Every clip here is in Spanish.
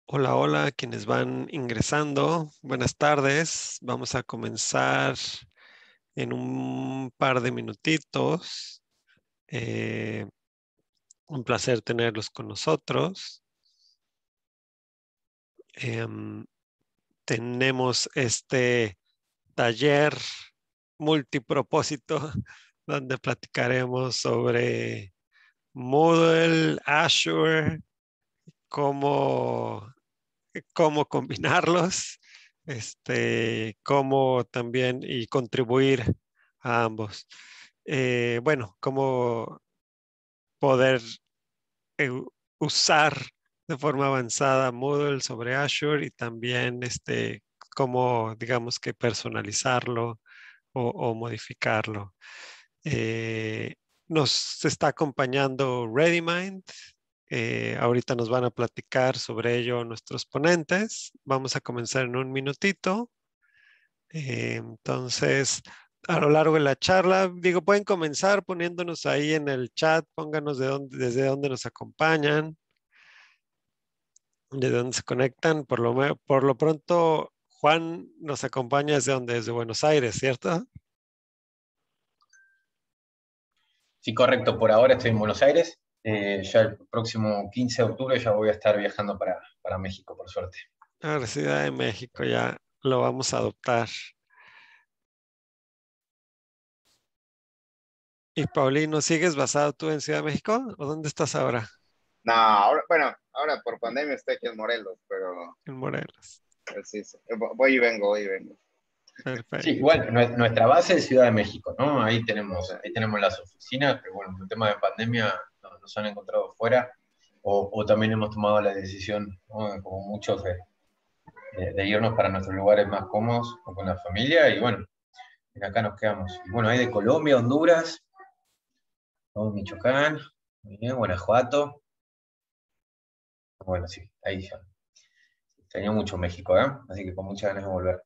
Hola, hola, quienes van ingresando. Buenas tardes. Vamos a comenzar en un par de minutitos. Eh, un placer tenerlos con nosotros. Em, Tenemos este taller multipropósito donde platicaremos sobre Moodle, Azure, cómo cómo combinarlos, cómo también y contribuir a ambos. Bueno, cómo poder eh, usar de forma avanzada Moodle sobre Azure y también cómo, digamos que personalizarlo o modificarlo. Eh, Nos está acompañando ReadyMind. Ahorita nos van a platicar sobre ello nuestros ponentes. Vamos a comenzar en un minutito. Entonces, a lo largo de la charla, digo, pueden comenzar poniéndonos ahí en el chat, pónganos desde dónde nos acompañan, desde dónde se conectan. Por lo pronto, Juan nos acompaña desde Buenos Aires, ¿cierto? Sí, correcto. Por ahora estoy en Buenos Aires. Ya el próximo 15 de octubre ya voy a estar viajando para México, por suerte. A la Ciudad de México ya lo vamos a adoptar. Y Paulino, ¿sigues basado tú en Ciudad de México o dónde estás ahora? No, ahora, bueno, ahora por pandemia estoy aquí en Morelos, pero En Morelos. sí, sí, voy y vengo, voy y vengo. Sí, Perfecto. igual, nuestra base es Ciudad de México, ¿no? Sí. Ahí tenemos las oficinas, pero bueno, por el tema de pandemia nos han encontrado fuera, o también hemos tomado la decisión, ¿no? Como muchos, de irnos para nuestros lugares más cómodos o con la familia, y bueno, acá nos quedamos. Y bueno, hay de Colombia, Honduras, ¿no? Michoacán, muy bien, Guanajuato. Bueno, sí, ahí ya. Tenía mucho México, ¿eh? Así que con muchas ganas de volver.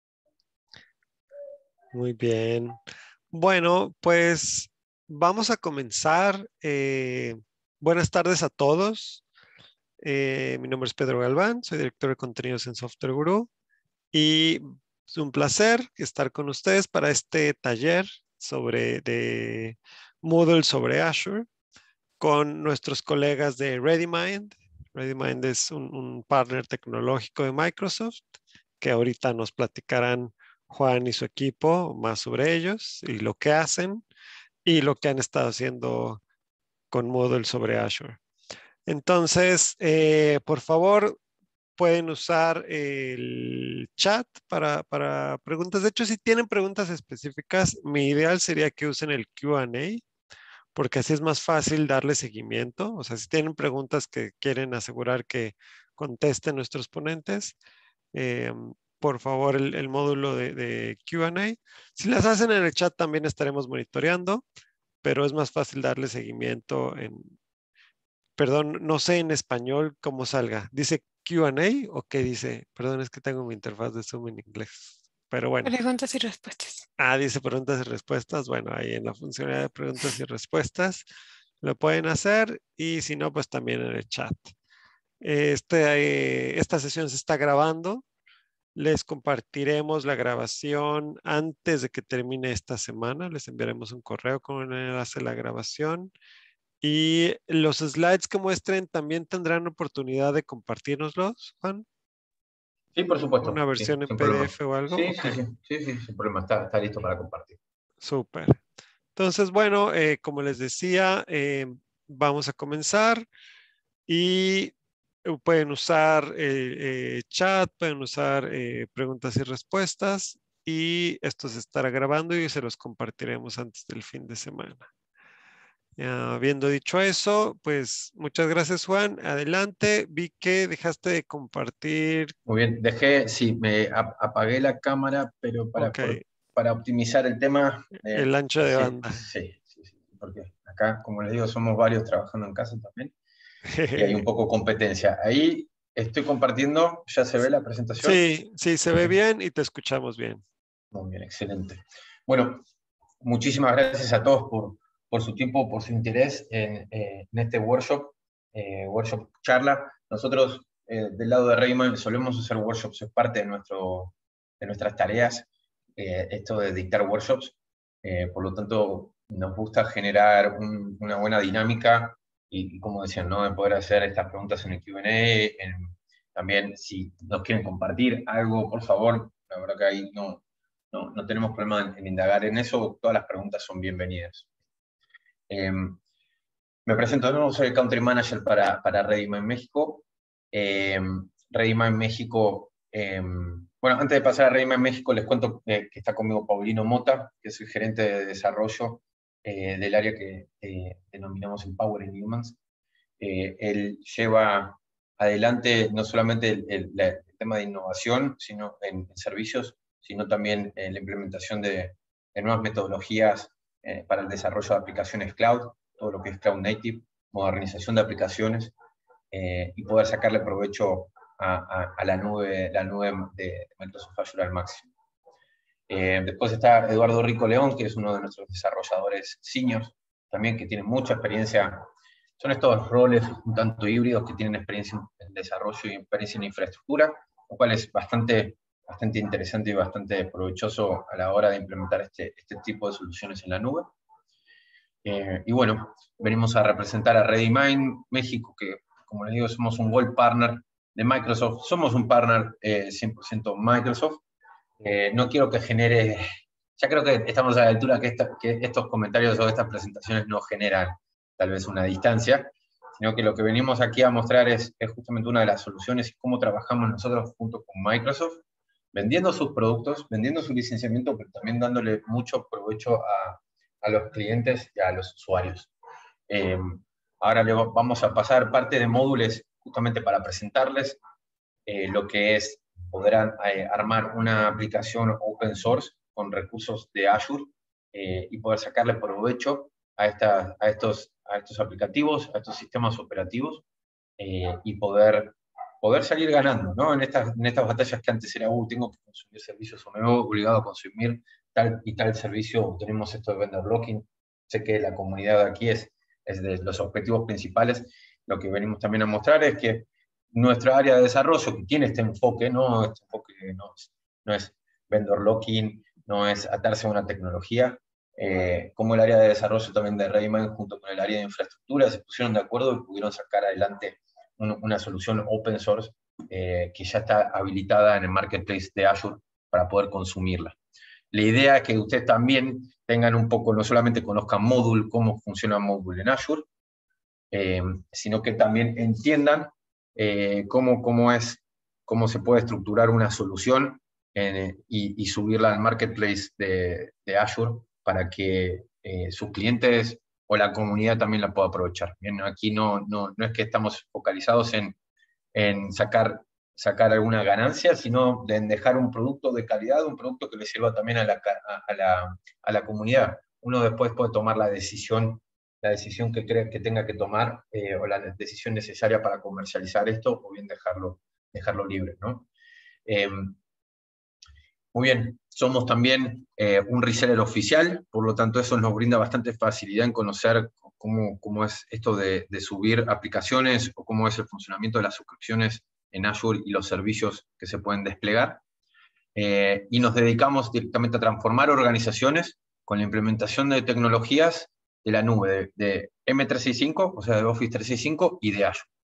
Muy bien. Bueno, pues vamos a comenzar. Buenas tardes a todos. Mi nombre es Pedro Galván, soy director de contenidos en Software Guru y es un placer estar con ustedes para este taller de Moodle sobre Azure con nuestros colegas de ReadyMind. ReadyMind es un partner tecnológico de Microsoft que ahorita nos platicarán Juan y su equipo más sobre ellos y lo que hacen y lo que han estado haciendo con Moodle sobre Azure. Entonces, por favor, pueden usar el chat para preguntas. De hecho, si tienen preguntas específicas, mi ideal sería que usen el Q&A porque así es más fácil darle seguimiento. O sea, si tienen preguntas que quieren asegurar que contesten nuestros ponentes, eh, por favor, el módulo de Q&A. Si las hacen en el chat, también estaremos monitoreando, pero es más fácil darle seguimiento perdón, no sé en español cómo salga. ¿Dice Q&A o qué dice? Perdón, es que tengo mi interfaz de Zoom en inglés. Pero bueno. Preguntas y respuestas. Dice preguntas y respuestas. Bueno, ahí en la funcionalidad de preguntas y respuestas lo pueden hacer y si no, pues también en el chat. Esta sesión se está grabando. Les compartiremos la grabación antes de que termine esta semana. Les enviaremos un correo con el enlace a la grabación. Y los slides que muestren también tendrán oportunidad de compartirnoslos, Juan. Sí, por supuesto, Una sí, versión en sin problema. PDF o algo. Sí, Ok, sí, sí, sí, sí, sin problema, está listo para compartir. súper. Entonces, bueno, como les decía, vamos a comenzar y pueden usar chat, pueden usar preguntas y respuestas y esto se estará grabando y se los compartiremos antes del fin de semana. Habiendo dicho eso, pues muchas gracias, Juan. Adelante. Vi que dejaste de compartir. Muy bien, sí, apagué la cámara, pero Ok, para optimizar el tema, el ancho de sí, banda. sí, sí, sí, porque acá, como les digo, somos varios trabajando en casa también y hay un poco competencia. Ahí estoy compartiendo, ¿ya se ve la presentación? Sí, sí, se ve Sí. bien y te escuchamos bien. Muy bien, excelente. Bueno, muchísimas gracias a todos por su tiempo, por su interés en este workshop charla. Nosotros del lado de Rayman solemos hacer workshops, es parte de nuestras tareas, esto de dictar workshops. Por lo tanto, nos gusta generar una buena dinámica y como decían, ¿no? De poder hacer estas preguntas en el Q&A. También, si nos quieren compartir algo, por favor, la verdad que ahí no tenemos problema en indagar en eso, todas las preguntas son bienvenidas. Me presento de nuevo, soy el Country Manager para Redima México. Redima México, bueno, antes de pasar a Redima México, les cuento que está conmigo Paulino Mota, que es el gerente de desarrollo del área que denominamos Empowering Humans. Él lleva adelante no solamente el tema de innovación, sino en servicios, sino también la implementación de nuevas metodologías para el desarrollo de aplicaciones cloud, todo lo que es cloud native, modernización de aplicaciones, y poder sacarle provecho a la nube de Microsoft Azure al máximo. Después está Eduardo Rico León, que es uno de nuestros desarrolladores seniors, también que tiene mucha experiencia. Son estos roles un tanto híbridos que tienen experiencia en desarrollo y experiencia en infraestructura, lo cual es bastante interesante y bastante provechoso a la hora de implementar este tipo de soluciones en la nube. Y bueno, venimos a representar a Redimind México, que como les digo, somos un Gold Partner de Microsoft. Somos un partner 100% Microsoft. No quiero que genere, ya creo que estamos a la altura que estos comentarios o estas presentaciones no generan tal vez una distancia, sino que lo que venimos aquí a mostrar es justamente una de las soluciones y cómo trabajamos nosotros junto con Microsoft, vendiendo sus productos, vendiendo su licenciamiento, pero también dándole mucho provecho a los clientes y a los usuarios. Ahora vamos a pasar parte de módulos justamente para presentarles lo que es poder armar una aplicación open source con recursos de Azure y poder sacarle provecho a estos aplicativos, a estos sistemas operativos y poder salir ganando, ¿no? En estas batallas que antes era, tengo que consumir servicios o me veo obligado a consumir tal y tal servicio, tenemos esto de vendor locking. Sé que la comunidad de aquí es de los objetivos principales. Lo que venimos también a mostrar es que nuestra área de desarrollo, que tiene este enfoque no es vendor locking, no es atarse a una tecnología, como el área de desarrollo también de Rayman junto con el área de infraestructura se pusieron de acuerdo y pudieron sacar adelante una solución open source que ya está habilitada en el marketplace de Azure para poder consumirla. La idea es que ustedes también tengan un poco, no solamente conozcan Module, cómo funciona Module en Azure, sino que también entiendan cómo se puede estructurar una solución y subirla al marketplace de Azure para que sus clientes o la comunidad también la pueda aprovechar. Bien, aquí no es que estamos focalizados en sacar alguna ganancia, sino en dejar un producto de calidad, un producto que le sirva también a la comunidad. Uno después puede tomar la decisión que cree que tenga que tomar o la decisión necesaria para comercializar esto o bien dejarlo libre, ¿no? Muy bien, somos también un reseller oficial, por lo tanto eso nos brinda bastante facilidad en conocer cómo es esto de subir aplicaciones o cómo es el funcionamiento de las suscripciones en Azure y los servicios que se pueden desplegar. Y nos dedicamos directamente a transformar organizaciones con la implementación de tecnologías de la nube, de M365, o sea, de Office 365 y de Azure.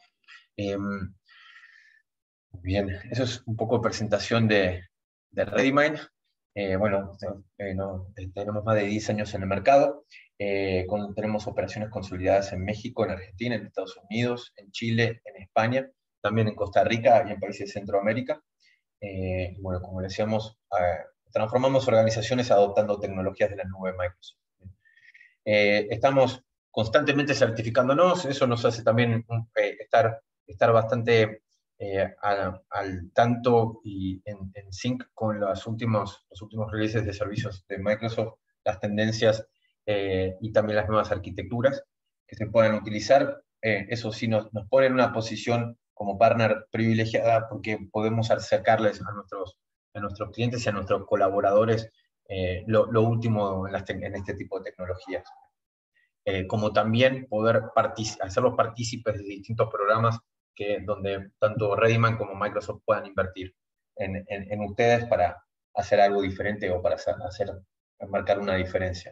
Bien, eso es un poco de presentación de Redimind. Bueno, tenemos más de 10 años en el mercado, tenemos operaciones consolidadas en México, en Argentina, en Estados Unidos, en Chile, en España, también en Costa Rica y en países de Centroamérica. Bueno, como decíamos, transformamos organizaciones adoptando tecnologías de la nube de Microsoft. Estamos constantemente certificándonos, eso nos hace también estar bastante al tanto y en sync con los últimos releases de servicios de Microsoft, las tendencias y también las nuevas arquitecturas que se puedan utilizar. Eso sí nos pone en una posición como partner privilegiada porque podemos acercarles a nuestros clientes y a nuestros colaboradores lo último en este tipo de tecnologías. Como también poder hacerlos partícipes de distintos programas donde tanto Rediman como Microsoft puedan invertir en ustedes para hacer algo diferente o para marcar una diferencia.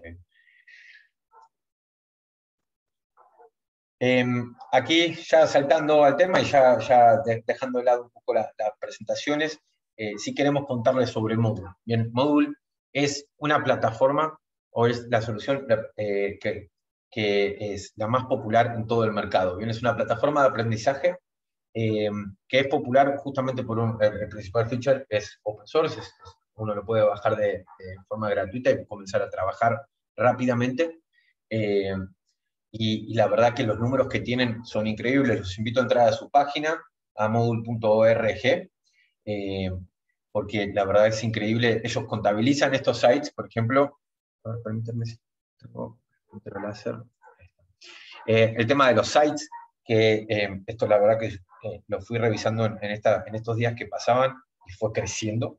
Aquí ya saltando al tema y ya dejando de lado un poco las presentaciones, sí queremos contarles sobre Moodle. Bien, Moodle es una plataforma o es la solución que es la más popular en todo el mercado. Bien, es una plataforma de aprendizaje que es popular justamente por el principal feature es open source, uno lo puede bajar de forma gratuita y comenzar a trabajar rápidamente. Y la verdad que los números que tienen son increíbles. Los invito a entrar a su página, a moodle.org, porque la verdad es increíble. Ellos contabilizan estos sites, por ejemplo, a ver, permítanme si tengo el láser. El tema de los sites, que esto la verdad que lo fui revisando en estos días que pasaban y fue creciendo.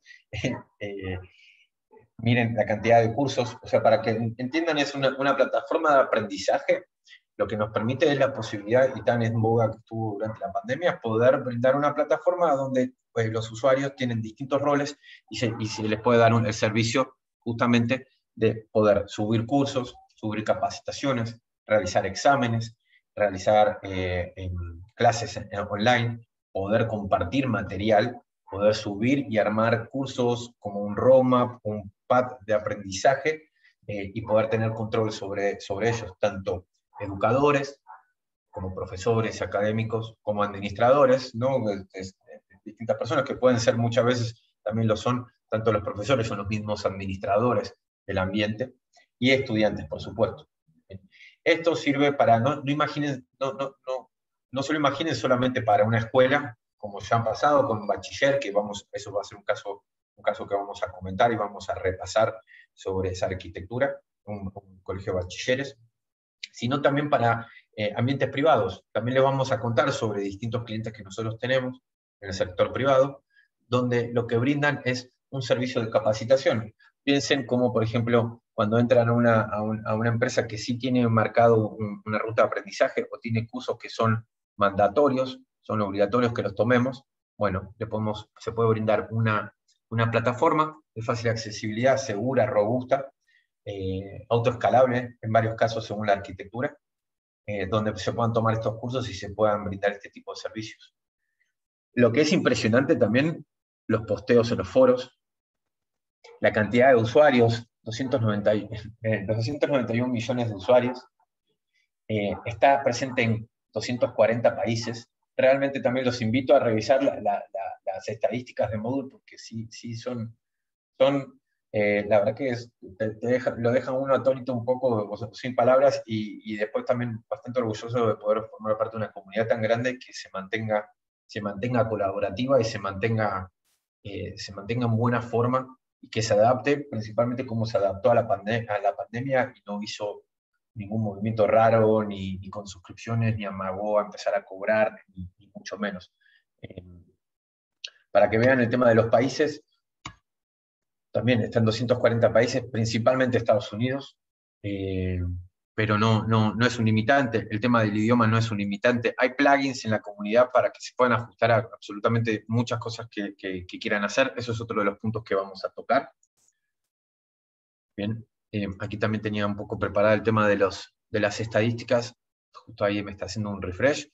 Miren la cantidad de cursos, o sea, para que entiendan, es una plataforma de aprendizaje. Lo que nos permite es la posibilidad, y tan en boga que estuvo durante la pandemia, poder brindar una plataforma donde los usuarios tienen distintos roles y se les puede dar el servicio justamente de poder subir cursos, subir capacitaciones, realizar exámenes, realizar clases online, poder compartir material, poder subir y armar cursos como un roadmap, un pad de aprendizaje y poder tener control sobre ellos, tanto educadores, como profesores, académicos, como administradores, ¿no? Distintas personas que pueden ser muchas veces, también lo son, tanto los profesores son los mismos administradores del ambiente, y estudiantes, por supuesto. Esto sirve para, no se lo imaginen solamente para una escuela, como ya han pasado con un bachiller, que eso va a ser un caso que vamos a comentar y vamos a repasar sobre esa arquitectura, un colegio de bachilleres, sino también para ambientes privados. También les vamos a contar sobre distintos clientes que nosotros tenemos en el sector privado, donde lo que brindan es un servicio de capacitación. Piensen como, por ejemplo, cuando entran a una empresa que sí tiene marcado una ruta de aprendizaje o tiene cursos que son mandatorios, son obligatorios que los tomemos, bueno, se puede brindar una plataforma de fácil accesibilidad, segura, robusta, autoescalable en varios casos según la arquitectura, donde se puedan tomar estos cursos y se puedan brindar este tipo de servicios. Lo que es impresionante también, los posteos en los foros, la cantidad de usuarios, 291 millones de usuarios, está presente en 240 países. Realmente también los invito a revisar las estadísticas de Moodle, porque sí son la verdad que lo deja uno atónito un poco, o sea, sin palabras, y después también bastante orgulloso de poder formar parte de una comunidad tan grande que se mantenga colaborativa y se mantenga en buena forma, y que se adapte, principalmente como se adaptó a la pandemia y no hizo ningún movimiento raro, ni con suscripciones, ni amagó a empezar a cobrar, ni mucho menos. Para que vean el tema de los países, también está en 240 países, principalmente Estados Unidos, pero no es un limitante. El tema del idioma no es un limitante. Hay plugins en la comunidad para que se puedan ajustar a absolutamente muchas cosas que quieran hacer. Eso es otro de los puntos que vamos a tocar. Bien, aquí también tenía un poco preparado el tema de las estadísticas. Justo ahí me está haciendo un refresh.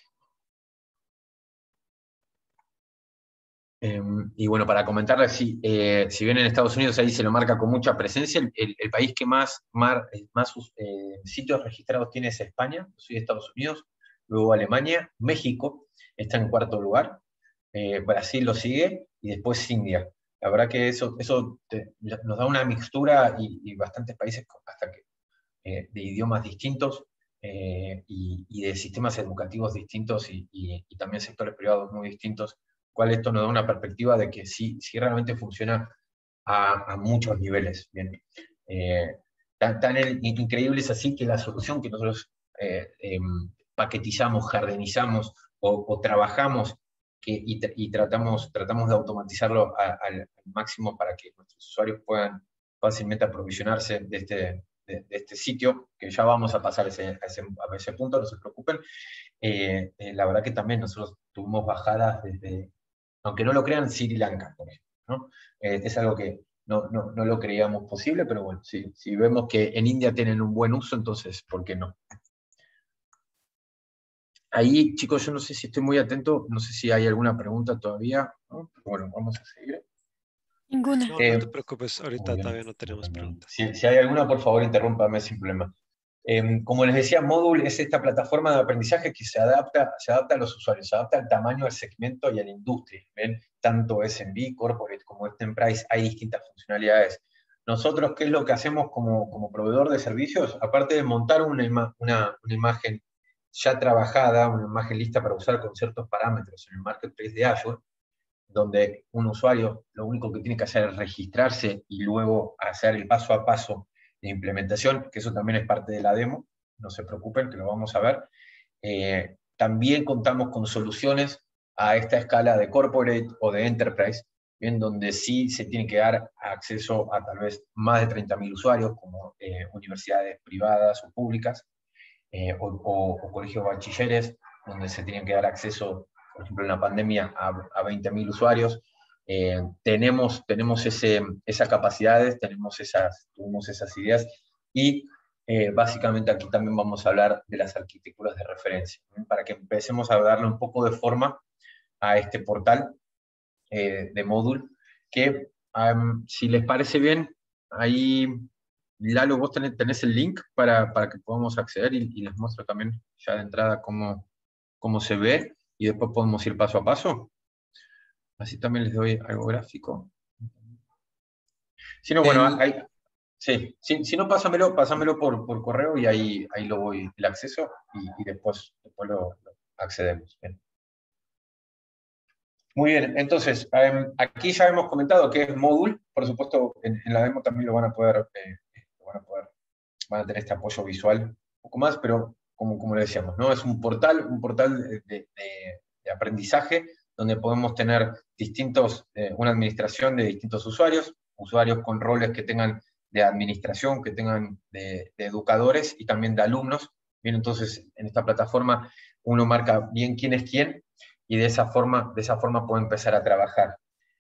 Y bueno, para comentarles, si bien en Estados Unidos ahí se lo marca con mucha presencia, el país que más sitios registrados tiene es España, yo soy de Estados Unidos, luego Alemania, México está en cuarto lugar, Brasil lo sigue, y después India. La verdad que eso nos da una mixtura y bastantes países hasta que de idiomas distintos y de sistemas educativos distintos y también sectores privados muy distintos, cual esto nos da una perspectiva de que sí realmente funciona a muchos niveles. Bien. Tan increíble es así que la solución que nosotros paquetizamos, jardinizamos o trabajamos y tratamos de automatizarlo al máximo para que nuestros usuarios puedan fácilmente aprovisionarse de de este sitio, que ya vamos a pasar a ese punto, no se preocupen. La verdad que también nosotros tuvimos bajadas desde, aunque no lo crean, Sri Lanka, por ejemplo, ¿no? Es algo que no lo creíamos posible, pero bueno, si vemos que en India tienen un buen uso, entonces, ¿por qué no? Ahí, chicos, yo no sé si estoy muy atento, no sé si hay alguna pregunta todavía, ¿no? Pero bueno, vamos a seguir. Ninguna. No, no te preocupes, Muy ahorita bien. todavía no tenemos preguntas. Si hay alguna, por favor, interrúmpame sin problema. Como les decía, Moodle es esta plataforma de aprendizaje que se adapta a los usuarios, se adapta al tamaño del segmento y a la industria. ¿Ven? Tanto SMB, Corporate como Enterprise, hay distintas funcionalidades. Nosotros, ¿qué es lo que hacemos como proveedor de servicios? Aparte de montar una imagen ya trabajada, una imagen lista para usar con ciertos parámetros en el marketplace de Azure, donde un usuario lo único que tiene que hacer es registrarse y luego hacer el paso a paso de implementación, que eso también es parte de la demo, no se preocupen, que lo vamos a ver. También contamos con soluciones a esta escala de corporate o de enterprise, en donde sí se tiene que dar acceso a tal vez más de 30.000 usuarios, como universidades privadas o públicas, o colegios bachilleres, donde se tienen que dar acceso, por ejemplo, en la pandemia, a 20.000 usuarios. Tenemos esas capacidades, tuvimos esas ideas, y básicamente aquí también vamos a hablar de las arquitecturas de referencia, ¿no? Para que empecemos a darle un poco de forma a este portal de Moodle, que si les parece bien, ahí, Lalo, vos tenés el link para que podamos acceder, y les muestro también ya de entrada cómo se ve, y después podemos ir paso a paso. Así también les doy algo gráfico. Si no, bueno, si no, pásamelo por correo, y ahí lo voy, el acceso, y después lo accedemos. Bien. Muy bien, entonces, aquí ya hemos comentado que es Moodle, por supuesto, en la demo también lo van a poder, van a tener este apoyo visual un poco más, pero como le decíamos, ¿no? Es un portal de aprendizaje, donde podemos tener una administración de distintos usuarios con roles que tengan de administración, que tengan de educadores y también de alumnos. Bien, entonces, en esta plataforma uno marca bien quién es quién, y de esa forma puede empezar a trabajar.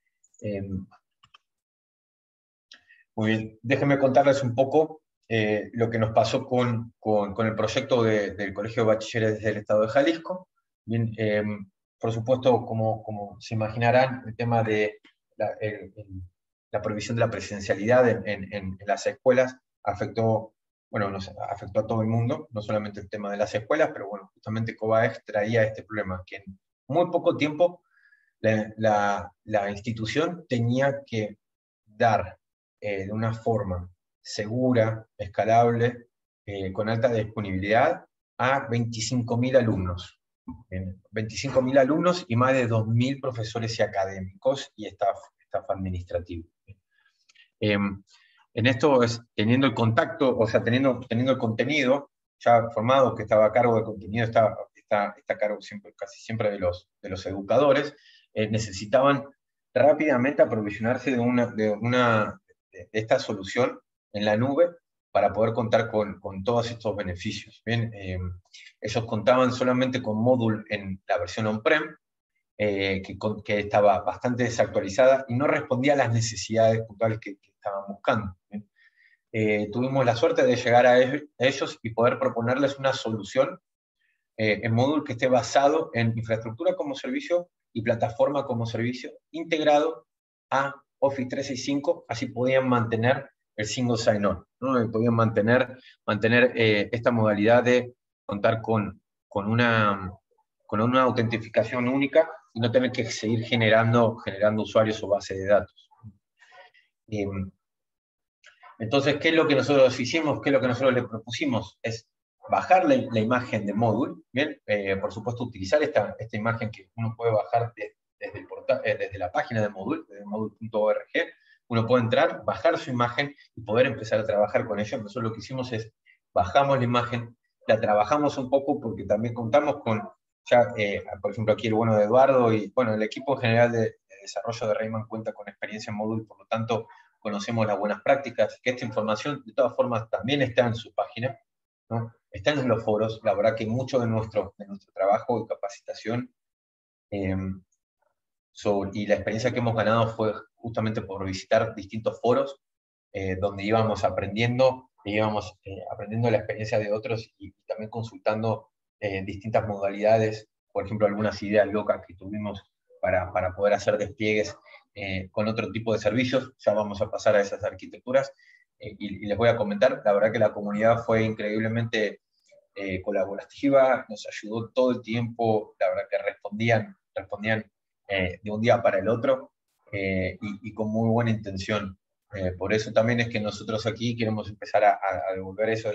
Muy bien, déjenme contarles un poco lo que nos pasó con el proyecto del Colegio de Bachilleres del Estado de Jalisco. Bien, por supuesto, como se imaginarán, el tema de la prohibición de la presencialidad en las escuelas afectó a todo el mundo, no solamente el tema de las escuelas, pero bueno, justamente COBAEX traía este problema, que en muy poco tiempo la institución tenía que dar de una forma segura, escalable, con alta disponibilidad, a 25.000 alumnos. 25.000 alumnos y más de 2.000 profesores y académicos y staff administrativo. En esto es teniendo el contacto, o sea, teniendo el contenido ya formado, que estaba a cargo del contenido, está a cargo casi siempre de los educadores, necesitaban rápidamente aprovisionarse de esta solución en la nube para poder contar con todos estos beneficios. Bien, ellos contaban solamente con Moodle en la versión on-prem, que estaba bastante desactualizada y no respondía a las necesidades puntuales que estaban buscando. Tuvimos la suerte de llegar a ellos y poder proponerles una solución en Moodle que esté basado en infraestructura como servicio y plataforma como servicio integrado a Office 365, así podían mantener el single sign-on, ¿no? Podían mantener esta modalidad de contar con una autentificación única y no tener que seguir generando usuarios o bases de datos. Entonces, ¿qué es lo que nosotros hicimos? ¿Qué es lo que nosotros le propusimos? Es bajar la imagen de Moodle, ¿bien? Por supuesto, utilizar esta imagen que uno puede bajar desde la página de Moodle, de moodle.org. Uno puede entrar, bajar su imagen y poder empezar a trabajar con ella. Nosotros lo que hicimos es, bajamos la imagen, la trabajamos un poco porque también contamos con, por ejemplo, aquí el bueno de Eduardo y, bueno, el equipo en general de desarrollo de Rayman cuenta con experiencia en Moodle, por lo tanto, conocemos las buenas prácticas, que esta información de todas formas también está en su página, ¿no? Está en los foros. La verdad que mucho de nuestro trabajo y capacitación y la experiencia que hemos ganado fue justamente por visitar distintos foros donde íbamos aprendiendo, aprendiendo la experiencia de otros y también consultando distintas modalidades, por ejemplo, algunas ideas locas que tuvimos para poder hacer despliegues con otro tipo de servicios. Ya vamos a pasar a esas arquitecturas y les voy a comentar. La verdad que la comunidad fue increíblemente colaborativa, nos ayudó todo el tiempo, la verdad que respondían de un día para el otro y con muy buena intención. Por eso también es que nosotros aquí queremos empezar a devolver eso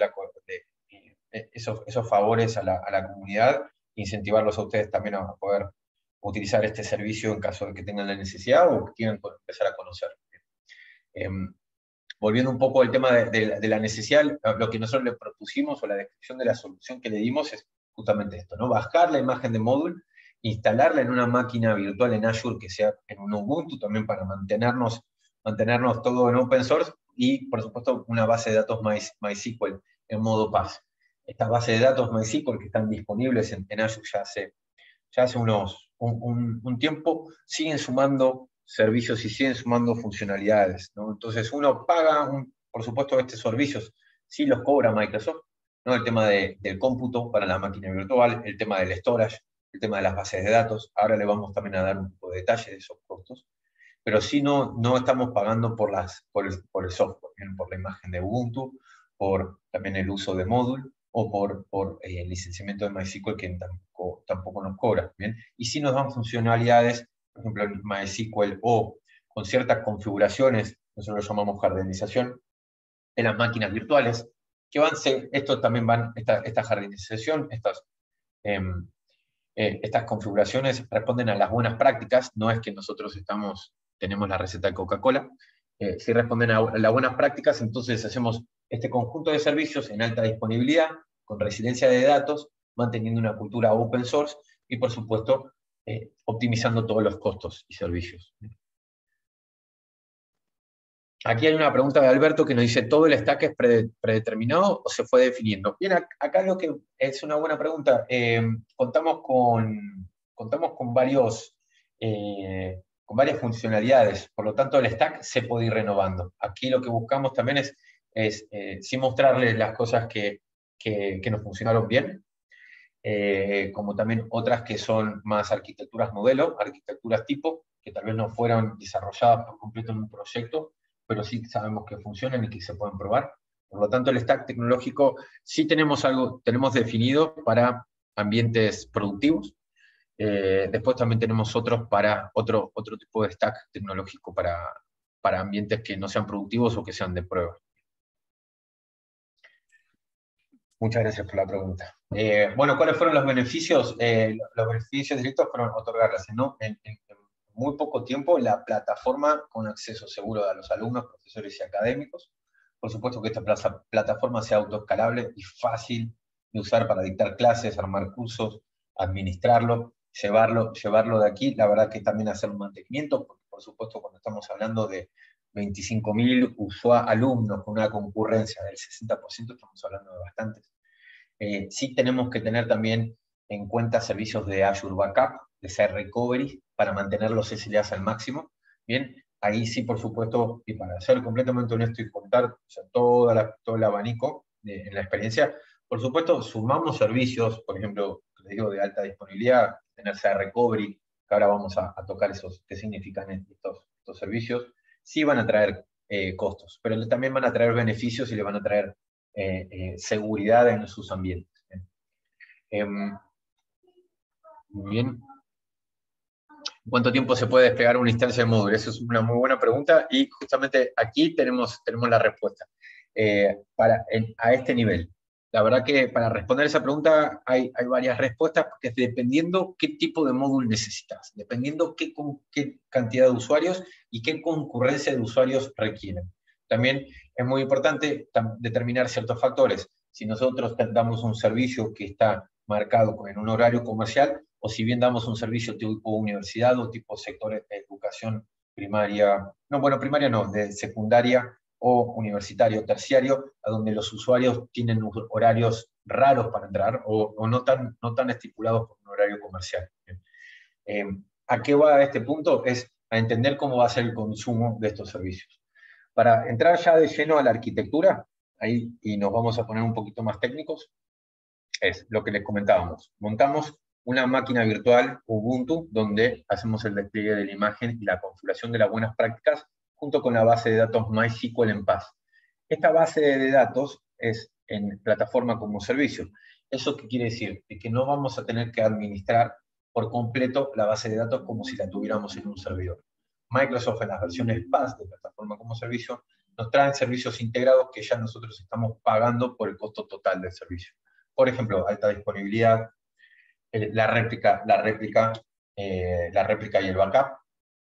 esos favores a la comunidad, incentivarlos a ustedes también a poder utilizar este servicio en caso de que tengan la necesidad o que quieran empezar a conocer. Volviendo un poco al tema de la necesidad, lo que nosotros le propusimos o la descripción de la solución que le dimos es justamente esto, ¿no? Bajar la imagen de módulo, instalarla en una máquina virtual en Azure que sea en un Ubuntu también para mantenernos todo en open source y, por supuesto, una base de datos MySQL en modo PaaS. Estas bases de datos MySQL que están disponibles en Azure ya hace un tiempo, siguen sumando servicios y siguen sumando funcionalidades, ¿no? Entonces uno paga, por supuesto, estos servicios, sí los cobra Microsoft, ¿no? El tema del cómputo para la máquina virtual, el tema del storage, el tema de las bases de datos. Ahora le vamos también a dar un poco de detalle de esos costos, pero sí no estamos pagando por el software, ¿bien? Por la imagen de Ubuntu, por también el uso de módulo, o por el licenciamiento de MySQL que tampoco nos cobra, ¿bien? Y sí nos dan funcionalidades, por ejemplo, en MySQL o con ciertas configuraciones, nosotros lo llamamos jardinización, en las máquinas virtuales, que esta jardinización, estas configuraciones responden a las buenas prácticas, no es que nosotros tenemos la receta de Coca-Cola, si responden a las buenas prácticas, entonces hacemos este conjunto de servicios en alta disponibilidad, con resiliencia de datos, manteniendo una cultura open source y, por supuesto, optimizando todos los costos y servicios. Aquí hay una pregunta de Alberto que nos dice, ¿todo el stack es predeterminado o se fue definiendo? Bien, acá lo que es una buena pregunta. Contamos con varias funcionalidades, por lo tanto el stack se puede ir renovando. Aquí lo que buscamos también es sí mostrarles las cosas que nos funcionaron bien, como también otras que son más arquitecturas modelo, arquitecturas tipo, que tal vez no fueron desarrolladas por completo en un proyecto, pero sí sabemos que funcionan y que se pueden probar. Por lo tanto, el stack tecnológico sí tenemos definido para ambientes productivos. Después también tenemos otros para otro tipo de stack tecnológico para ambientes que no sean productivos o que sean de prueba. Muchas gracias por la pregunta. Bueno, ¿cuáles fueron los beneficios? Los beneficios directos fueron otorgarles en muy poco tiempo la plataforma con acceso seguro a los alumnos, profesores y académicos. Por supuesto que esta plataforma sea autoescalable y fácil de usar para dictar clases, armar cursos, administrarlo, llevarlo de aquí. La verdad que también hacer un mantenimiento, porque por supuesto cuando estamos hablando de 25.000 alumnos con una concurrencia del 60%, estamos hablando de bastantes. Sí tenemos que tener también en cuenta servicios de Azure Backup, de CR Recovery, para mantener los SLAs al máximo. Bien, ahí sí, por supuesto, y para ser completamente honesto y contar, o sea, todo el abanico en la experiencia, por supuesto, sumamos servicios, por ejemplo, les digo, de alta disponibilidad, tener CR Recovery, que ahora vamos a tocar qué significan estos servicios. Sí van a traer costos, pero también van a traer beneficios y le van a traer seguridad en sus ambientes. Muy bien. ¿Cuánto tiempo se puede desplegar una instancia de módulo? Esa es una muy buena pregunta y justamente aquí tenemos la respuesta a este nivel. La verdad que para responder esa pregunta hay varias respuestas, porque es dependiendo qué tipo de módulo necesitas, dependiendo qué cantidad de usuarios y qué concurrencia de usuarios requieren. También es muy importante determinar ciertos factores. Si nosotros damos un servicio que está marcado en un horario comercial, o si bien damos un servicio tipo universidad o tipo sector de educación primaria, no, bueno, primaria no, de secundaria o universitario, terciario, a donde los usuarios tienen horarios raros para entrar o no tan estipulados por un horario comercial. ¿A qué va este punto? Es a entender cómo va a ser el consumo de estos servicios. Para entrar ya de lleno a la arquitectura, ahí, y nos vamos a poner un poquito más técnicos, es lo que les comentábamos. Montamos una máquina virtual Ubuntu donde hacemos el despliegue de la imagen y la configuración de las buenas prácticas junto con la base de datos MySQL en Paz. Esta base de datos es en plataforma como servicio. ¿Eso qué quiere decir? De que no vamos a tener que administrar por completo la base de datos como si la tuviéramos en un servidor. Microsoft en las versiones Paz de plataforma como servicio nos traen servicios integrados que ya nosotros estamos pagando por el costo total del servicio. Por ejemplo, alta disponibilidad, la réplica y el backup.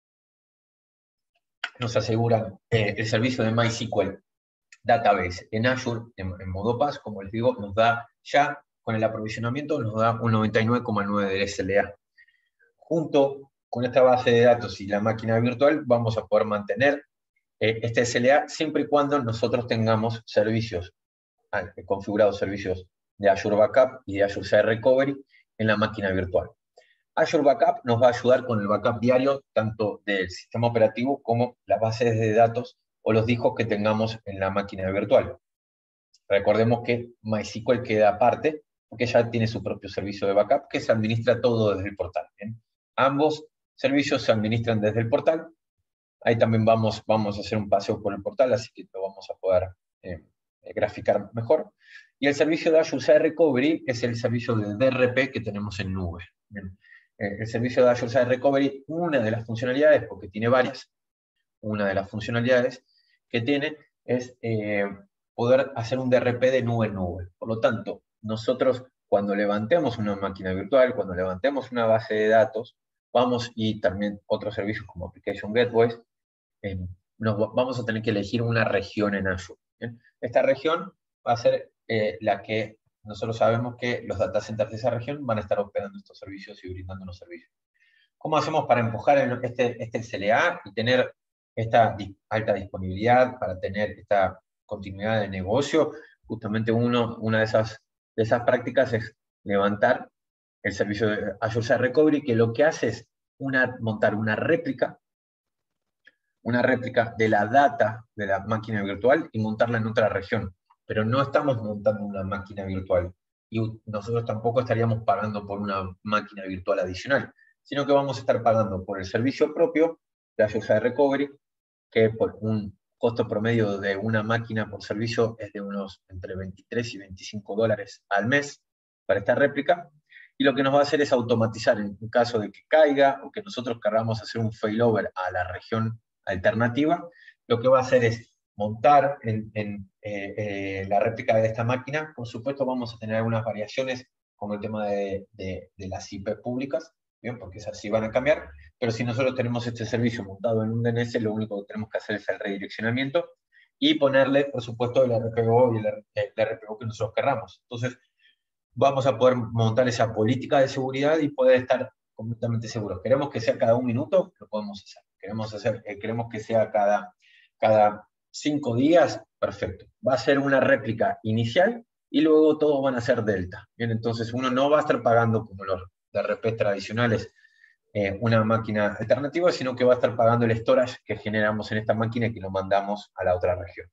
Nos aseguran el servicio de MySQL Database en Azure, en modo Paz, como les digo, nos da ya, con el aprovisionamiento, nos da un 99,9 del SLA. Junto con esta base de datos y la máquina virtual, vamos a poder mantener este SLA siempre y cuando nosotros tengamos servicios, configurados servicios de Azure Backup y de Azure CI Recovery en la máquina virtual. Azure Backup nos va a ayudar con el backup diario, tanto del sistema operativo como las bases de datos o los discos que tengamos en la máquina virtual. Recordemos que MySQL queda aparte, porque ya tiene su propio servicio de backup, que se administra todo desde el portal. ¿Bien? Ambos servicios se administran desde el portal. Ahí también vamos a hacer un paseo por el portal, así que lo vamos a poder graficar mejor. Y el servicio de Azure CI Recovery es el servicio de DRP que tenemos en nube. Bien. El servicio de Azure CI Recovery, una de las funcionalidades, porque tiene varias, una de las funcionalidades que tiene es poder hacer un DRP de nube en nube. Por lo tanto, nosotros cuando levantemos una máquina virtual, cuando levantemos una base de datos, y también otros servicios como Application Gateways, vamos a tener que elegir una región en Azure. ¿Bien? Esta región va a ser la que nosotros sabemos que los data centers de esa región van a estar operando estos servicios y brindando los servicios. ¿Cómo hacemos para empujar este SLA y tener esta alta disponibilidad, para tener esta continuidad de negocio? Justamente una de esas prácticas es levantar el servicio de Azure CI Recovery, que lo que hace es montar una réplica de la data de la máquina virtual y montarla en otra región. Pero no estamos montando una máquina virtual. Y nosotros tampoco estaríamos pagando por una máquina virtual adicional, sino que vamos a estar pagando por el servicio propio de Azure CI Recovery, que por un costo promedio de una máquina por servicio es de unos entre 23 y 25 dólares al mes para esta réplica. Y lo que nos va a hacer es automatizar en caso de que caiga o que nosotros queramos hacer un failover a la región alternativa, lo que va a hacer es montar la réplica de esta máquina. Por supuesto vamos a tener algunas variaciones como el tema de las IP públicas, ¿bien? Porque esas sí van a cambiar, pero si nosotros tenemos este servicio montado en un DNS, lo único que tenemos que hacer es el redireccionamiento y ponerle, por supuesto, el RPO y el RPO que nosotros querramos. Entonces, vamos a poder montar esa política de seguridad y poder estar completamente seguros. ¿Queremos que sea cada un minuto? Lo podemos hacer. Queremos que sea cada 5 días, perfecto. Va a ser una réplica inicial y luego todos van a ser delta. Bien, entonces uno no va a estar pagando como los DRP tradicionales una máquina alternativa, sino que va a estar pagando el storage que generamos en esta máquina y que lo mandamos a la otra región.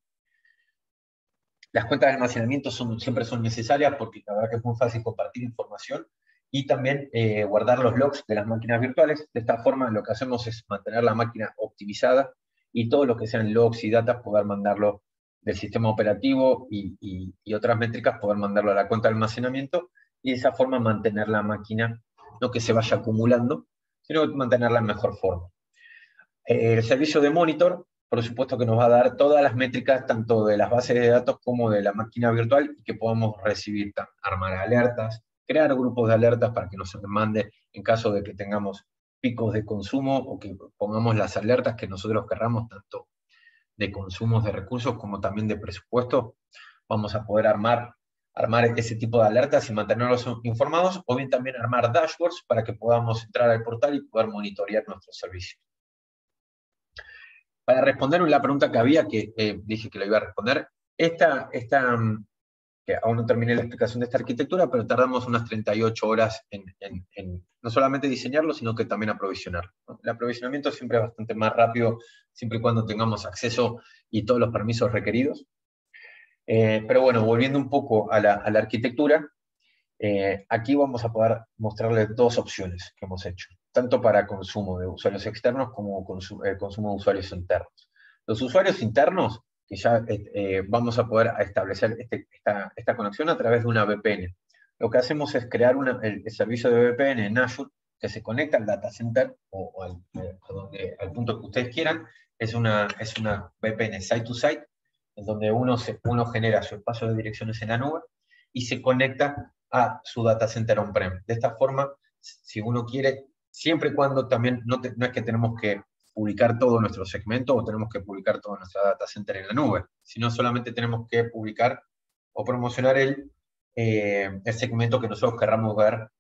Las cuentas de almacenamiento siempre son necesarias porque la verdad que es muy fácil compartir información y también guardar los logs de las máquinas virtuales. De esta forma lo que hacemos es mantener la máquina optimizada y todo lo que sean logs y datos poder mandarlo del sistema operativo y otras métricas, poder mandarlo a la cuenta de almacenamiento y de esa forma mantener la máquina, no que se vaya acumulando, sino mantenerla en mejor forma. El servicio de monitor, por supuesto que nos va a dar todas las métricas, tanto de las bases de datos como de la máquina virtual, y que podamos recibir, armar alertas, crear grupos de alertas para que nos mande en caso de que tengamos picos de consumo o que pongamos las alertas que nosotros querramos, tanto de consumos de recursos como también de presupuesto. Vamos a poder armar ese tipo de alertas y mantenerlos informados, o bien también armar dashboards para que podamos entrar al portal y poder monitorear nuestros servicios. Para responder la pregunta que había, que dije que lo iba a responder, que aún no terminé la explicación de esta arquitectura, pero tardamos unas 38 horas en no solamente diseñarlo, sino que también aprovisionarlo, ¿no? El aprovisionamiento siempre es bastante más rápido, siempre y cuando tengamos acceso y todos los permisos requeridos. Pero bueno, volviendo un poco a la arquitectura, aquí vamos a poder mostrarles dos opciones que hemos hecho, tanto para consumo de usuarios externos como consumo de usuarios internos. Los usuarios internos, que ya vamos a poder establecer esta conexión a través de una VPN. Lo que hacemos es crear el servicio de VPN en Azure, que se conecta al data center o al punto que ustedes quieran. Es una VPN site-to-site, en donde uno genera su espacio de direcciones en la nube y se conecta a su data center on-prem. De esta forma, si uno quiere, siempre y cuando también no es que tenemos que publicar todo nuestro segmento o tenemos que publicar todo nuestro data center en la nube, sino solamente tenemos que publicar o promocionar el segmento que nosotros querramos ver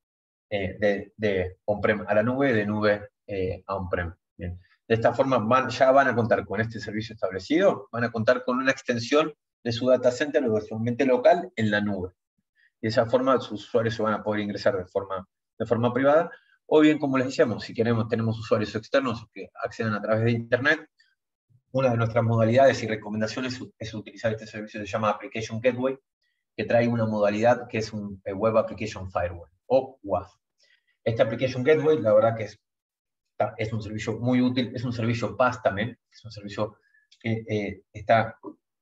de on-prem a la nube, de nube a on-prem. Bien. De esta forma ya van a contar con este servicio establecido, van a contar con una extensión de su data center o de su ambiente local en la nube. Y de esa forma sus usuarios se van a poder ingresar de forma privada, o bien, como les decíamos, si tenemos usuarios externos que accedan a través de Internet, una de nuestras modalidades y recomendaciones es utilizar este servicio que se llama Application Gateway, que trae una modalidad que es un Web Application Firewall, o WAF. Este Application Gateway, la verdad que es un servicio muy útil, es un servicio PaaS también, es un servicio que está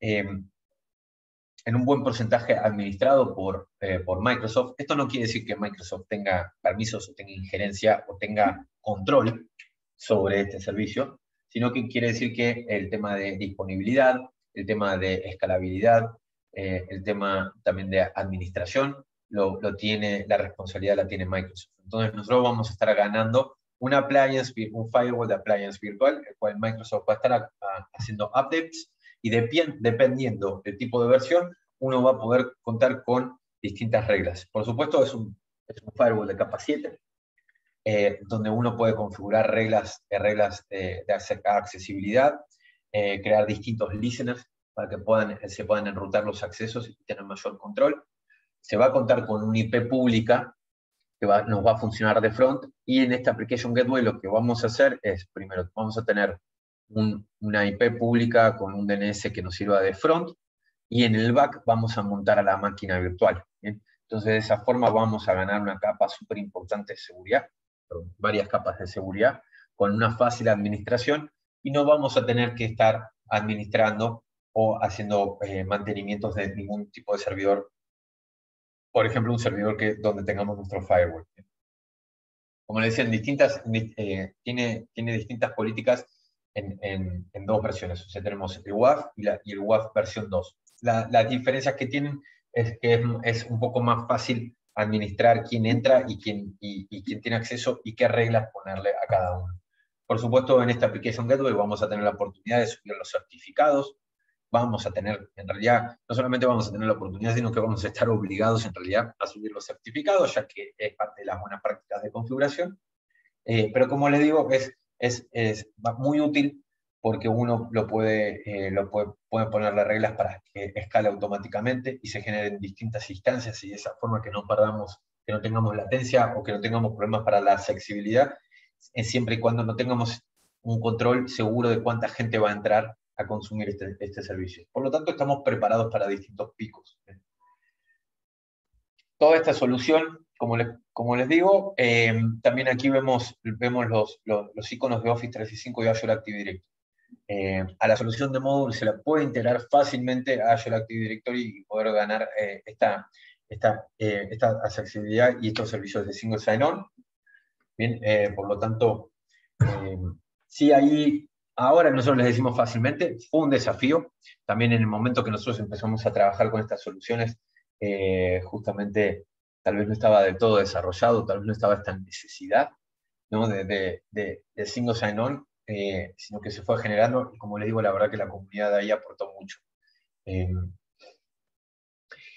en un buen porcentaje administrado por Microsoft. Esto no quiere decir que Microsoft tenga permisos o tenga injerencia o tenga control sobre este servicio, sino que quiere decir que el tema de disponibilidad, el tema de escalabilidad, el tema también de administración, la responsabilidad la tiene Microsoft. Entonces nosotros vamos a estar ganando un firewall de appliance virtual, el cual Microsoft va a estar haciendo updates, y dependiendo del tipo de versión, uno va a poder contar con distintas reglas. Por supuesto, es un firewall de capa 7, donde uno puede configurar reglas de accesibilidad, crear distintos listeners para que se puedan enrutar los accesos y tener mayor control. Se va a contar con una IP pública que nos va a funcionar de front, y en esta Application Gateway lo que vamos a hacer es, primero, vamos a tener una IP pública con un DNS que nos sirva de front, y en el back vamos a montar a la máquina virtual. ¿Bien? Entonces, de esa forma vamos a ganar una capa súper importante de seguridad, varias capas de seguridad, con una fácil administración, y no vamos a tener que estar administrando o haciendo mantenimientos de ningún tipo de servidor. Por ejemplo, un servidor donde tengamos nuestro firewall. Como les decía, tiene distintas políticas en dos versiones. O sea, tenemos el WAF y el WAF versión 2. Las diferencias que tienen es que es un poco más fácil administrar quién entra y quién tiene acceso y qué reglas ponerle a cada uno. Por supuesto, en esta Application Gateway vamos a tener la oportunidad de subir los certificados. Vamos a tener, en realidad, no solamente vamos a tener la oportunidad, sino que vamos a estar obligados en realidad a subir los certificados, ya que es parte de las buenas prácticas de configuración. Pero como les digo, es muy útil porque uno puede ponerle reglas para que escale automáticamente y se generen distintas instancias, y de esa forma que no perdamos, que no tengamos latencia o que no tengamos problemas para la accesibilidad, siempre y cuando no tengamos un control seguro de cuánta gente va a entrar a consumir este servicio. Por lo tanto, estamos preparados para distintos picos. Toda esta solución, como les digo, también aquí vemos los iconos de Office 365 y Azure Active Directory. A la solución de módulo se la puede integrar fácilmente a Azure Active Directory y poder ganar esta accesibilidad y estos servicios de single sign-on. Bien, por lo tanto, sí, ahí ahora nosotros les decimos fácilmente, fue un desafío. También en el momento que nosotros empezamos a trabajar con estas soluciones, justamente tal vez no estaba del todo desarrollado, tal vez no estaba esta necesidad, ¿no?, de single sign-on, sino que se fue generando, y como les digo, la verdad que la comunidad de ahí aportó mucho.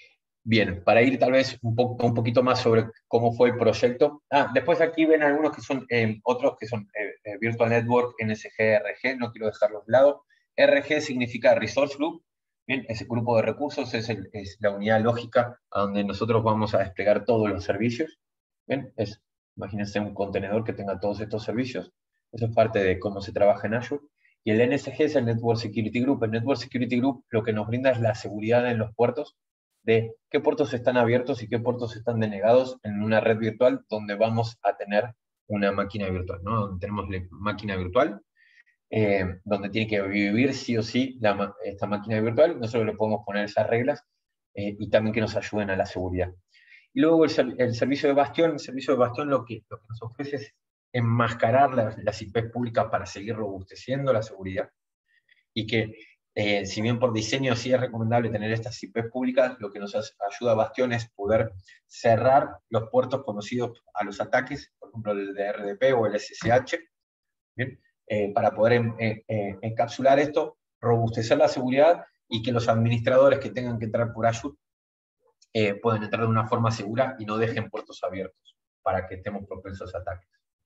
Bien, para ir tal vez un poquito más sobre cómo fue el proyecto. Después aquí ven algunos que son, otros que son Virtual Network, NSG, RG, no quiero dejarlos de lado. RG significa Resource Group, bien, ese grupo de recursos es la unidad lógica a donde nosotros vamos a desplegar todos los servicios. Bien, imagínense un contenedor que tenga todos estos servicios. Eso es parte de cómo se trabaja en Azure. Y el NSG es el Network Security Group. El Network Security Group lo que nos brinda es la seguridad en los puertos, de qué puertos están abiertos y qué puertos están denegados en una red virtual donde vamos a tener una máquina virtual, ¿no? Donde tenemos la máquina virtual, donde tiene que vivir sí o sí esta máquina virtual. Nosotros le podemos poner esas reglas y también que nos ayuden a la seguridad. Y luego el servicio de Bastión. El servicio de Bastión lo que nos ofrece es enmascarar las IPs públicas para seguir robusteciendo la seguridad, y que si bien por diseño sí es recomendable tener estas IPs públicas, lo que nos ayuda a Bastión es poder cerrar los puertos conocidos a los ataques, por ejemplo el de RDP o el SSH, ¿bien? Para poder encapsular esto, robustecer la seguridad y que los administradores que tengan que entrar por Azure puedan entrar de una forma segura y no dejen puertos abiertos para que estemos propensos a ataques.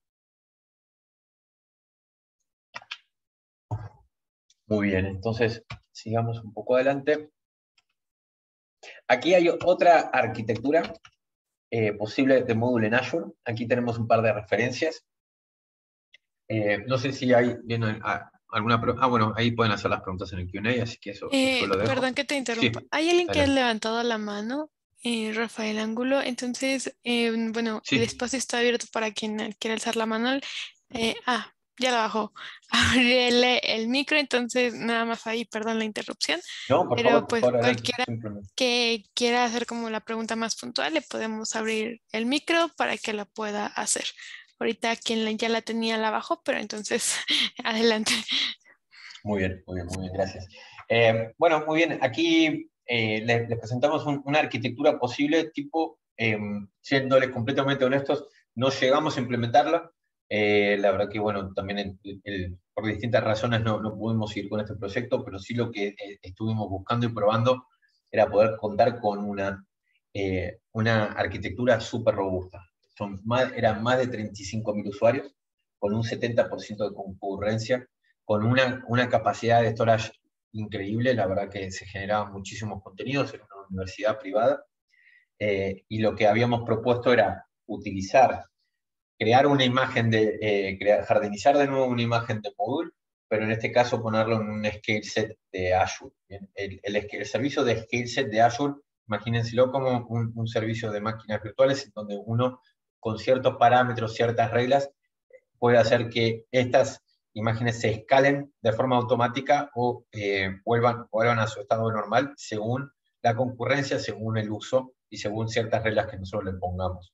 Muy bien, entonces sigamos un poco adelante. Aquí hay otra arquitectura posible de módulo en Azure. Aquí tenemos un par de referencias. No sé si hay alguna pregunta. Bueno, ahí pueden hacer las preguntas en el Q&A, así que eso yo lo dejo. Perdón que te interrumpa. Sí, Hay alguien que ha adelante. levantado la mano, Rafael Ángulo. Entonces, bueno, el Sí. espacio está abierto para quien quiera alzar la mano. Ya la bajó. Abrirle el micro, entonces nada más ahí, perdón la interrupción. No, Pero por pues favor, adelante. cualquiera Simplemente. que quiera hacer como la pregunta más puntual, le podemos abrir el micro para que la pueda hacer. Ahorita quien ya la tenía la bajó, pero entonces adelante. Muy bien, muy bien, muy bien, gracias. Bueno, muy bien, aquí les presentamos una arquitectura posible tipo, siéndoles completamente honestos, no llegamos a implementarla. La verdad que, bueno, también por distintas razones no pudimos ir con este proyecto, pero sí lo que estuvimos buscando y probando era poder contar con una arquitectura súper robusta. Eran más de 35.000 usuarios, con un 70% de concurrencia, con una capacidad de storage increíble. La verdad que se generaban muchísimos contenidos en una universidad privada, y lo que habíamos propuesto era crear una imagen jardinizar de nuevo una imagen de Moodle, pero en este caso ponerlo en un scale set de Azure. ¿Bien? El servicio de scale set de Azure, imagínenselo como un servicio de máquinas virtuales en donde uno, con ciertos parámetros, ciertas reglas, puede hacer que estas imágenes se escalen de forma automática o vuelvan a su estado normal según la concurrencia, según el uso y según ciertas reglas que nosotros le pongamos.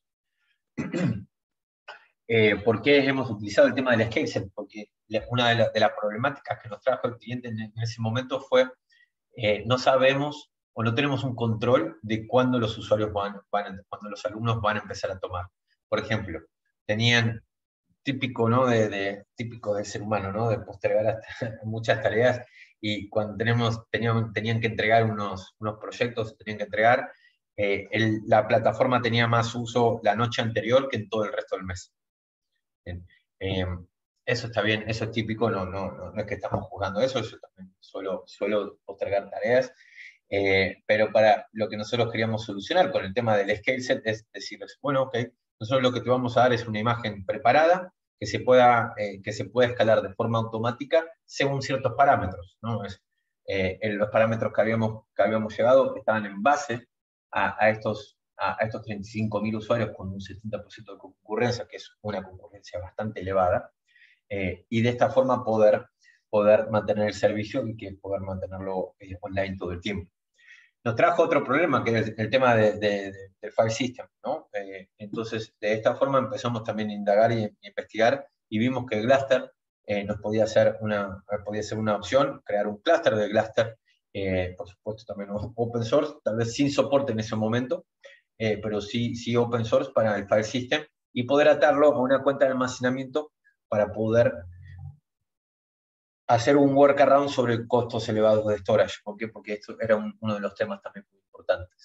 ¿Por qué hemos utilizado el tema del scale set? Porque una de las problemáticas que nos trajo el cliente en ese momento fue no sabemos o no tenemos un control de cuándo los usuarios cuándo los alumnos van a empezar a tomar. Por ejemplo, tenían típico, ¿no? Típico del ser humano, ¿no? De postergar muchas tareas, y cuando tenían que entregar unos proyectos, tenían que entregar, la plataforma tenía más uso la noche anterior que en todo el resto del mes. Bien. Eso está bien, eso es típico, no es que estamos jugando eso, yo también suelo postergar tareas, pero para lo que nosotros queríamos solucionar con el tema del scale set es decirles, bueno, ok, nosotros lo que te vamos a dar es una imagen preparada que se pueda escalar de forma automática según ciertos parámetros, ¿no? Los parámetros que habíamos llegado estaban en base a estos 35.000 usuarios con un 70% de concurrencia, que es una concurrencia bastante elevada, y de esta forma poder mantener el servicio y que poder mantenerlo online todo el tiempo. Nos trajo otro problema, que es el tema del file system, ¿no? Entonces, de esta forma empezamos también a indagar y investigar, y vimos que Gluster nos podía ser una opción, crear un clúster de Gluster, por supuesto también open source, tal vez sin soporte en ese momento, pero sí open source para el file system, y poder atarlo a una cuenta de almacenamiento para poder hacer un workaround sobre costos elevados de storage. ¿Por qué? Porque esto era uno de los temas también muy importantes, ¿no?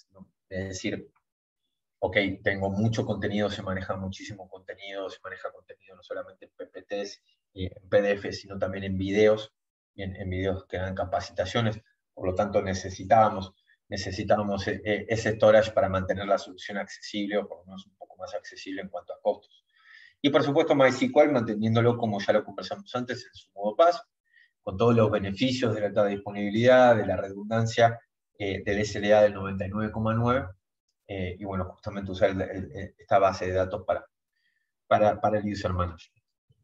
Es decir, ok, tengo mucho contenido, se maneja muchísimo contenido, se maneja contenido no solamente en PPTs, en PDF, sino también en videos, en videos que dan capacitaciones, por lo tanto necesitábamos ese storage para mantener la solución accesible, o por lo menos un poco más accesible en cuanto a costos. Y por supuesto MySQL, manteniéndolo como ya lo conversamos antes, en su modo PaaS, con todos los beneficios de la alta disponibilidad, de la redundancia, del SLA del 99,9, y bueno, justamente usar esta base de datos para el User Management.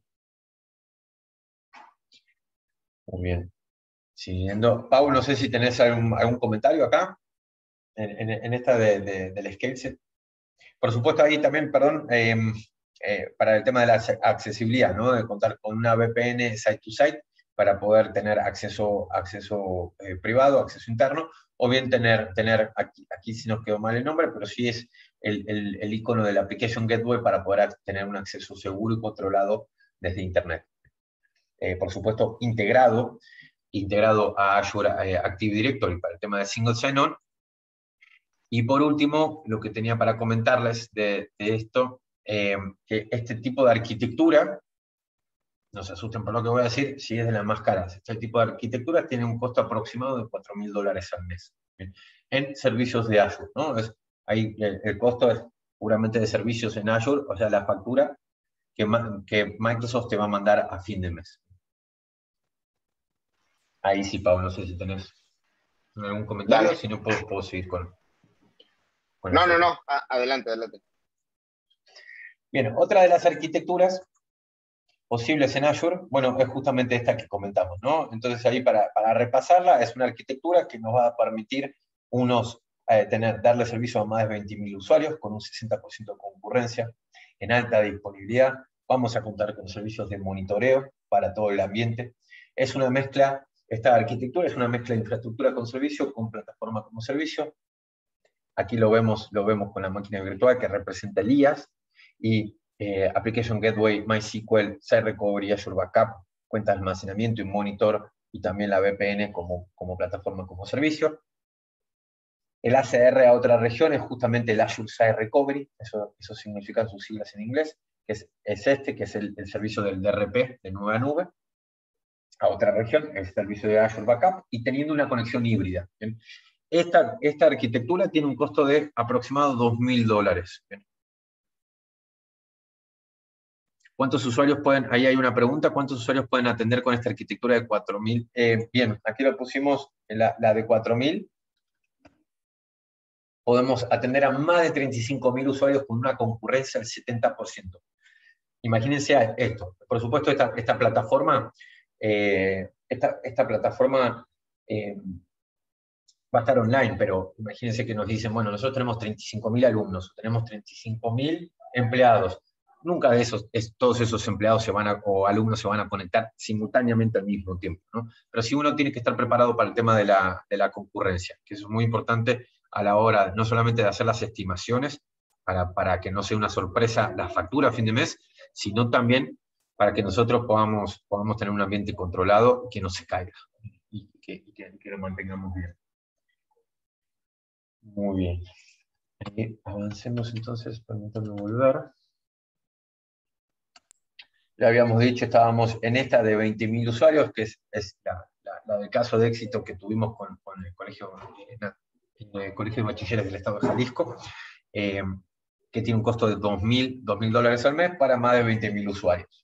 Muy bien. Siguiendo. Pau, no sé si tenés algún comentario acá, en esta del scale set. Por supuesto, ahí también, perdón, para el tema de la accesibilidad, ¿no? De contar con una VPN site-to-site para poder tener acceso privado, acceso interno, o bien tener aquí sí nos quedó mal el nombre, pero sí es el icono del Application Gateway para poder tener un acceso seguro y controlado desde Internet. Por supuesto, integrado a Azure Active Directory para el tema de Single Sign-On. Y por último, lo que tenía para comentarles de esto, que este tipo de arquitectura, no se asusten por lo que voy a decir, si es de las más caras. Este tipo de arquitectura tiene un costo aproximado de $4.000 al mes, ¿bien? En servicios de Azure, ¿no? Ahí el costo es puramente de servicios en Azure, o sea, la factura que Microsoft te va a mandar a fin de mes. Ahí sí, Pablo, no sé si tenés algún comentario, Dale. si no puedo seguir con No, adelante. Bien, otra de las arquitecturas posibles en Azure, bueno, es justamente esta que comentamos, ¿no? Entonces ahí para repasarla, es una arquitectura que nos va a permitir darle servicio a más de 20.000 usuarios con un 60% de concurrencia en alta disponibilidad. Vamos a contar con servicios de monitoreo para todo el ambiente. Es una mezcla, esta arquitectura es una mezcla de infraestructura con servicio, con plataforma como servicio. Aquí lo vemos con la máquina virtual que representa el IaaS, y Application Gateway, MySQL, Site Recovery, Azure Backup, cuenta de almacenamiento y monitor, y también la VPN como plataforma como servicio. El ACR a otra región es justamente el Azure Site Recovery, eso significan sus siglas en inglés, que es el servicio del DRP, de nube a nube. A otra región, el servicio de Azure Backup, y teniendo una conexión híbrida. ¿Bien? Esta arquitectura tiene un costo de aproximado $2.000. ¿Bien? ¿Cuántos usuarios pueden, ahí hay una pregunta, cuántos usuarios pueden atender con esta arquitectura de 4.000? Bien, aquí lo pusimos, la de 4.000. Podemos atender a más de 35.000 usuarios con una concurrencia del 70%. Imagínense esto. Por supuesto, esta plataforma, va a estar online, pero imagínense que nos dicen, bueno, nosotros tenemos 35.000 alumnos, tenemos 35.000 empleados. Nunca todos esos empleados o alumnos se van a conectar simultáneamente al mismo tiempo, ¿no? Pero sí uno tiene que estar preparado para el tema de la concurrencia, que es muy importante a la hora no solamente de hacer las estimaciones, para que no sea una sorpresa la factura a fin de mes, sino también para que nosotros podamos tener un ambiente controlado y que no se caiga, y que lo mantengamos bien. Muy bien. Avancemos entonces, permítanme volver. Ya habíamos dicho, estábamos en esta de 20.000 usuarios, que es la del caso de éxito que tuvimos con el Colegio de Bachilleres del Estado de Jalisco, que tiene un costo de $2.000 al mes para más de 20.000 usuarios.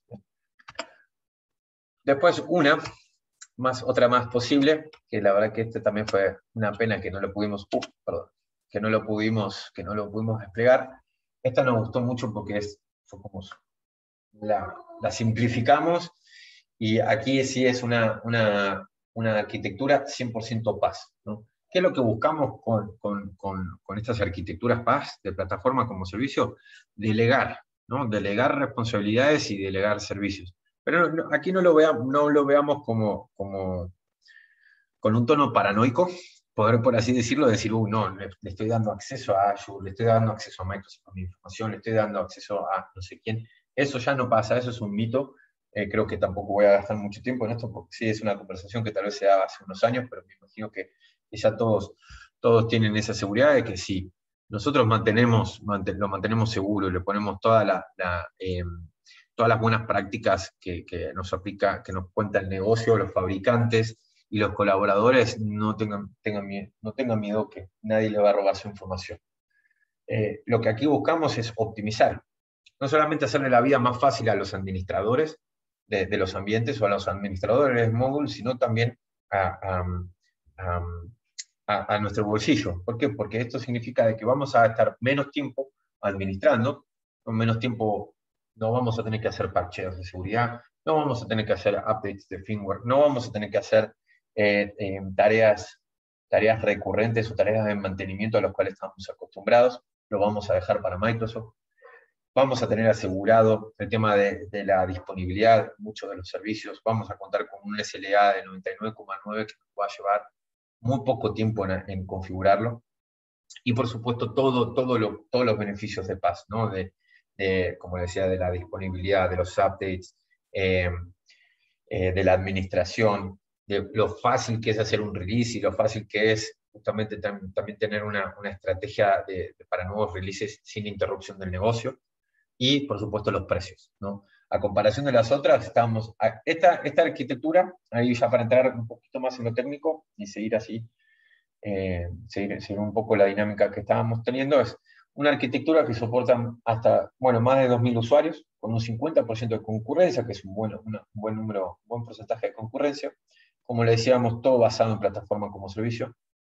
Después otra más posible, que la verdad que este también fue una pena que no lo pudimos, que no lo pudimos desplegar. Esta nos gustó mucho porque fue como la simplificamos, y aquí sí es una arquitectura 100% PaaS, ¿no? ¿Qué es lo que buscamos con estas arquitecturas PaaS de plataforma como servicio? Delegar, ¿no? Delegar responsabilidades y delegar servicios. Pero aquí no lo veamos como con un tono paranoico, poder, por así decirlo, decir, no, le estoy dando acceso a Azure, le estoy dando acceso a Microsoft a mi información, le estoy dando acceso a no sé quién. Eso ya no pasa, eso es un mito. Creo que tampoco voy a gastar mucho tiempo en esto, porque sí es una conversación que tal vez se daba hace unos años, pero me imagino que ya todos tienen esa seguridad de que si nosotros lo mantenemos seguro y le ponemos todas las buenas prácticas que nos aplica, que nos cuenta el negocio, los fabricantes y los colaboradores. No tengan miedo que nadie le va a robar su información. Lo que aquí buscamos es optimizar, no solamente hacerle la vida más fácil a los administradores de los ambientes o a los administradores de módulos, sino también a nuestro bolsillo. ¿Por qué? Porque esto significa de que vamos a estar menos tiempo administrando, con menos tiempo no vamos a tener que hacer parcheos de seguridad, no vamos a tener que hacer updates de firmware, no vamos a tener que hacer tareas recurrentes o tareas de mantenimiento a las cuales estamos acostumbrados, lo vamos a dejar para Microsoft. Vamos a tener asegurado el tema de la disponibilidad de muchos de los servicios, vamos a contar con un SLA de 99,9 que nos va a llevar muy poco tiempo en configurarlo, y por supuesto todos los beneficios de PaaS, ¿no? Como decía, de la disponibilidad, de los updates, de la administración, de lo fácil que es hacer un release y lo fácil que es justamente también tener una estrategia para nuevos releases sin interrupción del negocio, y por supuesto los precios, ¿no? A comparación de las otras, esta arquitectura, ahí ya para entrar un poquito más en lo técnico y seguir así, seguir un poco la dinámica que estábamos teniendo, es una arquitectura que soporta hasta, más de 2.000 usuarios, con un 50% de concurrencia, que es un buen porcentaje de concurrencia. Como le decíamos, todo basado en plataforma como servicio.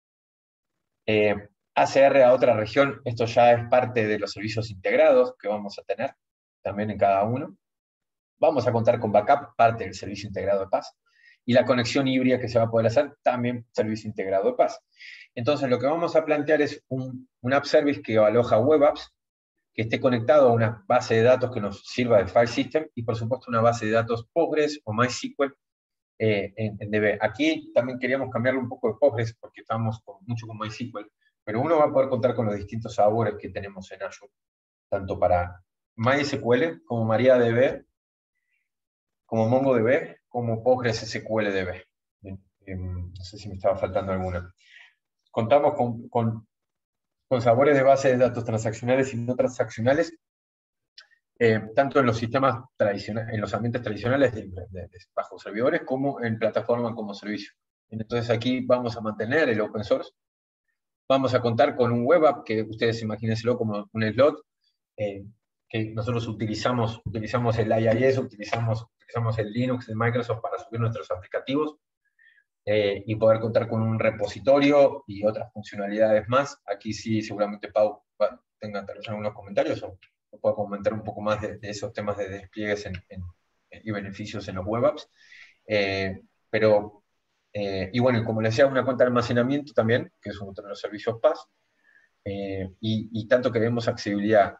ACR a otra región, esto ya es parte de los servicios integrados que vamos a tener también en cada uno. Vamos a contar con backup, parte del servicio integrado de PaaS, y la conexión híbrida que se va a poder hacer, también servicio integrado de PaaS. Entonces, lo que vamos a plantear es un app service que aloja web apps, que esté conectado a una base de datos que nos sirva de file system, y por supuesto una base de datos Postgres o MySQL en DB. Aquí también queríamos cambiarle un poco de Postgres, porque estábamos mucho con MySQL, pero uno va a poder contar con los distintos sabores que tenemos en Azure, tanto para MySQL como MariaDB, como MongoDB, como PostgreSQL-DB. No sé si me estaba faltando alguna. Contamos con sabores de base de datos transaccionales y no transaccionales, tanto en los sistemas tradicionales, en los ambientes tradicionales bajo servidores, como en plataforma como servicio. Entonces aquí vamos a mantener el open source. Vamos a contar con un web app que ustedes imagínenselo como un slot, que nosotros utilizamos el IIS, utilizamos el Linux de Microsoft para subir nuestros aplicativos, y poder contar con un repositorio y otras funcionalidades más. Aquí sí, seguramente Pau tenga tal vez algunos comentarios, o pueda comentar un poco más de esos temas de despliegues y beneficios en los web apps. Y bueno, como les decía, una cuenta de almacenamiento también, que es otro de los servicios PaaS. Y tanto queremos accesibilidad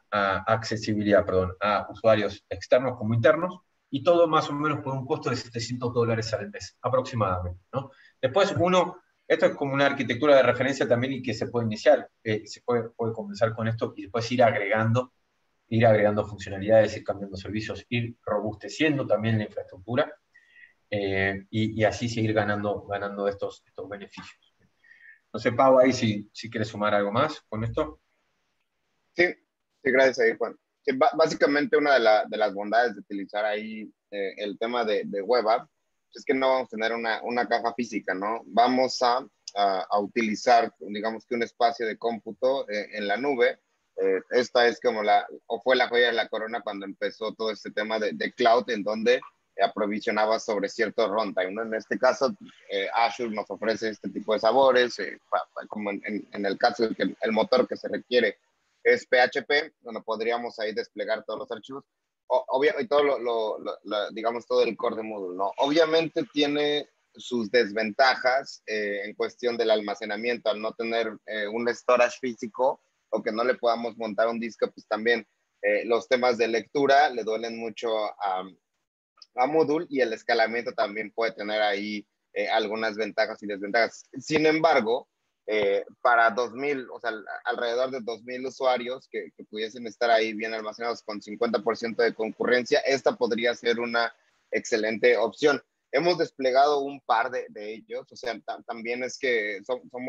a usuarios externos como internos, y todo más o menos por un costo de $700 al mes, aproximadamente, ¿no? Después esto es como una arquitectura de referencia también, y que se puede iniciar, se puede comenzar con esto y después ir agregando funcionalidades, ir cambiando servicios, ir robusteciendo también la infraestructura, y así seguir ganando estos beneficios. No sé, Pau, ahí si quieres sumar algo más con esto. Sí, gracias ahí, Juan. Sí, básicamente una de las bondades de utilizar ahí el tema de web app es que no vamos a tener una caja física, ¿no? Vamos a utilizar, digamos que un espacio de cómputo en la nube. Esta es como fue la joya de la corona cuando empezó todo este tema de cloud, en donde aprovisionaba sobre cierto runtime, ¿no? En este caso, Azure nos ofrece este tipo de sabores, como en el caso de que el motor que se requiere es PHP, donde podríamos ahí desplegar todos los archivos, y todo digamos, todo el core de Moodle, ¿no? Obviamente tiene sus desventajas en cuestión del almacenamiento, al no tener un storage físico, o que no le podamos montar un disco, pues también los temas de lectura le duelen mucho a Moodle, y el escalamiento también puede tener ahí algunas ventajas y desventajas. Sin embargo, para 2.000, o sea, alrededor de 2.000 usuarios que pudiesen estar ahí bien almacenados con 50% de concurrencia, esta podría ser una excelente opción. Hemos desplegado un par de ellos, o sea, también es que somos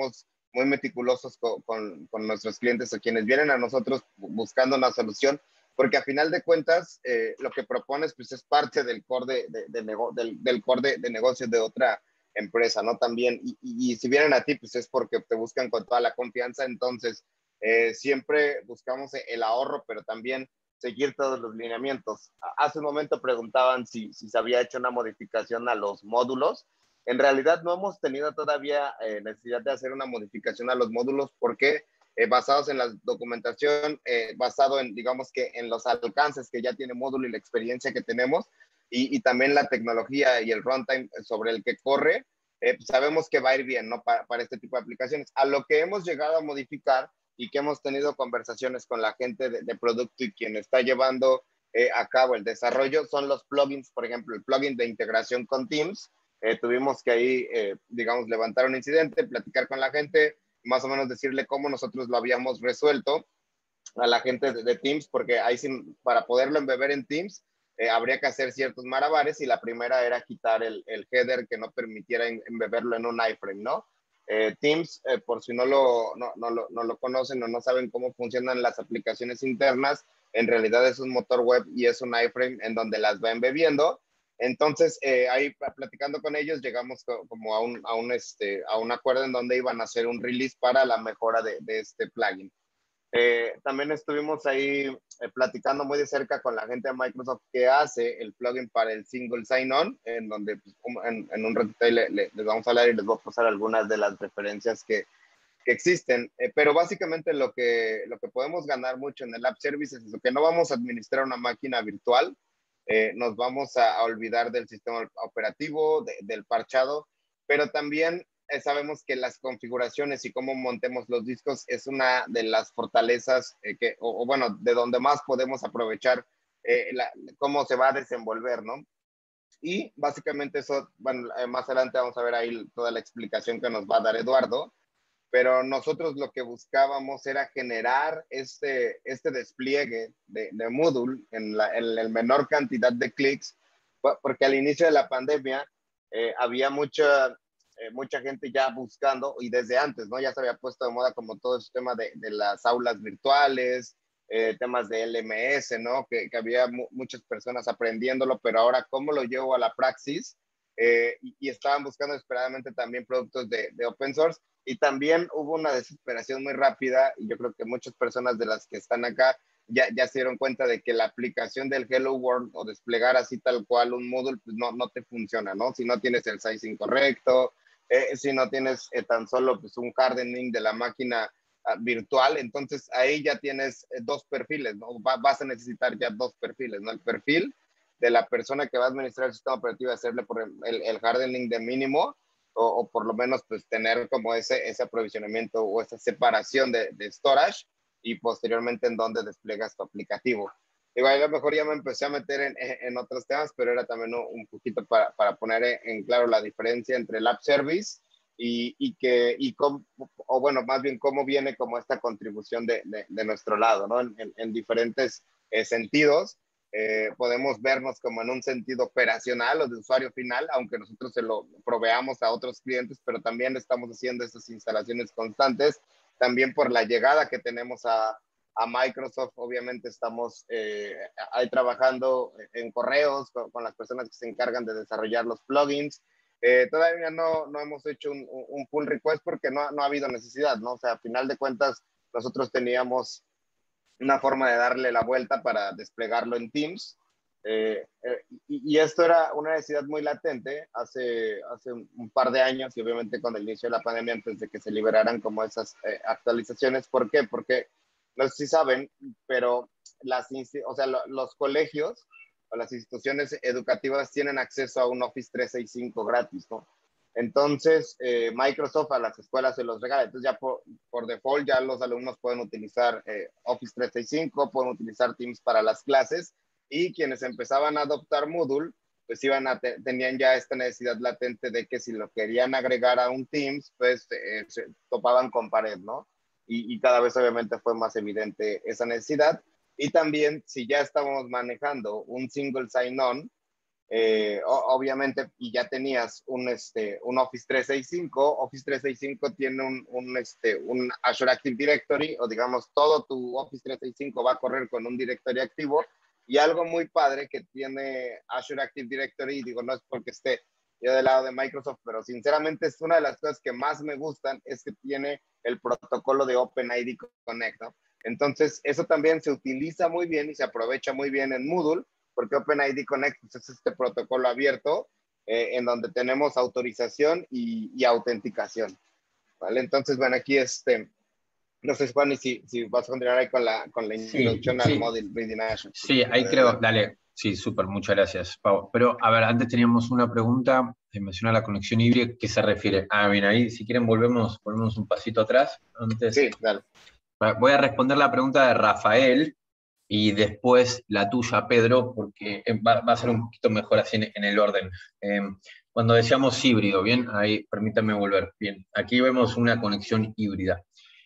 muy meticulosos con nuestros clientes o quienes vienen a nosotros buscando una solución, porque a final de cuentas lo que propones pues es parte del core del core de negocio de otra empresa, ¿no? También, y si vienen a ti, pues es porque te buscan con toda la confianza, entonces siempre buscamos el ahorro, pero también seguir todos los lineamientos. Hace un momento preguntaban si se había hecho una modificación a los módulos. En realidad no hemos tenido todavía necesidad de hacer una modificación a los módulos porque basados en la documentación, basado en, digamos que en los alcances que ya tiene módulo y la experiencia que tenemos, y también la tecnología y el runtime sobre el que corre, sabemos que va a ir bien, ¿no? Para este tipo de aplicaciones. A lo que hemos llegado a modificar y que hemos tenido conversaciones con la gente de producto y quien está llevando a cabo el desarrollo son los plugins, por ejemplo, el plugin de integración con Teams. Tuvimos que ahí, digamos, levantar un incidente, platicar con la gente, más o menos decirle cómo nosotros lo habíamos resuelto a la gente de Teams, porque ahí sí, para poderlo embeber en Teams, habría que hacer ciertos malabares y la primera era quitar el header que no permitiera embeberlo en un iframe, ¿no? Teams, por si no lo conocen o no saben cómo funcionan las aplicaciones internas, en realidad es un motor web y es un iframe en donde las va embebiendo. Entonces, ahí platicando con ellos, llegamos como a un acuerdo en donde iban a hacer un release para la mejora de este plugin. También estuvimos ahí platicando muy de cerca con la gente de Microsoft que hace el plugin para el single sign-on, en donde pues, en un ratito les vamos a hablar y les voy a pasar algunas de las referencias que existen. Pero básicamente lo que podemos ganar mucho en el App Services es que no vamos a administrar una máquina virtual, nos vamos a olvidar del sistema operativo, del parchado, pero también sabemos que las configuraciones y cómo montemos los discos es una de las fortalezas o bueno, de donde más podemos aprovechar cómo se va a desenvolver, ¿no? Y básicamente eso, bueno, más adelante vamos a ver ahí toda la explicación que nos va a dar Eduardo, pero nosotros lo que buscábamos era generar este despliegue de Moodle en la menor cantidad de clics, porque al inicio de la pandemia había mucha gente ya buscando, y desde antes, ¿no? Ya se había puesto de moda como todo ese tema de las aulas virtuales, temas de LMS, ¿no? Que había muchas personas aprendiéndolo, pero ahora, ¿cómo lo llevo a la praxis? Y estaban buscando desesperadamente también productos de open source, y también hubo una desesperación muy rápida, y yo creo que muchas personas de las que están acá ya se dieron cuenta de que la aplicación del Hello World o desplegar así tal cual un módulo, pues no te funciona, ¿no? Si no tienes el size incorrecto, si no tienes tan solo pues, un hardening de la máquina virtual, entonces ahí ya tienes dos perfiles, ¿no? Vas a necesitar ya dos perfiles, ¿no? El perfil de la persona que va a administrar el sistema operativo y hacerle por el hardening de mínimo, o por lo menos pues tener como ese aprovisionamiento o esa separación de storage, y posteriormente en donde desplegas tu aplicativo. Igual a lo mejor ya me empecé a meter en otros temas, pero era también un poquito para poner en claro la diferencia entre el App Service y cómo, o bueno, más bien cómo viene como esta contribución de nuestro lado, ¿no? En diferentes sentidos. Podemos vernos como en un sentido operacional o de usuario final, aunque nosotros se lo proveamos a otros clientes, pero también estamos haciendo estas instalaciones constantes, también por la llegada que tenemos a Microsoft. Obviamente estamos ahí trabajando en correos con las personas que se encargan de desarrollar los plugins. Todavía no hemos hecho un pull request porque no ha habido necesidad, ¿no? O sea, a final de cuentas, nosotros teníamos una forma de darle la vuelta para desplegarlo en Teams. Y esto era una necesidad muy latente hace un par de años, y obviamente con el inicio de la pandemia, antes de que se liberaran como esas actualizaciones. ¿Por qué? Porque no sé si saben, pero los colegios o las instituciones educativas tienen acceso a un Office 365 gratis, ¿no? Entonces, Microsoft a las escuelas se los regala. Entonces, ya por default, ya los alumnos pueden utilizar Office 365, pueden utilizar Teams para las clases, y quienes empezaban a adoptar Moodle, pues tenían ya esta necesidad latente de que si lo querían agregar a un Teams, pues se topaban con pared, ¿no? Y cada vez obviamente fue más evidente esa necesidad. Y también, si ya estábamos manejando un single sign-on, obviamente, y ya tenías un Office 365. Office 365 tiene un Azure Active Directory, o digamos, todo tu Office 365 va a correr con un directorio activo. Y algo muy padre que tiene Azure Active Directory, digo, no es porque esté yo del lado de Microsoft, pero sinceramente es una de las cosas que más me gustan, es que tiene el protocolo de OpenID Connect, ¿no? Entonces, eso también se utiliza muy bien y se aprovecha muy bien en Moodle, porque OpenID Connect es este protocolo abierto en donde tenemos autorización y autenticación, ¿vale? Entonces, bueno, aquí no sé, Juan, y si vas a continuar ahí con la introducción al Model Reading Azure. Sí, ahí creo, dale, sí, súper, muchas gracias, Pau. Pero, a ver, antes teníamos una pregunta, menciona la conexión híbrida, ¿qué se refiere? Bien, ahí, si quieren, volvemos un pasito atrás. Antes, sí, dale. Voy a responder la pregunta de Rafael, y después la tuya, Pedro, porque va a ser un poquito mejor así en el orden. Cuando decíamos híbrido, bien, ahí permítanme volver. Bien, aquí vemos una conexión híbrida.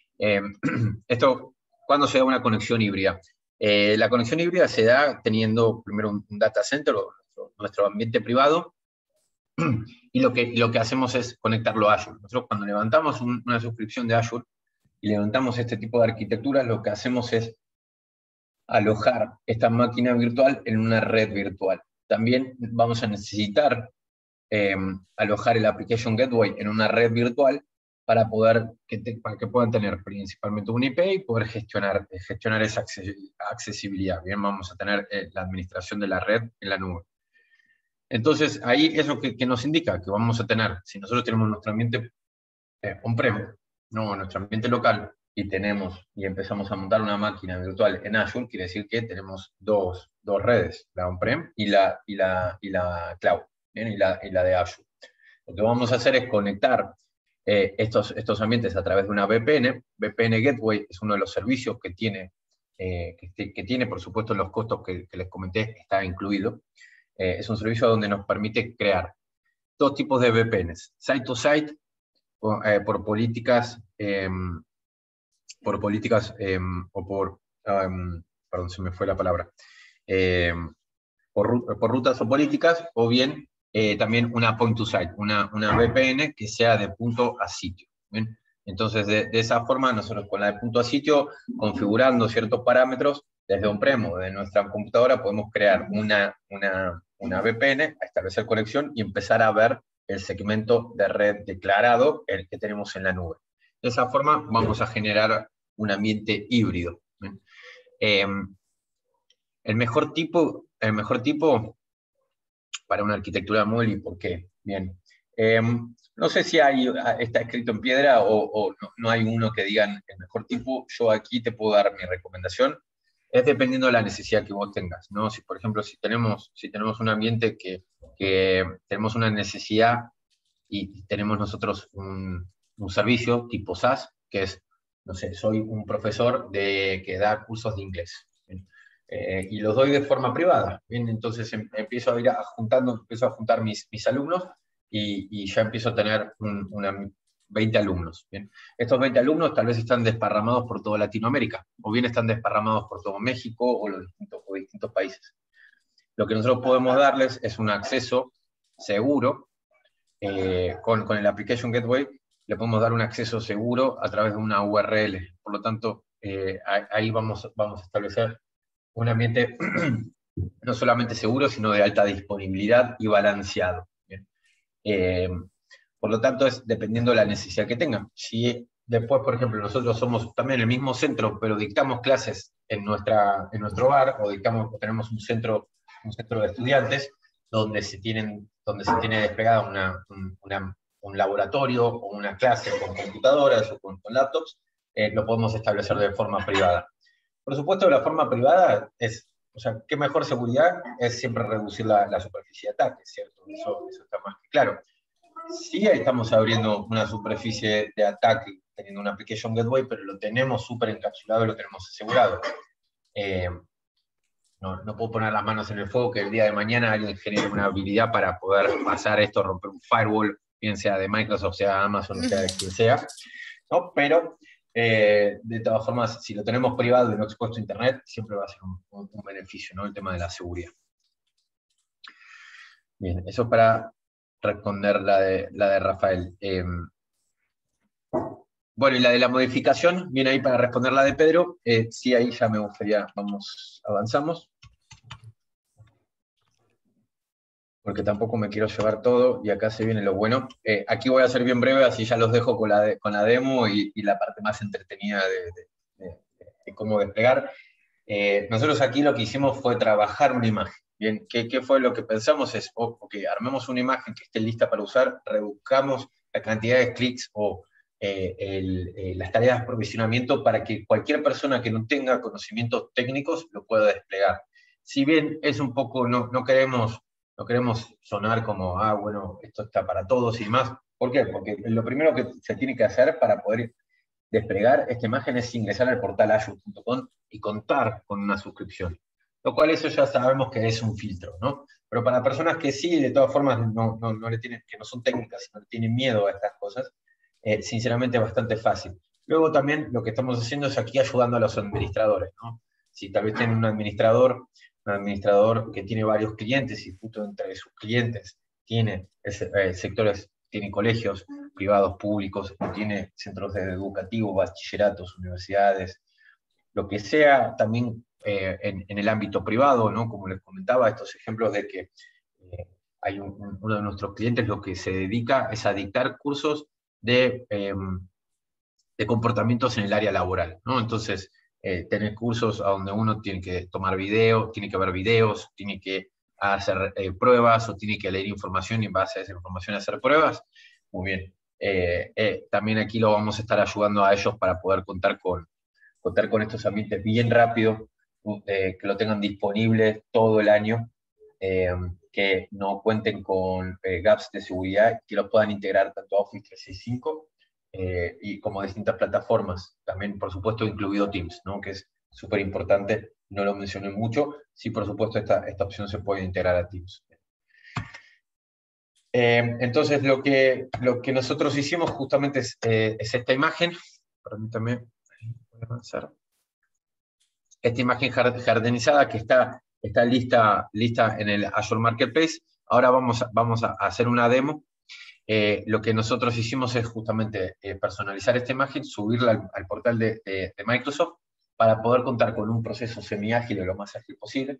¿Cuándo se da una conexión híbrida? La conexión híbrida se da teniendo primero un data center, o nuestro ambiente privado, y lo que hacemos es conectarlo a Azure. Nosotros cuando levantamos una suscripción de Azure y levantamos este tipo de arquitecturas, lo que hacemos es alojar esta máquina virtual en una red virtual. También vamos a necesitar alojar el Application Gateway en una red virtual para que puedan tener principalmente un IP y poder gestionar esa accesibilidad. Bien, vamos a tener la administración de la red en la nube. Entonces, ahí es lo que nos indica que vamos a tener, si nosotros tenemos nuestro ambiente on-prem, no, nuestro ambiente local, y empezamos a montar una máquina virtual en Azure, quiere decir que tenemos dos redes, la on-prem y la cloud, ¿bien? Y la de Azure. Lo que vamos a hacer es conectar estos ambientes a través de una VPN. VPN Gateway es uno de los servicios que tiene, por supuesto, los costos que les comenté, está incluido. Es un servicio donde nos permite crear dos tipos de VPNs, site-to-site, por políticas, perdón, se me fue la palabra, por rutas o políticas, o bien también una point-to-site, una VPN que sea de punto a sitio. ¿Bien? Entonces, de esa forma, nosotros con la de punto a sitio, configurando ciertos parámetros, desde on-prem o de nuestra computadora, podemos crear una VPN, establecer conexión y empezar a ver el segmento de red declarado, el que tenemos en la nube. De esa forma, vamos a generar un ambiente híbrido. El mejor tipo para una arquitectura móvil, ¿por qué? Bien. No sé si está escrito en piedra o no hay uno que digan el mejor tipo. Yo aquí te puedo dar mi recomendación. Es dependiendo de la necesidad que vos tengas, ¿no? Si, por ejemplo, si tenemos un ambiente que tenemos una necesidad y tenemos nosotros un servicio tipo SaaS, que es, no sé, soy un profesor que da cursos de inglés. Y los doy de forma privada. Bien, entonces empiezo a juntar mis alumnos y ya empiezo a tener 20 alumnos. Bien. Estos 20 alumnos tal vez están desparramados por toda Latinoamérica, o bien están desparramados por todo México o los distintos países. Lo que nosotros podemos darles es un acceso seguro, con el Application Gateway, le podemos dar un acceso seguro a través de una URL. Por lo tanto, ahí vamos a establecer un ambiente no solamente seguro, sino de alta disponibilidad y balanceado. Por lo tanto, es dependiendo de la necesidad que tengan. Si después, por ejemplo, nosotros somos también el mismo centro, pero dictamos clases en nuestro hogar, o tenemos un centro de estudiantes, donde se tiene desplegado un laboratorio o una clase con computadoras o con laptops, lo podemos establecer de forma privada. Por supuesto, la forma privada qué mejor seguridad es siempre reducir la superficie de ataque, ¿cierto? Eso está más que claro. Sí estamos abriendo una superficie de ataque teniendo una Application Gateway, pero lo tenemos súper encapsulado y lo tenemos asegurado. No puedo poner las manos en el fuego que el día de mañana alguien genere una habilidad para poder pasar esto, romper un firewall, bien sea de Microsoft, sea de Amazon, sea de quien sea, ¿no? Pero de todas formas, si lo tenemos privado y no expuesto a Internet, siempre va a ser un beneficio, ¿no? El tema de la seguridad. Bien, eso para responder la de Rafael. Bueno, y la de la modificación, viene ahí para responder la de Pedro. Sí, ahí ya me gustaría, avanzamos. Porque tampoco me quiero llevar todo, y acá se viene lo bueno. Aquí voy a ser bien breve, así ya los dejo con la demo y la parte más entretenida de cómo desplegar. Nosotros aquí lo que hicimos fue trabajar una imagen. Bien, ¿qué fue lo que pensamos? Es, ok, armemos una imagen que esté lista para usar, reduzcamos la cantidad de clics o las tareas de aprovisionamiento para que cualquier persona que no tenga conocimientos técnicos lo pueda desplegar. Si bien es un poco, no queremos sonar como, bueno, esto está para todos y más. ¿Por qué? Porque lo primero que se tiene que hacer para poder desplegar esta imagen es ingresar al portal azure.com y contar con una suscripción. Lo cual eso ya sabemos que es un filtro, ¿no? Pero para personas que sí, de todas formas, no le tienen, que no son técnicas, sino que tienen miedo a estas cosas, sinceramente es bastante fácil. Luego también lo que estamos haciendo es aquí ayudando a los administradores, ¿no? Si tal vez tienen un administrador que tiene varios clientes y justo entre sus clientes tiene sectores, tiene colegios privados, públicos, tiene centros educativos, bachilleratos, universidades, lo que sea, también en el ámbito privado, ¿no? Como les comentaba, estos ejemplos de que hay uno de nuestros clientes lo que se dedica es a dictar cursos de comportamientos en el área laboral, ¿no? Entonces, tener cursos a donde uno tiene que tomar video, tiene que ver videos, tiene que hacer pruebas o tiene que leer información y en base a esa información hacer pruebas. Muy bien. También aquí lo vamos a estar ayudando a ellos para poder contar con estos ambientes bien rápido, que lo tengan disponible todo el año, que no cuenten con gaps de seguridad, que los puedan integrar tanto a Office 365 y como distintas plataformas, también por supuesto incluido Teams, ¿no? Que es súper importante, no lo mencioné mucho, sí por supuesto esta opción se puede integrar a Teams. Entonces lo que nosotros hicimos justamente es esta imagen, permítame, voy a avanzar. Esta imagen jardinizada que está lista en el Azure Marketplace. Ahora vamos a hacer una demo. Lo que nosotros hicimos es justamente personalizar esta imagen, subirla al portal de Microsoft para poder contar con un proceso semi-ágil o lo más ágil posible.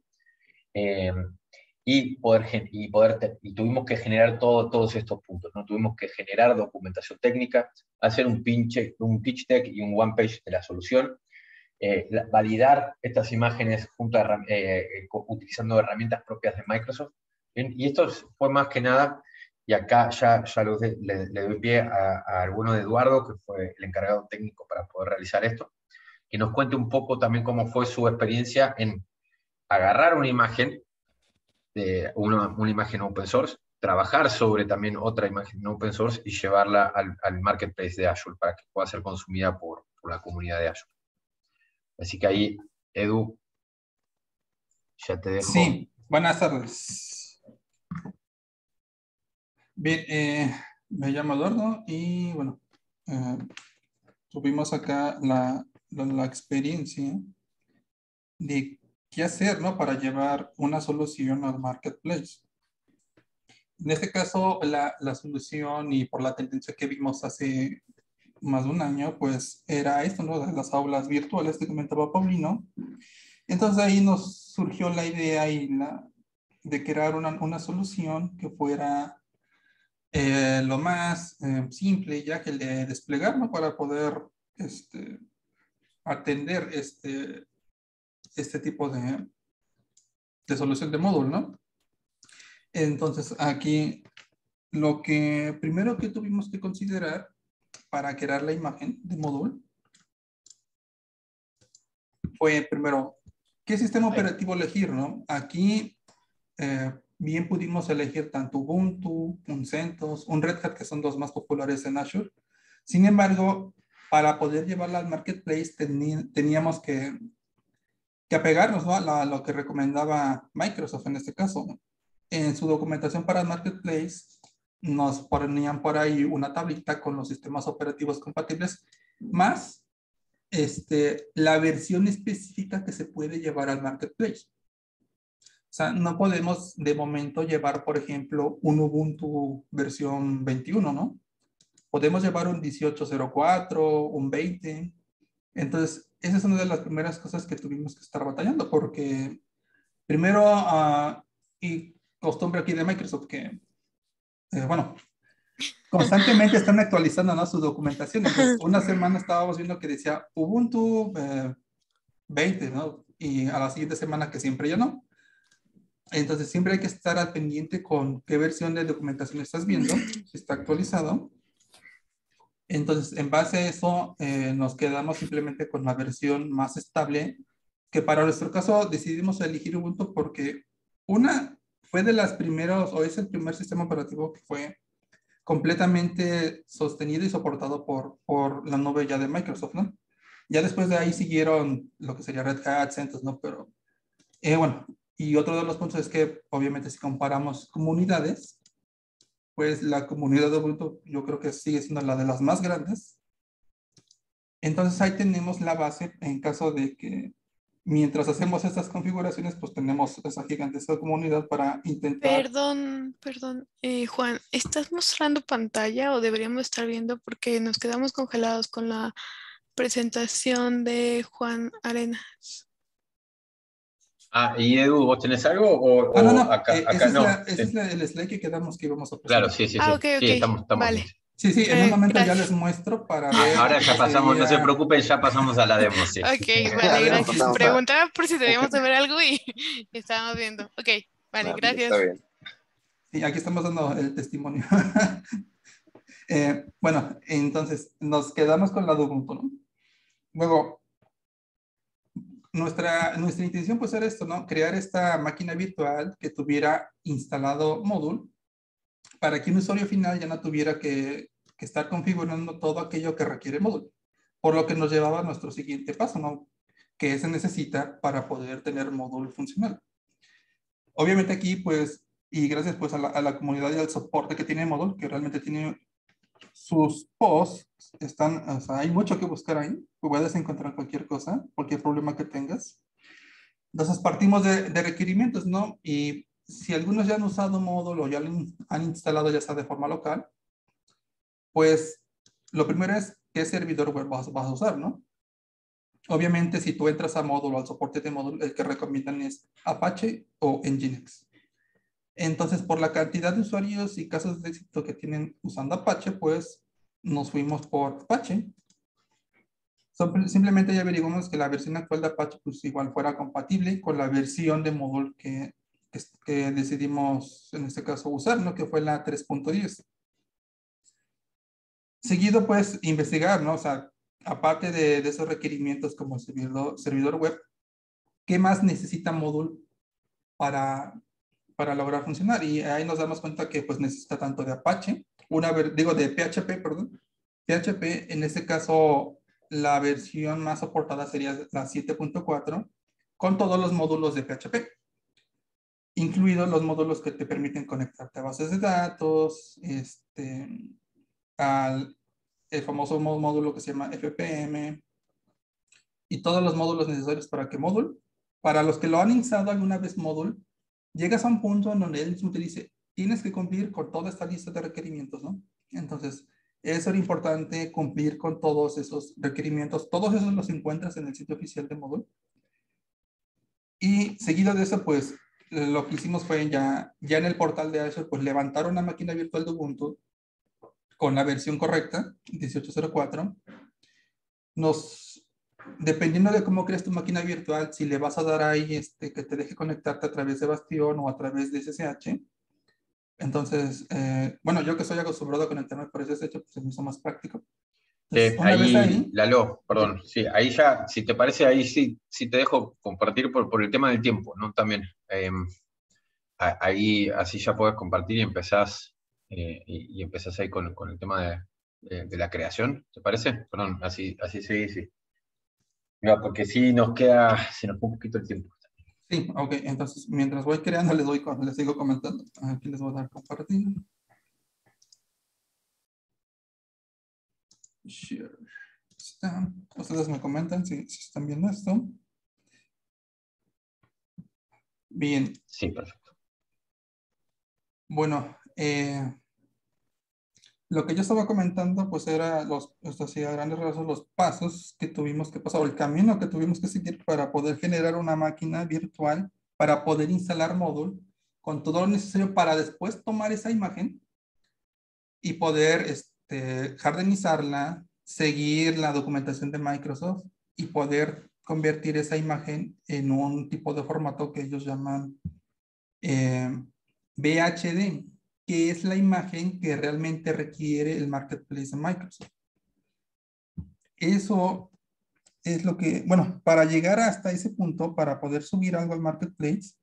Y tuvimos que generar todos estos puntos, ¿no? Tuvimos que generar documentación técnica, hacer un pitch deck y un one page de la solución, validar estas imágenes utilizando herramientas propias de Microsoft. Bien, y esto fue más que nada, y acá ya le doy pie al bueno de Eduardo, que fue el encargado técnico para poder realizar esto, que nos cuente un poco también cómo fue su experiencia en agarrar una imagen, una imagen open source, trabajar sobre también otra imagen open source y llevarla al marketplace de Azure para que pueda ser consumida por la comunidad de Azure. Así que ahí, Edu, ya te dejo. Sí, buenas tardes. Bien, me llamo Eduardo y bueno, tuvimos acá la experiencia de qué hacer, ¿no? Para llevar una solución al marketplace. En este caso, la solución y por la tendencia que vimos hace más de un año, pues era esto, ¿no? De las aulas virtuales que comentaba Paulino. Entonces ahí nos surgió la idea de crear una solución que fuera lo más simple y ágil de desplegar, ¿no? Para poder atender este tipo de solución de módulo, ¿no? Entonces aquí lo que primero que tuvimos que considerar para crear la imagen de módulo fue primero, ¿qué sistema operativo elegir, no? Aquí bien pudimos elegir tanto Ubuntu, un CentOS, un Red Hat, que son dos más populares en Azure. Sin embargo, para poder llevarla al marketplace teníamos que apegarnos, ¿no? A lo que recomendaba Microsoft en este caso. En su documentación para el marketplace nos ponían por ahí una tablita con los sistemas operativos compatibles más la versión específica que se puede llevar al marketplace. sea, no podemos de momento llevar, por ejemplo, un Ubuntu versión 21, ¿no? Podemos llevar un 18.04, un 20. Entonces, esa es una de las primeras cosas que tuvimos que estar batallando, porque primero, y costumbre aquí de Microsoft, que, bueno, constantemente están actualizando, ¿no?, su documentación. Entonces, una semana estábamos viendo que decía Ubuntu 20, ¿no? Y a la siguiente semana que siempre ya no. Entonces, siempre hay que estar al pendiente con qué versión de documentación estás viendo, si está actualizado. Entonces, en base a eso, nos quedamos simplemente con la versión más estable, que para nuestro caso decidimos elegir Ubuntu porque una fue de las primeros, o es el primer sistema operativo que fue completamente sostenido y soportado por la nube ya de Microsoft, ¿no? Ya después de ahí siguieron lo que sería Red Hat, CentOS, ¿no? Pero, bueno, y otro de los puntos es que, obviamente, si comparamos comunidades, pues la comunidad de Ubuntu yo creo que sigue siendo la de las más grandes. Entonces ahí tenemos la base en caso de que mientras hacemos estas configuraciones, pues tenemos esa gigantesca comunidad para intentar. Perdón, Juan, ¿estás mostrando pantalla o deberíamos estar viendo porque nos quedamos congelados con la presentación de Juan Arenas? Y Edu, ¿vos tenés algo? ¿O, No, o acá, ese acá es, no? el slide que quedamos que íbamos a Claro, presentar. sí, sí, Ah, sí. ok, Sí, estamos vale. bien. Sí, sí, en un momento ya les Gracias. muestro para ver Ahora cómo ya pasamos, no se sería. preocupen, ya pasamos a la demo, sí. Ok, La vale, demo gracias. pasamos a... Preguntaba por si debíamos de ver algo y estábamos viendo. Ok, vale, No, pues está gracias. bien. Sí, aquí estamos dando el testimonio. Bueno, entonces nos quedamos con la de Ubuntu, ¿no? Luego, nuestra intención pues era esto, ¿no? Crear esta máquina virtual que tuviera instalado módulo para que un usuario final ya no tuviera que estar configurando todo aquello que requiere módulo. Por lo que nos llevaba a nuestro siguiente paso, ¿no? Que se necesita para poder tener módulo funcional. Obviamente aquí, pues, y gracias pues a la comunidad y al soporte que tiene módulo, que realmente tiene sus posts, están, o sea, hay mucho que buscar ahí, puedes encontrar cualquier cosa, cualquier problema que tengas. Entonces partimos de requerimientos, ¿no? Y si algunos ya han usado módulo o ya lo han instalado ya sea de forma local, pues lo primero es qué servidor web vas a usar, ¿no? Obviamente, si tú entras a módulo, al soporte de módulo, el que recomiendan es Apache o Nginx. Entonces, por la cantidad de usuarios y casos de éxito que tienen usando Apache, pues nos fuimos por Apache. Simplemente ya averiguamos que la versión actual de Apache pues igual fuera compatible con la versión de módulo que decidimos en este caso usar, ¿no? Que fue la 3.10. Seguido, pues, investigar, ¿no? O sea, aparte de esos requerimientos como servidor web, ¿qué más necesita módulo para lograr funcionar? Y ahí nos damos cuenta que, pues, necesita tanto de Apache, de PHP, perdón. PHP, en este caso, la versión más soportada sería la 7.4, con todos los módulos de PHP, incluidos los módulos que te permiten conectarte a bases de datos, al el famoso módulo que se llama FPM y todos los módulos necesarios para que módulo, para los que lo han instalado alguna vez módulo, llegas a un punto en donde él mismo te dice, tienes que cumplir con toda esta lista de requerimientos, ¿no? Entonces, eso era importante cumplir con todos esos requerimientos. Todos esos los encuentras en el sitio oficial de módulo. Y seguido de eso, pues, lo que hicimos fue ya en el portal de Azure, pues levantar una máquina virtual de Ubuntu con la versión correcta, 18.04. Dependiendo de cómo crees tu máquina virtual, si le vas a dar ahí que te deje conectarte a través de Bastion o a través de SSH. Entonces, bueno, yo que soy acostumbrado a conectarme por SSH, pues se me hizo más práctico. Entonces, una vez Ahí, ahí. Lalo, perdón, sí, ahí ya, si te parece, ahí sí, sí te dejo compartir por el tema del tiempo, ¿no? También, ahí así ya puedes compartir y empezás ahí con el tema de la creación, ¿te parece? Perdón, así sí, sí. No, porque sí se nos fue un poquito el tiempo. Sí, ok, entonces mientras voy creando les sigo comentando. Aquí les voy a dar compartir. Share. Ustedes me comentan si están viendo esto. Bien. Sí, perfecto. Bueno, lo que yo estaba comentando, pues era esto sí, a grandes rasgos, los pasos que tuvimos que pasar, o el camino que tuvimos que seguir para poder generar una máquina virtual, para poder instalar módulo, con todo lo necesario para después tomar esa imagen y poder hardenizarla, seguir la documentación de Microsoft y poder convertir esa imagen en un tipo de formato que ellos llaman VHD, que es la imagen que realmente requiere el marketplace de Microsoft. Eso es lo que, bueno, para llegar hasta ese punto, para poder subir algo al marketplace,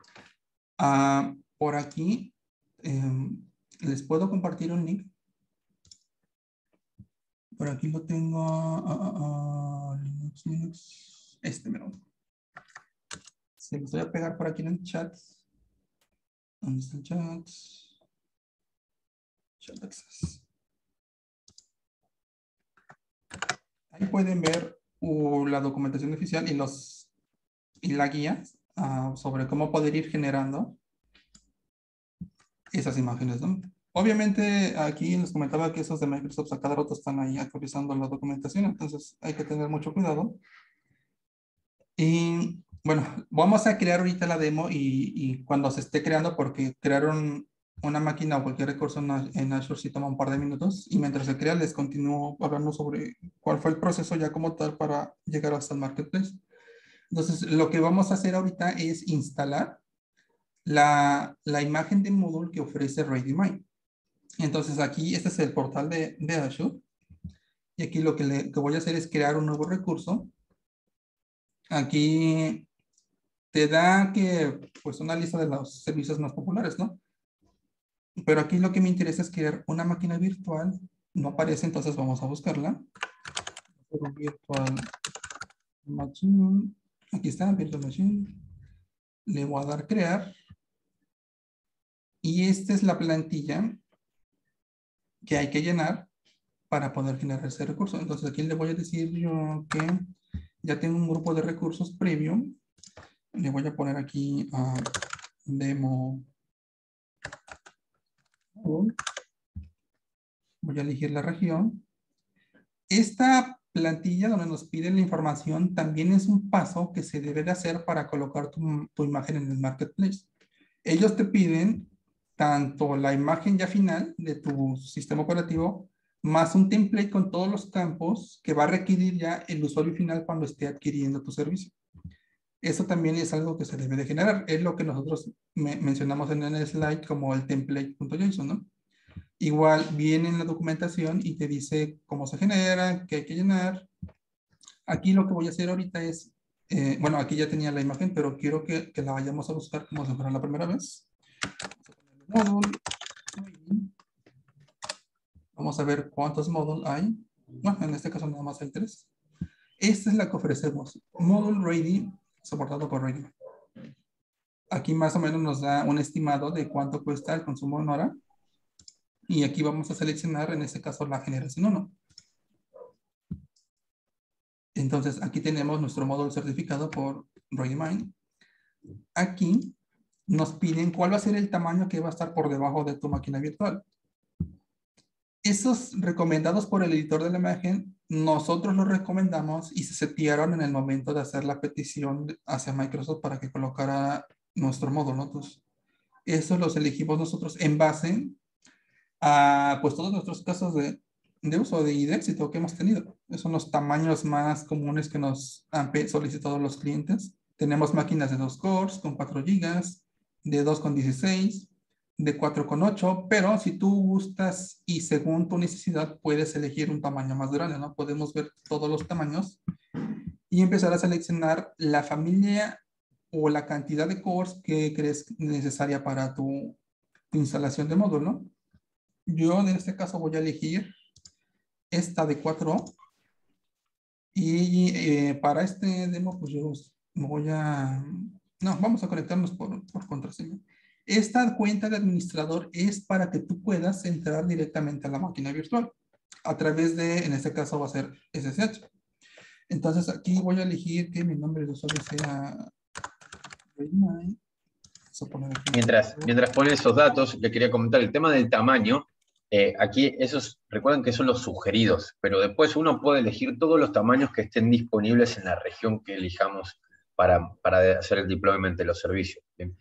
por aquí les puedo compartir un link. Por aquí lo tengo. Linux. Se los voy a pegar por aquí en el chat. ¿Dónde está el chat? Chat access. Ahí pueden ver la documentación oficial y la guía sobre cómo poder ir generando esas imágenes, ¿no? Obviamente aquí les comentaba que esos de Microsoft a cada rato están ahí actualizando la documentación, entonces hay que tener mucho cuidado. Y bueno, vamos a crear ahorita la demo y cuando se esté creando, porque crearon una máquina o cualquier recurso en Azure sí toma un par de minutos, y mientras se crea les continúo hablando sobre cuál fue el proceso ya como tal para llegar hasta el marketplace. Entonces, lo que vamos a hacer ahorita es instalar la imagen de módulo que ofrece ReadyMind. Entonces, aquí este es el portal de Azure, y aquí lo que voy a hacer es crear un nuevo recurso. Aquí te da pues una lista de los servicios más populares, ¿no? Pero aquí lo que me interesa es crear una máquina virtual. No aparece, entonces vamos a buscarla. Virtual Machine. Aquí está, Virtual Machine. Le voy a dar crear. Y esta es la plantilla que hay que llenar para poder generar ese recurso. Entonces aquí le voy a decir yo que ya tengo un grupo de recursos previo. Le voy a poner aquí a demo. Voy a elegir la región. Esta plantilla donde nos piden la información también es un paso que se debe de hacer para colocar tu imagen en el marketplace. Ellos te piden tanto la imagen ya final de tu sistema operativo, más un template con todos los campos que va a requerir ya el usuario final cuando esté adquiriendo tu servicio. Eso también es algo que se debe de generar. Es lo que nosotros mencionamos en el slide como el template.json, ¿no? Igual viene en la documentación y te dice cómo se genera, qué hay que llenar. Aquí lo que voy a hacer ahorita es, bueno, aquí ya tenía la imagen, pero quiero que la vayamos a buscar como si fuera la primera vez. Vamos a ver cuántos módulos hay. Bueno, en este caso nada más hay 3. Esta es la que ofrecemos. Module Ready, soportado por Ready. Aquí más o menos nos da un estimado de cuánto cuesta el consumo en hora. Y aquí vamos a seleccionar, en este caso, la generación 1. Entonces, aquí tenemos nuestro módulo certificado por ReadyMind. Aquí nos piden cuál va a ser el tamaño que va a estar por debajo de tu máquina virtual. Esos recomendados por el editor de la imagen, nosotros los recomendamos y se setearon en el momento de hacer la petición hacia Microsoft para que colocara nuestro módulo. Entonces, esos los elegimos nosotros en base a pues todos nuestros casos de uso y de éxito que hemos tenido. Esos son los tamaños más comunes que nos han solicitado los clientes. Tenemos máquinas de 2 cores con 4 GB, de 2 con 16, de 4 con 8, pero si tú gustas y según tu necesidad puedes elegir un tamaño más grande, ¿no? Podemos ver todos los tamaños y empezar a seleccionar la familia o la cantidad de cores que crees necesaria para tu instalación de módulo, ¿no? Yo en este caso voy a elegir esta de 4 y para este demo pues yo voy a... No, vamos a conectarnos por contraseña. Esta cuenta de administrador es para que tú puedas entrar directamente a la máquina virtual a través de, en este caso va a ser SSH. Entonces aquí voy a elegir que mi nombre de usuario sea ReadyMind Vamos a poner aquí. Mientras pone esos datos, le quería comentar el tema del tamaño. Aquí recuerden que son los sugeridos, pero después uno puede elegir todos los tamaños que estén disponibles en la región que elijamos para hacer el deployment de los servicios. ¿Bien?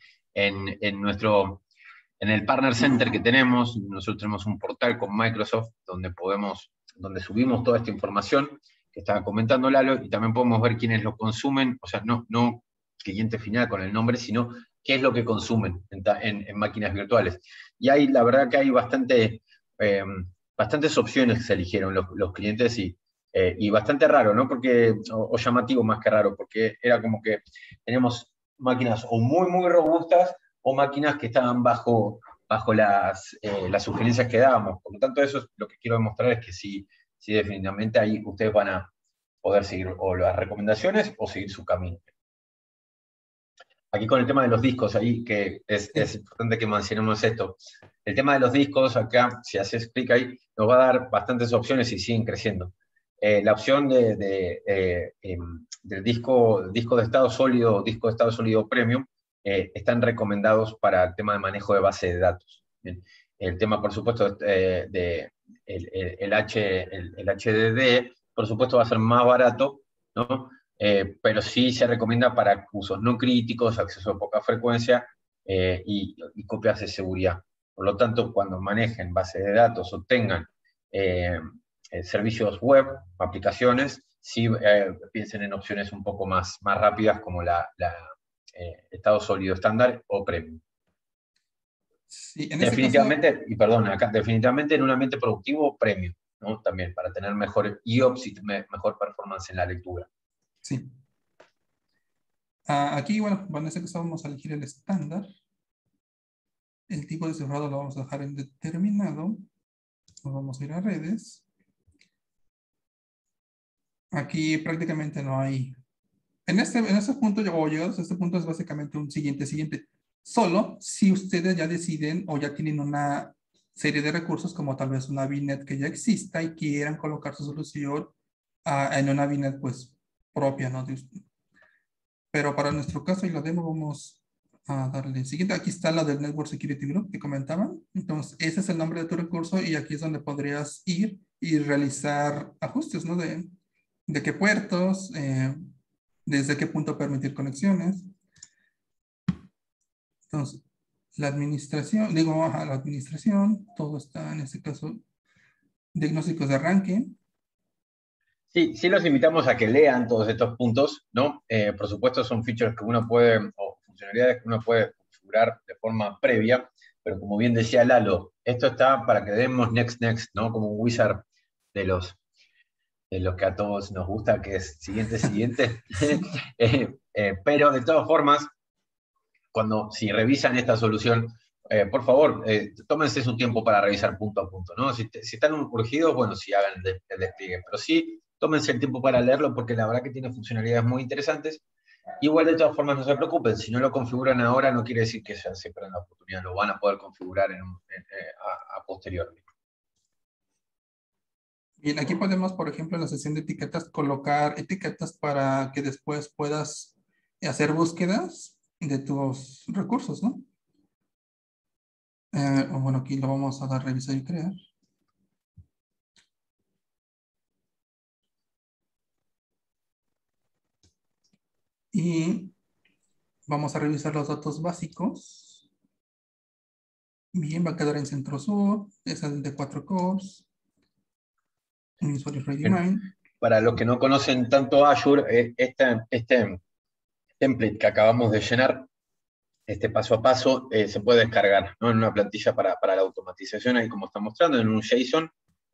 En el Partner Center que tenemos, nosotros tenemos un portal con Microsoft donde subimos toda esta información que estaba comentando Lalo, y también podemos ver quiénes lo consumen, o sea, no cliente final con el nombre, sino qué es lo que consumen en máquinas virtuales. Y la verdad que hay bastantes opciones que se eligieron los clientes y bastante raro, ¿no? O llamativo más que raro, porque era como que tenemos máquinas o muy, muy robustas o máquinas que estaban bajo las sugerencias que dábamos. Por lo tanto, eso es lo que quiero demostrar, es que sí, definitivamente ahí ustedes van a poder seguir o las recomendaciones o seguir su camino. Aquí con el tema de los discos, ahí que es importante que mencionemos esto. El tema de los discos, acá, si haces clic ahí, nos va a dar bastantes opciones y siguen creciendo. La opción del disco de estado sólido premium, están recomendados para el tema de manejo de base de datos. Bien. El tema, por supuesto, el HDD, por supuesto, va a ser más barato, ¿no? Pero sí se recomienda para usos no críticos, acceso a poca frecuencia y copias de seguridad. Por lo tanto, cuando manejen bases de datos o tengan servicios web, aplicaciones, sí piensen en opciones un poco más rápidas como estado sólido estándar o premium. Sí, definitivamente, caso... y perdón, acá, definitivamente en un ambiente productivo premium, ¿no? También para tener mejor IOPS y mejor performance en la lectura. Sí. Aquí, bueno, en este caso vamos a elegir el estándar. El tipo de cifrado lo vamos a dejar en determinado. Nos vamos a ir a redes. Aquí prácticamente no hay. En este punto, llegados a este punto, es básicamente un siguiente. Solo si ustedes ya deciden o ya tienen una serie de recursos, como tal vez una VNet que ya exista y quieran colocar su solución en una VNet pues propia, ¿no? Pero para nuestro caso y la demo vamos a darle siguiente. Aquí está la del Network Security Group que comentaban. Entonces, ese es el nombre de tu recurso y aquí es donde podrías ir y realizar ajustes, ¿no? De qué puertos, desde qué punto permitir conexiones. Entonces, la administración, todo está en este caso, diagnósticos de arranque. Sí, los invitamos a que lean todos estos puntos, ¿no? Por supuesto son features que uno puede, o funcionalidades que uno puede configurar de forma previa, pero como bien decía Lalo, esto está para que demos next, ¿no? Como un wizard de los que a todos nos gusta, que es siguiente. Pero de todas formas, si revisan esta solución, por favor, tómense su tiempo para revisar punto a punto, ¿no? Si están urgidos, bueno, sí hagan el despliegue, pero sí, tómense el tiempo para leerlo porque la verdad que tiene funcionalidades muy interesantes. Igual, de todas formas, no se preocupen, si no lo configuran ahora, no quiere decir que ya se pierdan la oportunidad, lo van a poder configurar a posteriori. Bien, aquí podemos, por ejemplo, en la sección de etiquetas, colocar etiquetas para que después puedas hacer búsquedas de tus recursos, ¿no? Bueno, aquí lo vamos a dar a revisar y crear. Y vamos a revisar los datos básicos. Bien, va a quedar en centro sur, es el de 4 cores. Para los que no conocen tanto Azure, este template que acabamos de llenar, este paso a paso, se puede descargar, ¿no? En una plantilla para la automatización, ahí como está mostrando, en un JSON,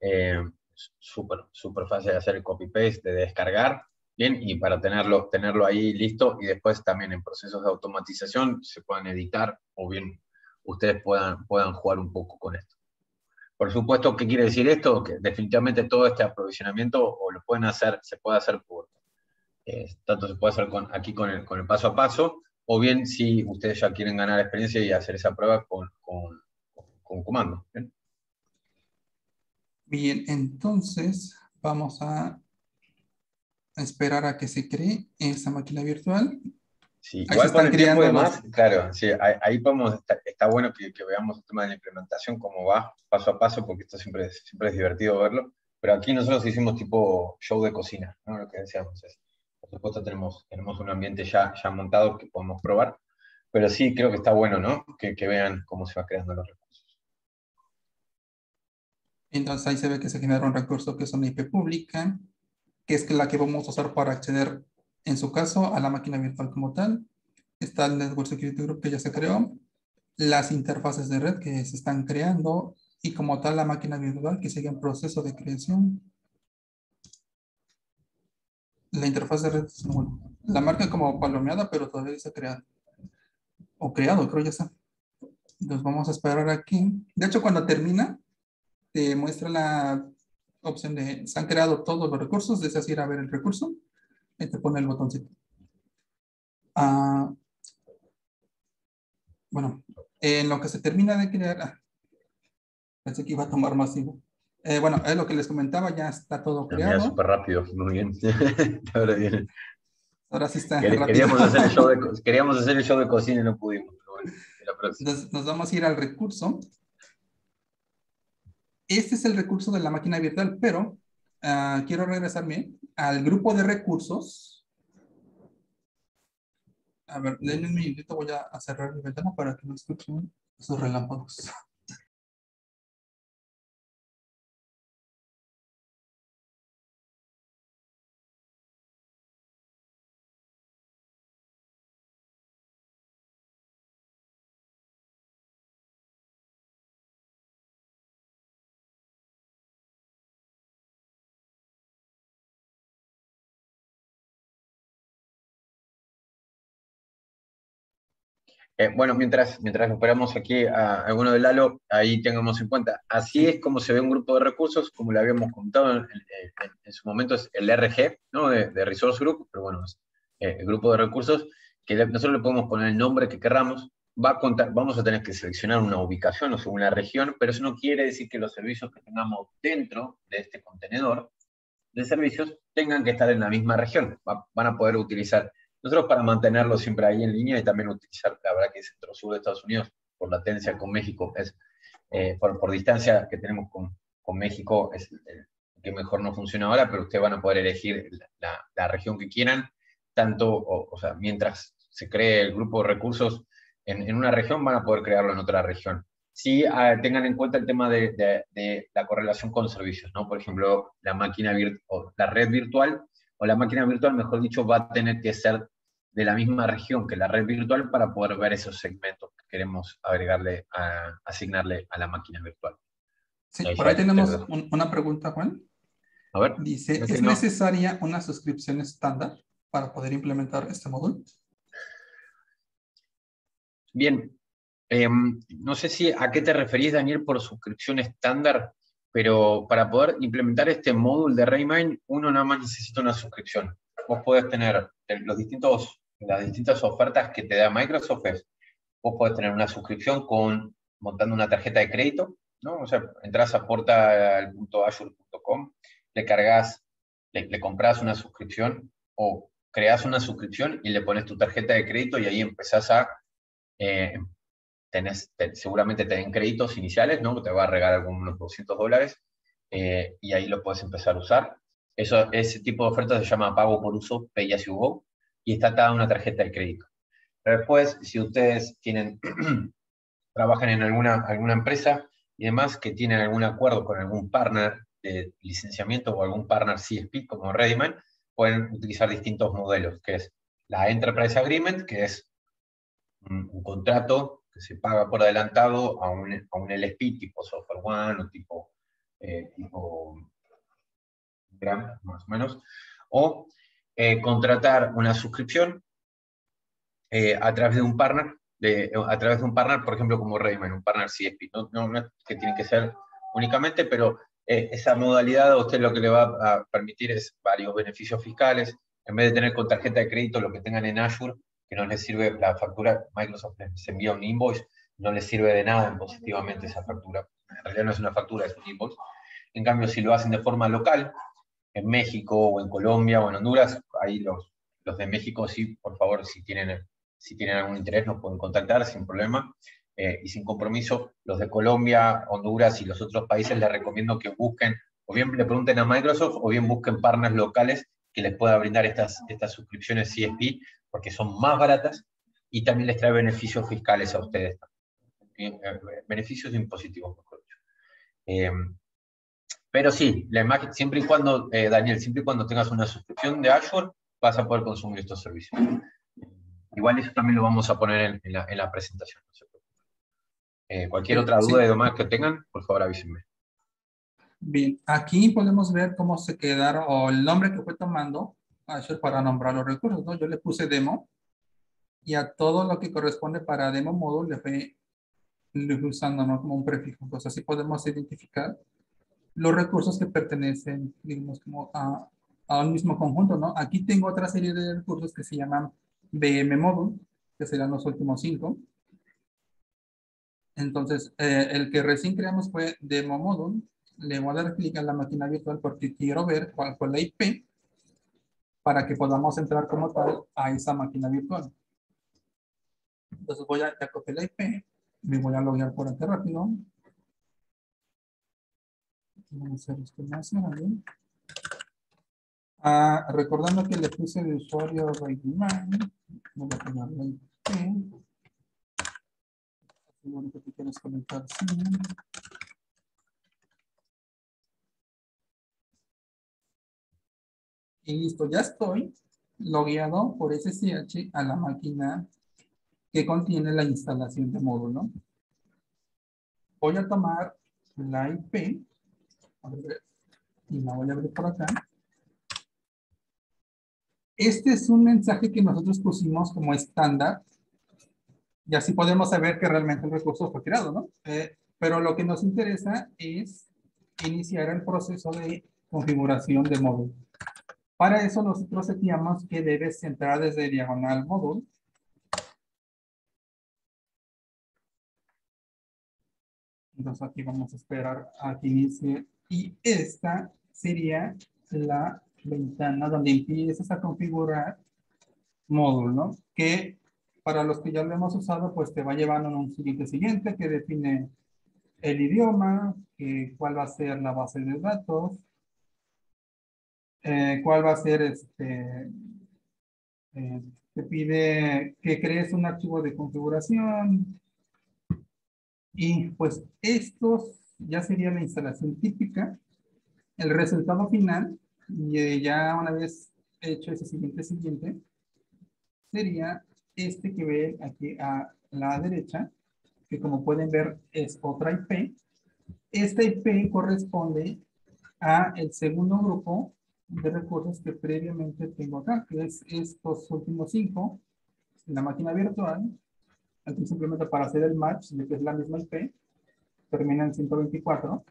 súper fácil de hacer el copy-paste, de descargar, bien, y para tenerlo ahí listo, y después también en procesos de automatización se puedan editar, o bien ustedes puedan jugar un poco con esto. Por supuesto, ¿qué quiere decir esto? Que definitivamente todo este aprovisionamiento o lo pueden hacer, se puede hacer tanto se puede hacer aquí con el paso a paso, o bien si ustedes ya quieren ganar experiencia y hacer esa prueba con comando. ¿Bien? Bien, entonces vamos a esperar a que se cree esa máquina virtual. Sí, Ahí se igual con están el tiempo y creando demás, claro, sí, ahí podemos, está bueno que veamos el tema de la implementación, cómo va, paso a paso, porque esto siempre es divertido verlo, pero aquí nosotros hicimos tipo show de cocina, ¿no? Lo que decíamos es, por supuesto tenemos un ambiente ya montado que podemos probar, pero sí creo que está bueno, ¿no? Que vean cómo se va creando los recursos. Entonces ahí se ve que se genera un recurso que es una IP pública, que es la que vamos a usar para acceder, en su caso, a la máquina virtual como tal. Está el Network Security Group que ya se creó, las interfaces de red que se están creando y como tal la máquina virtual que sigue en proceso de creación. La interfaz de red, bueno, la marca como palomeada, pero todavía está creada. O creado, creo ya está. Entonces vamos a esperar aquí. De hecho, cuando termina, te muestra la opción de se han creado todos los recursos, deseas ir a ver el recurso y te pone el botoncito. Bueno, en lo que se termina de crear, pensé que iba a tomar más tiempo. Bueno, es lo que les comentaba, ya está todo Mira, creado. súper rápido, muy bien. Ahora bien. Ahora sí está rápido. Queríamos hacer el show de cocina y no pudimos, pero bueno, la próxima. Entonces nos vamos a ir al recurso. Este es el recurso de la máquina virtual, pero quiero regresarme al grupo de recursos. A ver, denme un minutito, voy a cerrar mi ventana para que no escuchen esos relámpagos. Bueno, mientras esperamos aquí a alguno de Lalo, ahí tengamos en cuenta. Así es como se ve un grupo de recursos, como le habíamos contado en su momento, es el RG, ¿no? de Resource Group, pero bueno, es el grupo de recursos, que nosotros le podemos poner el nombre que queramos. Va a contar, vamos a tener que seleccionar una ubicación o según la región, pero eso no quiere decir que los servicios que tengamos dentro de este contenedor de servicios tengan que estar en la misma región. Van a poder utilizar. Nosotros para mantenerlo siempre ahí en línea y también utilizar, la verdad que centro-sur de Estados Unidos, por latencia con México, por distancia que tenemos con México, es el que mejor no funciona ahora, pero ustedes van a poder elegir la región que quieran, tanto, o sea, mientras se cree el grupo de recursos en una región, van a poder crearlo en otra región. Sí, tengan en cuenta el tema de la correlación con servicios, ¿no? Por ejemplo, o la red virtual, o la máquina virtual, mejor dicho, va a tener que ser de la misma región que la red virtual para poder ver esos segmentos que queremos asignarle a la máquina virtual. Sí, por ahí tenemos una pregunta, Juan. A ver. Dice, ¿es necesaria una suscripción estándar para poder implementar este módulo? Bien, no sé si a qué te referís, Daniel, por suscripción estándar, pero para poder implementar este módulo de Raymind, uno nada más necesita una suscripción. Vos podés tener las distintas ofertas que te da Microsoft. Vos podés tener una suscripción montando una tarjeta de crédito, ¿no? O sea, entras a portal.azure.com, le cargas, le compras una suscripción o creas una suscripción y le pones tu tarjeta de crédito y ahí empezás a seguramente te den créditos iniciales, ¿no? Te va a regalar algunos $200 y ahí lo puedes empezar a usar. Ese tipo de ofertas se llama pago por uso, Pay as you go, y está atada a una tarjeta de crédito. Pero después, si ustedes trabajan en alguna empresa y demás que tienen algún acuerdo con algún partner de licenciamiento o algún partner CSP como Readymine, pueden utilizar distintos modelos, que es la Enterprise Agreement, que es un contrato que se paga por adelantado a un LSP tipo Software One o tipo Gram, más o menos, o contratar una suscripción a través de un partner, por ejemplo, como Readymine, un partner CSP. No es que tiene que ser únicamente, pero esa modalidad a usted lo que le va a permitir es varios beneficios fiscales. En vez de tener con tarjeta de crédito lo que tengan en Azure, que no les sirve la factura, Microsoft les envía un invoice, no les sirve de nada positivamente esa factura. En realidad no es una factura, es un invoice. En cambio, si lo hacen de forma local, en México o en Colombia o en Honduras, ahí Los de México sí, por favor, si tienen algún interés nos pueden contactar sin problema y sin compromiso. Los de Colombia, Honduras y los otros países les recomiendo que busquen, o bien le pregunten a Microsoft, o bien busquen partners locales que les pueda brindar estas suscripciones CSP, porque son más baratas y también les trae beneficios fiscales a ustedes. Beneficios impositivos, mejor dicho. Pero sí, la imagen, siempre y cuando, Daniel, siempre y cuando tengas una suscripción de Azure, vas a poder consumir estos servicios. Igual eso también lo vamos a poner en la presentación. No se preocupen. Cualquier otra duda Sí. y demás que tengan, por favor avísenme. Bien, aquí podemos ver cómo se quedaron, o el nombre que fue tomando Azure para nombrar los recursos, ¿no? Yo le puse demo, y a todo lo que corresponde para demo módulo le fui usando, ¿no? Como un prefijo. Entonces así podemos identificar los recursos que pertenecen, digamos, como a un mismo conjunto, ¿no? Aquí tengo otra serie de recursos que se llaman VM Module, que serán los últimos 5. Entonces, el que recién creamos fue Demo Module. Le voy a dar clic a la máquina virtual porque quiero ver cuál fue la IP para que podamos entrar como tal a esa máquina virtual. Entonces voy a copiar la IP, me voy a loguear por aquí rápido. Vamos a hacer esto más grande. Recordando que le puse de usuario RaidMine, voy a poner la IP. Seguro que te quieres conectar, sí. Y listo, ya estoy logueado por SSH a la máquina que contiene la instalación de módulo. Voy a tomar la IP y la voy a abrir por acá. Este es un mensaje que nosotros pusimos como estándar y así podemos saber que realmente el recurso fue creado, ¿no? Pero lo que nos interesa es iniciar el proceso de configuración de módulo. Para eso nosotros seteamos que debes entrar desde diagonal módulo. Entonces aquí vamos a esperar a que inicie. Y esta sería la ventana donde empiezas a configurar módulo, ¿no? Que para los que ya lo hemos usado, pues te va llevando a un siguiente que define el idioma, cuál va a ser la base de datos, cuál va a ser te pide que crees un archivo de configuración y pues estos ya sería la instalación típica. El resultado final, y ya una vez hecho ese siguiente, sería este que ven aquí a la derecha, que como pueden ver es otra IP. Esta IP corresponde a el segundo grupo de recursos que previamente tengo acá, que es estos últimos 5, en la máquina virtual. Aquí simplemente para hacer el match de que es la misma IP, termina en 124.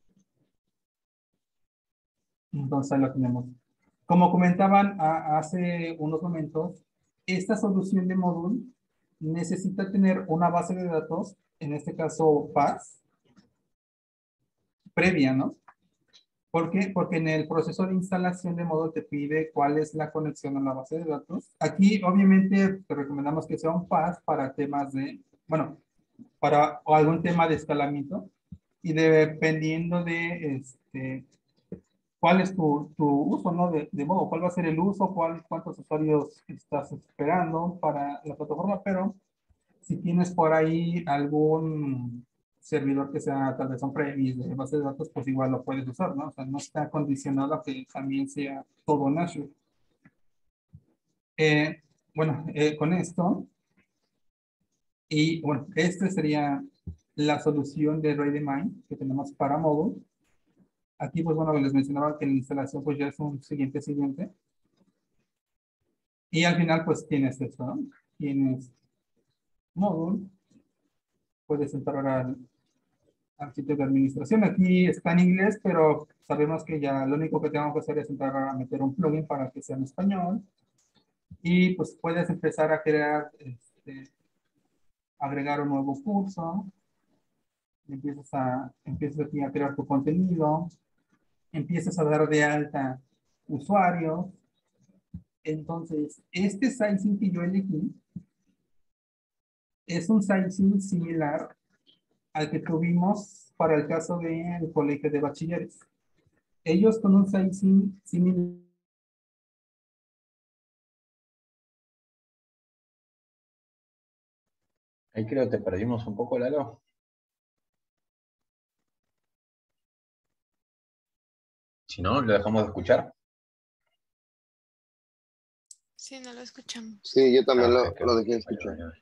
Entonces ahí lo tenemos. Como comentaban hace unos momentos, esta solución de módulo necesita tener una base de datos, en este caso PaaS, previa, ¿no? ¿Por qué? Porque en el proceso de instalación de módulo te pide cuál es la conexión a la base de datos. Aquí, obviamente, te recomendamos que sea un PaaS para temas de, bueno, para o algún tema de escalamiento. Y dependiendo de cuál es tu uso, ¿no? De modo, cuál va a ser el uso, cuántos usuarios estás esperando para la plataforma, pero si tienes por ahí algún servidor que sea tal vez on-premise de base de datos, pues igual lo puedes usar, ¿no? O sea, no está condicionado a que también sea todo en Azure. Bueno, con esto, y bueno, esta sería la solución de RaidMine que tenemos para módulo. Aquí, pues bueno, les mencionaba que la instalación pues ya es un siguiente. Y al final, pues tienes esto, ¿no? Tienes módulo. Puedes entrar al sitio de administración. Aquí está en inglés, pero sabemos que ya lo único que tengo que hacer es entrar a meter un plugin para que sea en español. Y pues puedes empezar a crear, agregar un nuevo curso. Empiezas aquí a crear tu contenido. Empiezas a dar de alta usuarios. Entonces, este sizing que yo elegí es un sizing similar al que tuvimos para el caso del colegio de bachilleres. Ellos con un sizing similar. Ahí creo que te perdimos un poco, Lalo. Si no, lo dejamos de escuchar. Sí, no lo escuchamos. Sí, yo también Ok, lo dejé de vale, escuchar. vale.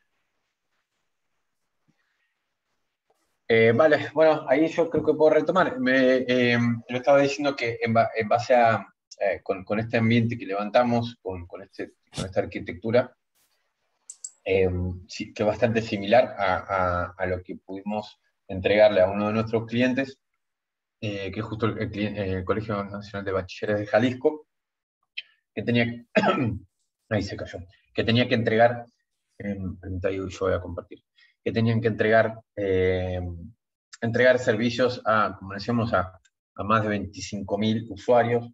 Vale, bueno, ahí yo creo que puedo retomar. Lo estaba diciendo que en base a, con este ambiente que levantamos, con esta arquitectura, sí, que es bastante similar a lo que pudimos entregarle a uno de nuestros clientes, que es justo el Colegio Nacional de Bachilleres de Jalisco, que tenía, ahí se cayó, que tenía que entregar, permítame, yo voy a compartir, que tenían que entregar servicios a, como decíamos, a más de 25.000 usuarios,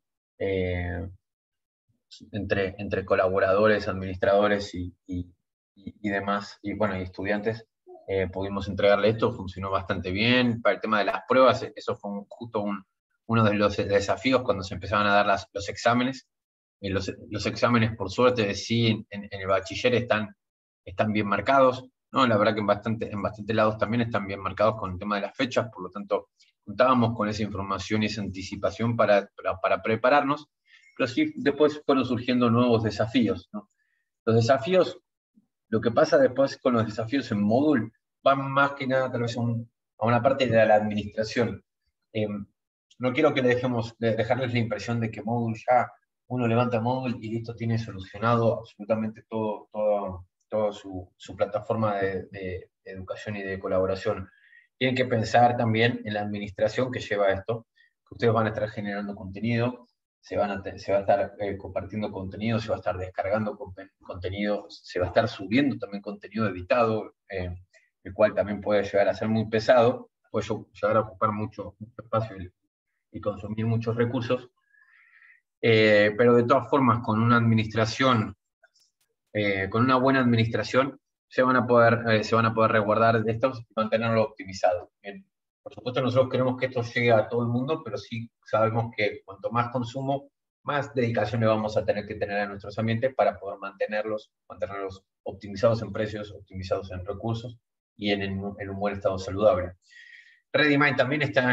entre colaboradores, administradores y demás, y bueno, y estudiantes. Pudimos entregarle esto, funcionó bastante bien. Para el tema de las pruebas, eso fue justo uno de los desafíos cuando se empezaban a dar los exámenes. Los exámenes, por suerte, sí, en el bachiller están bien marcados, ¿no? La verdad que en bastante lados también están bien marcados con el tema de las fechas, por lo tanto, contábamos con esa información y esa anticipación para prepararnos, pero sí después fueron surgiendo nuevos desafíos, ¿no? Los desafíos, lo que pasa después con los desafíos en Moodle, van más que nada tal vez a una parte de la administración. No quiero que dejarles la impresión de que Moodle ya, uno levanta Moodle y listo, tiene solucionado absolutamente toda su plataforma de educación y de colaboración. Tienen que pensar también en la administración que lleva esto, que ustedes van a estar generando contenido, se va a estar compartiendo contenido, se va a estar descargando contenido, se va a estar subiendo también contenido editado, el cual también puede llegar a ser muy pesado, puede llegar a ocupar mucho espacio y consumir muchos recursos, pero de todas formas, con una administración, con una buena administración, se van a poder resguardar de estos y mantenerlo optimizado. Bien. Por supuesto, nosotros queremos que esto llegue a todo el mundo, pero sí sabemos que cuanto más consumo, más dedicación le vamos a tener que tener a nuestros ambientes para poder mantenerlos optimizados en precios, optimizados en recursos y en un buen estado saludable. Redimind también está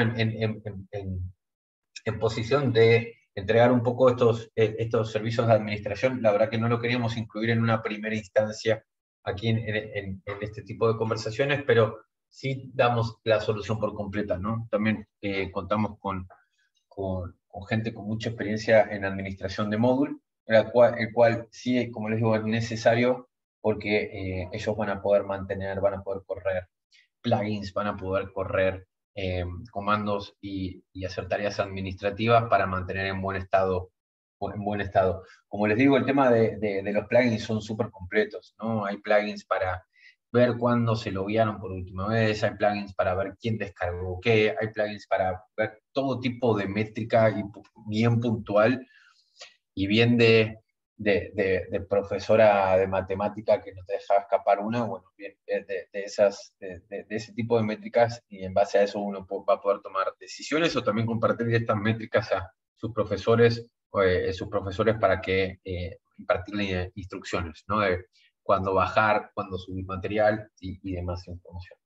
en posición de entregar un poco estos servicios de administración. La verdad que no lo queríamos incluir en una primera instancia aquí en este tipo de conversaciones, pero sí damos la solución por completa, ¿no? También contamos con gente con mucha experiencia en administración de módulo, el cual sí, como les digo, es necesario porque ellos van a poder correr plugins, van a poder correr comandos y hacer tareas administrativas para mantener en buen estado. Como les digo, el tema de los plugins son súper completos, ¿no? Hay plugins para ver cuándo se loguearon por última vez, hay plugins para ver quién descargó qué, hay plugins para ver todo tipo de métrica y bien puntual y bien de profesora de matemática que no te dejaba escapar una, bueno, bien, de ese tipo de métricas, y en base a eso uno va a poder tomar decisiones o también compartir estas métricas a sus profesores para que impartirle instrucciones, ¿no? De cuándo bajar, cuándo subir material y demás información.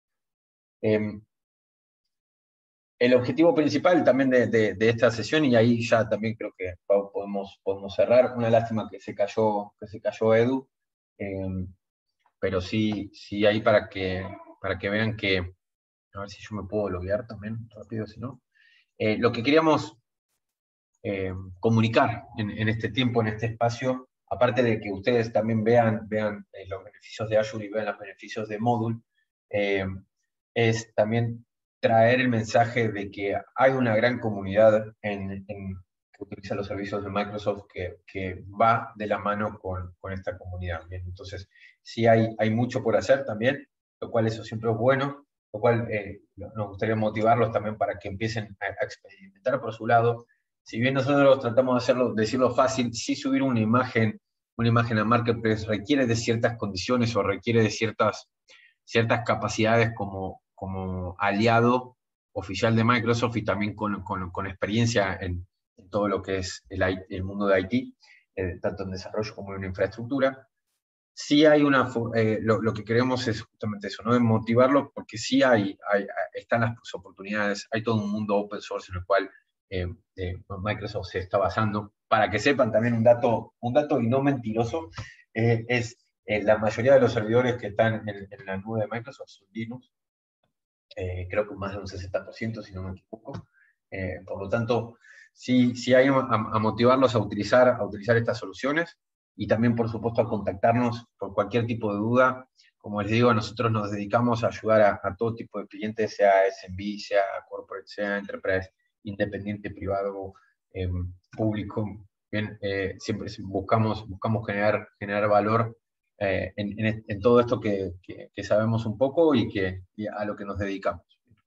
El objetivo principal también de esta sesión, y ahí ya también creo que podemos cerrar, una lástima que se cayó Edu, pero sí ahí para que vean que, a ver si yo me puedo loguear también rápido, si no. Lo que queríamos comunicar en este tiempo, en este espacio, aparte de que ustedes también vean los beneficios de Azure y vean los beneficios de Moodle, es también traer el mensaje de que hay una gran comunidad que utiliza los servicios de Microsoft que va de la mano con esta comunidad. Bien, entonces, sí hay mucho por hacer también, lo cual eso siempre es bueno, lo cual nos gustaría motivarlos también para que empiecen a experimentar por su lado. Si bien nosotros tratamos de hacerlo, decirlo fácil, sí subir una imagen a Marketplace requiere de ciertas condiciones o requiere de ciertas capacidades como aliado oficial de Microsoft y también con experiencia en todo lo que es el mundo de IT, tanto en desarrollo como en infraestructura. Sí hay lo que queremos es justamente eso, ¿no? Motivarlo, porque sí están las oportunidades, hay todo un mundo open source en el cual Microsoft se está basando. Para que sepan también un dato y no mentiroso, es la mayoría de los servidores que están en la nube de Microsoft son Linux, creo que más de un 60%, si no me equivoco. Por lo tanto, sí hay a motivarlos a utilizar estas soluciones y también, por supuesto, a contactarnos por cualquier tipo de duda. Como les digo, nosotros nos dedicamos a ayudar a todo tipo de clientes, sea SMB, sea corporate, sea enterprise, independiente, privado, público. Bien, siempre buscamos generar valor en todo esto que sabemos un poco y a lo que nos dedicamos.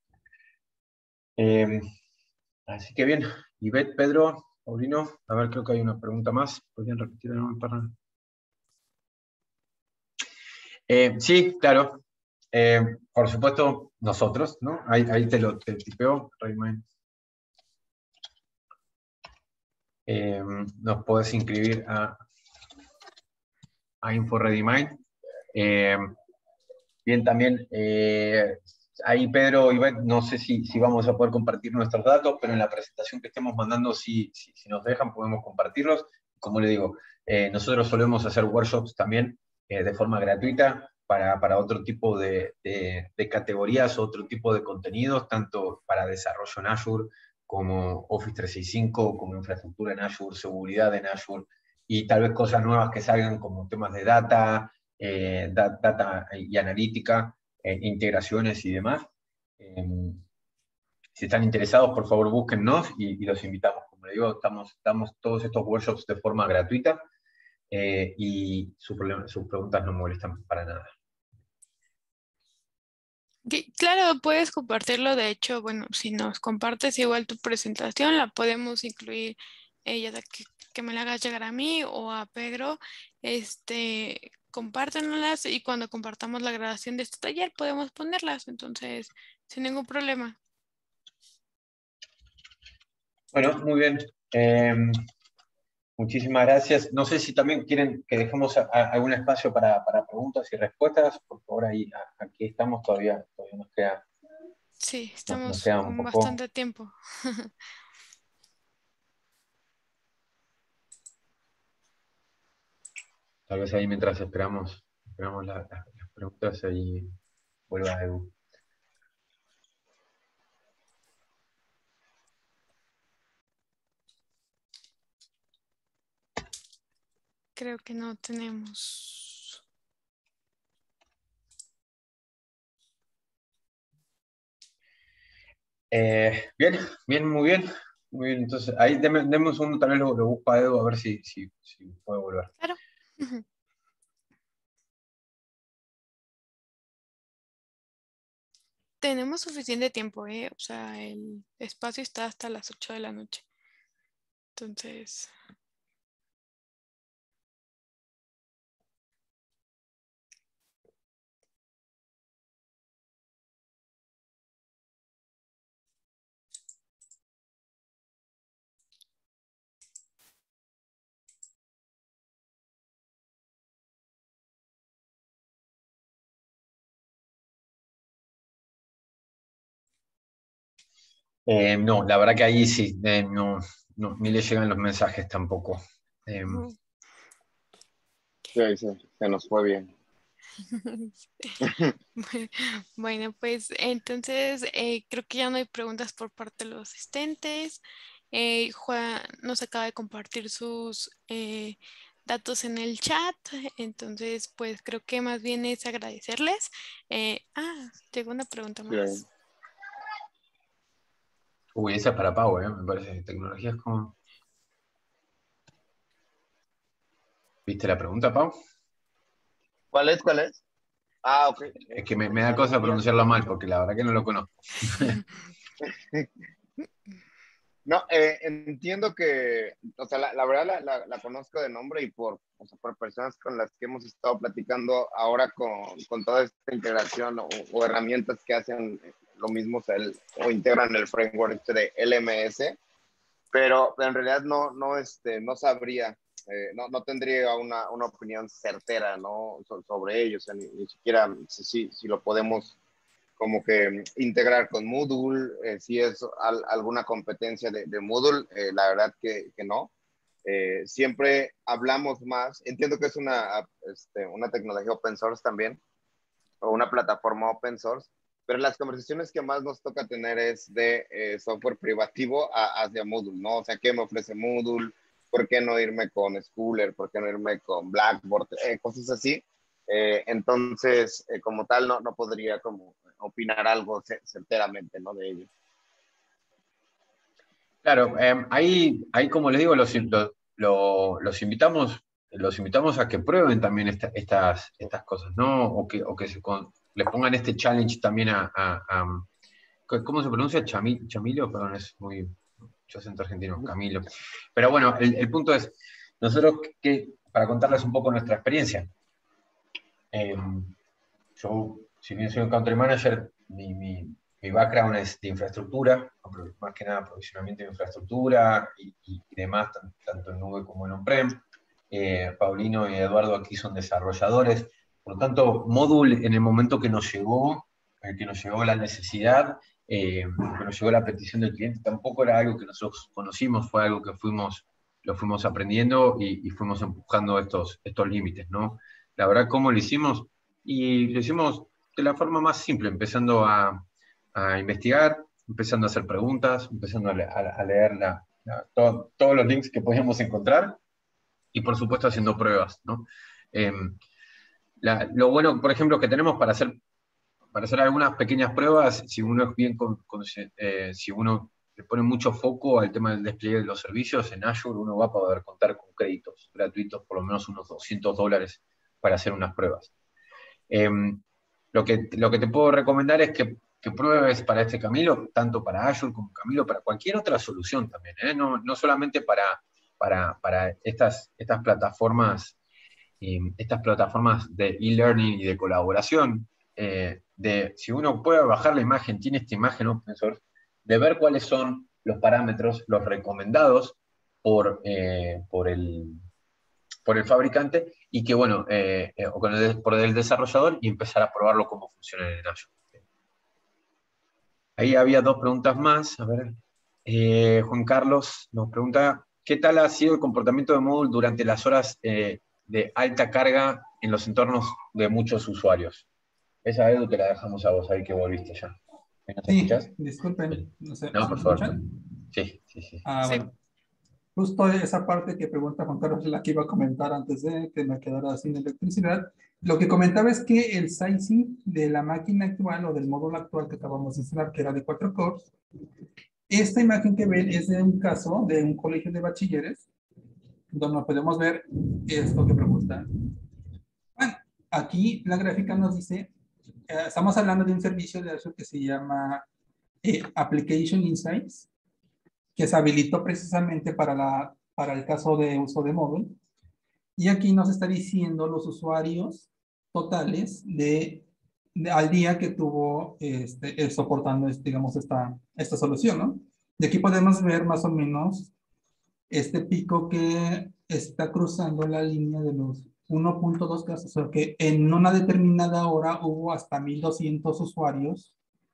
Así que bien, Ivette, Pedro, Paulino, a ver, creo que hay una pregunta más. ¿Podrían repetir el nombre para...? Sí, claro. Por supuesto, nosotros, ¿no? Ahí te tipeo, Rayman. Nos puedes inscribir a InfoReadyMind. Bien, también, ahí Pedro, Ivette, no sé si vamos a poder compartir nuestros datos, pero en la presentación que estemos mandando, si nos dejan, podemos compartirlos. Como le digo, nosotros solemos hacer workshops también de forma gratuita para otro tipo de categorías, otro tipo de contenidos, tanto para desarrollo en Azure, como Office 365, como infraestructura en Azure, seguridad en Azure, y tal vez cosas nuevas que salgan como temas de data y analítica, integraciones y demás. Si están interesados, por favor, búsquennos y los invitamos. Como les digo, damos todos estos workshops de forma gratuita y sus preguntas no molestan para nada. Claro, puedes compartirlo. De hecho, bueno, si nos compartes igual tu presentación, la podemos incluir, ya sea que me la hagas llegar a mí o a Pedro. Compártenoslas y cuando compartamos la grabación de este taller podemos ponerlas. Entonces, sin ningún problema. Bueno, muy bien. Muchísimas gracias. No sé si también quieren que dejemos algún espacio para preguntas y respuestas. Por favor, aquí estamos todavía nos queda. Sí, Nos estamos queda un con poco. bastante tiempo. Tal vez ahí mientras esperamos las preguntas, ahí vuelva Edu. Creo que no tenemos. Bien, muy bien. Muy bien, entonces ahí deme un segundo, tal vez lo busco a Edu a ver si puede volver. Claro. Tenemos suficiente tiempo, ¿eh? O sea, el espacio está hasta las 8 de la noche. Entonces... No, la verdad que ahí sí, no, ni le llegan los mensajes tampoco. Sí, se nos fue bien. Bueno, pues entonces creo que ya no hay preguntas por parte de los asistentes. Juan nos acaba de compartir sus datos en el chat, entonces pues creo que más bien es agradecerles. Llegó una pregunta más. Sí. Uy, esa es para Pau, me parece. Tecnología es como... ¿Viste la pregunta, Pau? ¿Cuál es? Ah, ok. Es que me da cosa pronunciarlo mal, porque la verdad que no lo conozco. No, entiendo que, o sea, la verdad la conozco de nombre y o sea, por personas con las que hemos estado platicando ahora con toda esta integración o herramientas que hacen lo mismo, o sea, o integran el framework de LMS, pero en realidad no sabría, no tendría una opinión certera, ¿no? Sobre ellos, o sea, ni siquiera sé si lo podemos como que integrar con Moodle, si es alguna competencia de Moodle, la verdad que no. Siempre hablamos más, entiendo que es una tecnología open source también, o una plataforma open source, pero las conversaciones que más nos toca tener es de software privativo hacia Moodle, ¿no? O sea, ¿qué me ofrece Moodle? ¿Por qué no irme con Schooler? ¿Por qué no irme con Blackboard? Cosas así. Entonces, como tal, no podría como opinar algo certeramente, ¿no? De ello. Claro, ahí, como les digo, los invitamos a que prueben también estas cosas, ¿no? O que les pongan este challenge también ¿cómo se pronuncia? Chamilo, perdón, es muy, yo acento argentino, Camilo. Pero bueno, el punto es, nosotros, para contarles un poco nuestra experiencia, yo, si bien soy un country manager, mi background es de infraestructura, más que nada aprovisionamiento de infraestructura y demás, tanto en nube como en on-prem. Paulino y Eduardo aquí son desarrolladores. Por lo tanto, Module, en el momento que nos llegó la necesidad, que nos llegó la petición del cliente, tampoco era algo que nosotros conocimos, fue algo que lo fuimos aprendiendo y fuimos empujando estos límites, ¿no? La verdad, ¿cómo lo hicimos? Y lo hicimos de la forma más simple, empezando a investigar, empezando a hacer preguntas, empezando a leer todos los links que podíamos encontrar y por supuesto haciendo pruebas, ¿no? Lo bueno, por ejemplo, que tenemos para hacer algunas pequeñas pruebas, si uno es bien si uno le pone mucho foco al tema del despliegue de los servicios, en Azure uno va a poder contar con créditos gratuitos, por lo menos unos $200 para hacer unas pruebas. Lo que te puedo recomendar es que pruebes para este Camilo, tanto para Azure como Camilo, para cualquier otra solución también, ¿eh? No solamente para estas plataformas de e-learning y de colaboración, si uno puede bajar la imagen, tiene esta imagen open source, de ver cuáles son los parámetros, los recomendados por el fabricante y que, bueno, o por el desarrollador y empezar a probarlo cómo funciona en Azure. Ahí había dos preguntas más. A ver, Juan Carlos nos pregunta, ¿qué tal ha sido el comportamiento de Moodle durante las horas de alta carga en los entornos de muchos usuarios? Esa, Edu, te la dejamos a vos, ahí que volviste ya. ¿Me escuchás? Disculpen, no sé, No, ¿me por favor. escuchan? Sí. Ah, Sí. bueno. Justo esa parte que pregunta Juan Carlos es la que iba a comentar antes de que me quedara sin electricidad. Lo que comentaba es que el sizing de la máquina actual o del módulo actual que acabamos de instalar, que era de 4 cores, esta imagen que ven es de un caso de un colegio de bachilleres, donde podemos ver esto que preguntan. Bueno, aquí la gráfica nos dice, estamos hablando de un servicio de Azure que se llama Application Insights, que se habilitó precisamente para el caso de uso de módulo. Y aquí nos está diciendo los usuarios totales al día que tuvo soportando, digamos, esta solución, ¿no? De aquí podemos ver más o menos este pico que está cruzando la línea de los 1.2 casos, o sea que en una determinada hora hubo hasta 1,200 usuarios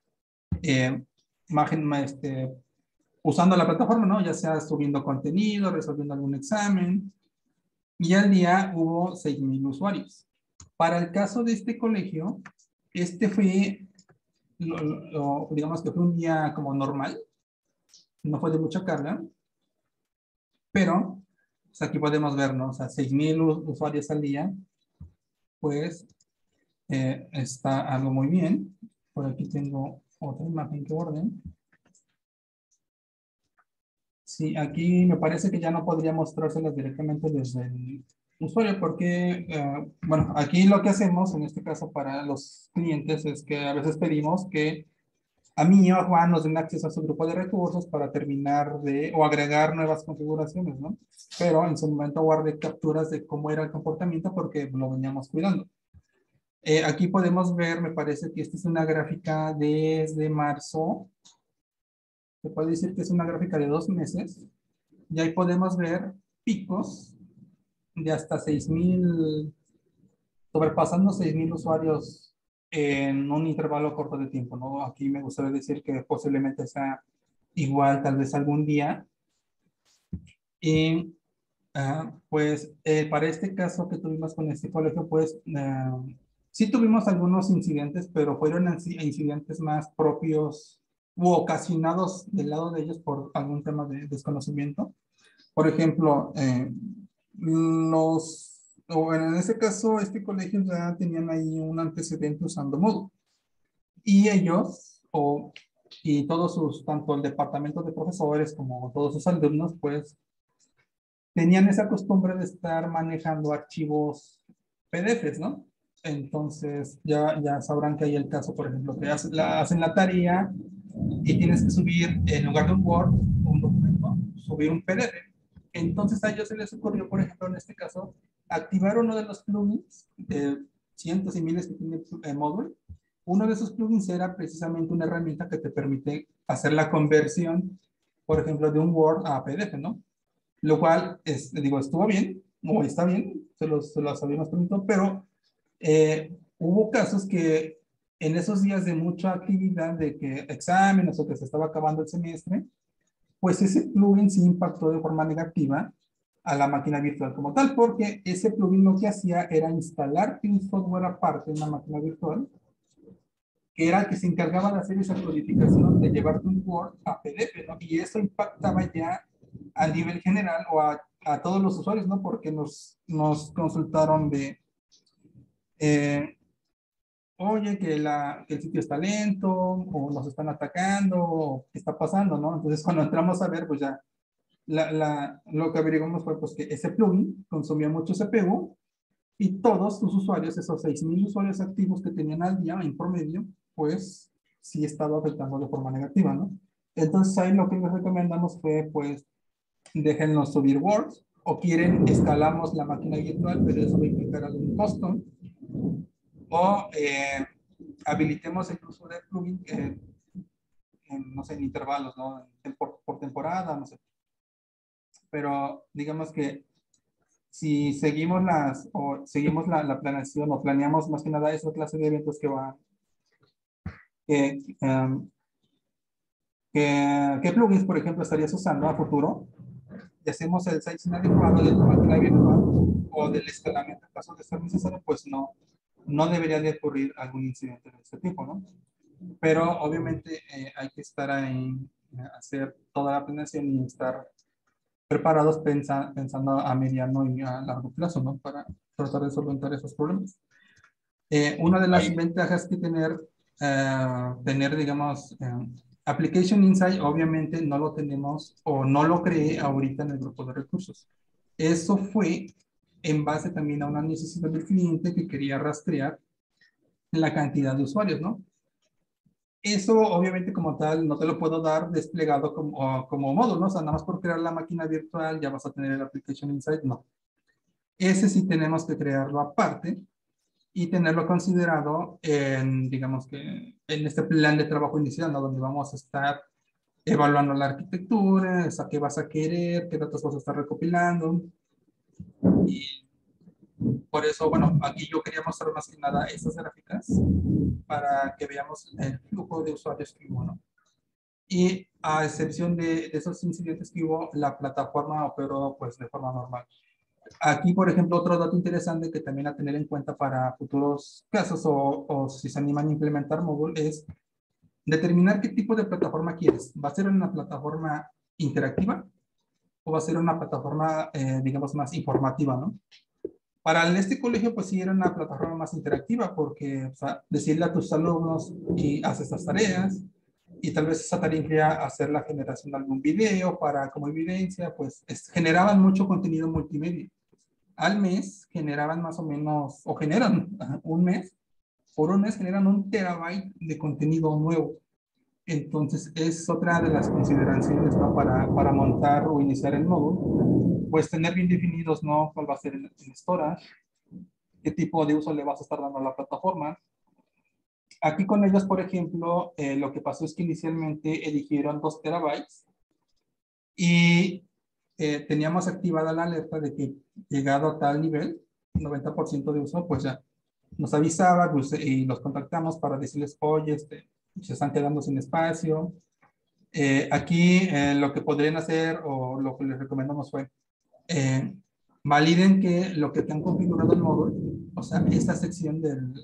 usando la plataforma, ¿no? Ya sea subiendo contenido, resolviendo algún examen, y al día hubo 6,000 usuarios. Para el caso de este colegio, fue, digamos que fue un día como normal, no fue de mucha carga, pero pues aquí podemos ver, ¿no? O sea, 6,000 usuarios al día, pues está algo muy bien. Por aquí tengo otra imagen que orden. Sí, aquí me parece que ya no podría mostrárselas directamente desde el usuario porque, bueno, aquí lo que hacemos en este caso para los clientes es que a veces pedimos que a mí o a Juan nos den acceso a su grupo de recursos para terminar de, o agregar nuevas configuraciones, ¿no? Pero en su momento guardé capturas de cómo era el comportamiento porque lo veníamos cuidando. Aquí podemos ver, me parece que esta es una gráfica desde marzo. Se puede decir que es una gráfica de 2 meses. Y ahí podemos ver picos de hasta 6,000, sobrepasando 6,000 usuarios en un intervalo corto de tiempo, ¿no? Aquí me gustaría decir que posiblemente sea igual tal vez algún día. Y pues para este caso que tuvimos con este colegio, pues sí tuvimos algunos incidentes, pero fueron incidentes más propios u ocasionados del lado de ellos por algún tema de desconocimiento. Por ejemplo, o en este caso, este colegio ya tenían ahí un antecedente usando Moodle. Y ellos, y todos sus, tanto el departamento de profesores como todos sus alumnos, pues tenían esa costumbre de estar manejando archivos PDFs, ¿no? Entonces, ya sabrán que hay el caso, por ejemplo, que hacen la tarea y tienes que subir, en lugar de un Word, un documento, subir un PDF. Entonces, a ellos se les ocurrió, por ejemplo, en este caso, activar uno de los plugins, cientos y miles que tiene Moodle. Uno de esos plugins era precisamente una herramienta que te permite hacer la conversión, por ejemplo, de un Word a PDF, ¿no? Lo cual, digo, estuvo bien, o está bien, se los sabíamos pronto, pero hubo casos que en esos días de mucha actividad, de que exámenes o que se estaba acabando el semestre, pues ese plugin sí impactó de forma negativa a la máquina virtual como tal, porque ese plugin lo que hacía era instalar un software aparte en la máquina virtual, que era el que se encargaba de hacer esa codificación, de llevarte un Word a PDF, ¿no? Y eso impactaba ya a nivel general o a todos los usuarios, ¿no? Porque nos consultaron de, oye, que el sitio está lento, o nos están atacando, o qué está pasando, ¿no? Entonces, cuando entramos a ver, pues ya, lo que averiguamos fue pues que ese plugin consumía mucho CPU y todos sus usuarios, esos 6,000 usuarios activos que tenían al día en promedio, pues sí estaba afectando de forma negativa, ¿no? Entonces ahí lo que les recomendamos fue, pues, déjennos subir Word, o quieren, escalamos la máquina virtual, pero eso va a implicar algún costo, o habilitemos el uso de plugin no sé, en intervalos, ¿no? Por temporada, no sé. Pero digamos que si seguimos seguimos la planeación o planeamos más que nada esa clase de eventos que van, ¿qué plugins, por ejemplo, estarías usando a futuro? Y hacemos el site inadecuado de tu máquina virtual o del escalamiento en caso de ser necesario, pues no debería de ocurrir algún incidente de este tipo, ¿no? Pero obviamente hay que estar ahí, hacer toda la planeación y estar preparados pensando a mediano y a largo plazo, ¿no? Para tratar de solventar esos problemas. Una de las ventajas que tener, digamos, Application Insight, obviamente no lo tenemos o no lo creé ahorita en el grupo de recursos. Eso fue en base también a una necesidad del cliente que quería rastrear la cantidad de usuarios, ¿no? Eso obviamente como tal no te lo puedo dar desplegado como módulo, ¿no? O sea, nada más por crear la máquina virtual ya vas a tener el Application Insight, no. Ese sí tenemos que crearlo aparte y tenerlo considerado en, digamos que, en este plan de trabajo inicial, ¿no? Donde vamos a estar evaluando la arquitectura, a qué vas a querer, qué datos vas a estar recopilando. Y por eso, bueno, aquí yo quería mostrar más que nada estas gráficas para que veamos el flujo de usuarios que hubo, ¿no? Y a excepción de esos incidentes que hubo, la plataforma operó pues de forma normal. Aquí, por ejemplo, otro dato interesante que también a tener en cuenta para futuros casos o si se animan a implementar Moodle es determinar qué tipo de plataforma quieres. ¿Va a ser una plataforma interactiva o va a ser una plataforma, digamos, más informativa, ¿no? Para este colegio, pues sí era una plataforma más interactiva porque, o sea, decirle a tus alumnos y haz estas tareas y tal vez esa tarea incluía hacer la generación de algún video para como evidencia, pues generaban mucho contenido multimedia. Al mes generaban más o menos, o generan por un mes generan 1 terabyte de contenido nuevo. Entonces, es otra de las consideraciones, ¿no? Para montar o iniciar el módulo, pues tener bien definidos, ¿no? Cuál va a ser el storage, qué tipo de uso le vas a estar dando a la plataforma. Aquí con ellos, por ejemplo, lo que pasó es que inicialmente eligieron 2 terabytes y teníamos activada la alerta de que llegado a tal nivel, 90% de uso, pues ya nos avisaba pues, y los contactamos para decirles, oye, se están quedando sin espacio. Aquí lo que podrían hacer o lo que les recomendamos fue validen que lo que te han configurado el módulo, o sea, esta sección del,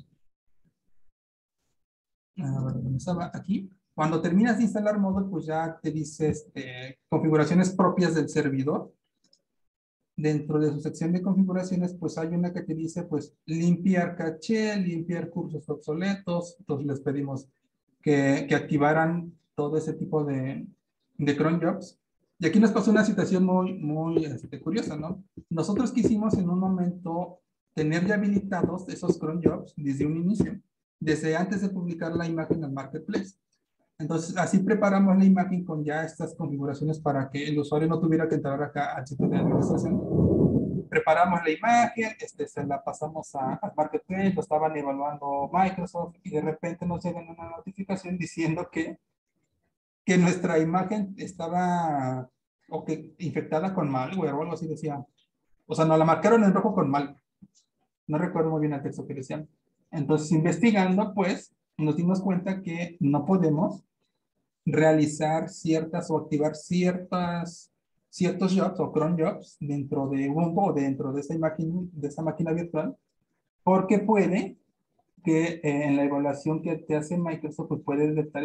¿dónde estaba? Aquí. Cuando terminas de instalar módulo, pues ya te dice configuraciones propias del servidor. Dentro de su sección de configuraciones, pues hay una que te dice, pues, limpiar caché, limpiar cursos obsoletos. Entonces les pedimos que activaran todo ese tipo de cron jobs. Y aquí nos pasó una situación muy curiosa, ¿no? Nosotros quisimos en un momento tener ya habilitados esos cron jobs desde un inicio, desde antes de publicar la imagen al marketplace. Entonces, así preparamos la imagen con ya estas configuraciones para que el usuario no tuviera que entrar acá al sitio de administración. Preparamos la imagen, se la pasamos al marketplace, lo estaban evaluando Microsoft y de repente nos llega una notificación diciendo que nuestra imagen estaba infectada con malware o algo así decía. O sea, nos la marcaron en rojo con malware. No recuerdo muy bien el texto que decían. Entonces, investigando, pues, nos dimos cuenta que no podemos realizar ciertas o activar ciertos jobs o cron jobs dentro de Ubuntu o dentro de esta máquina virtual, porque puede que en la evaluación que te hace Microsoft, pues puede detectar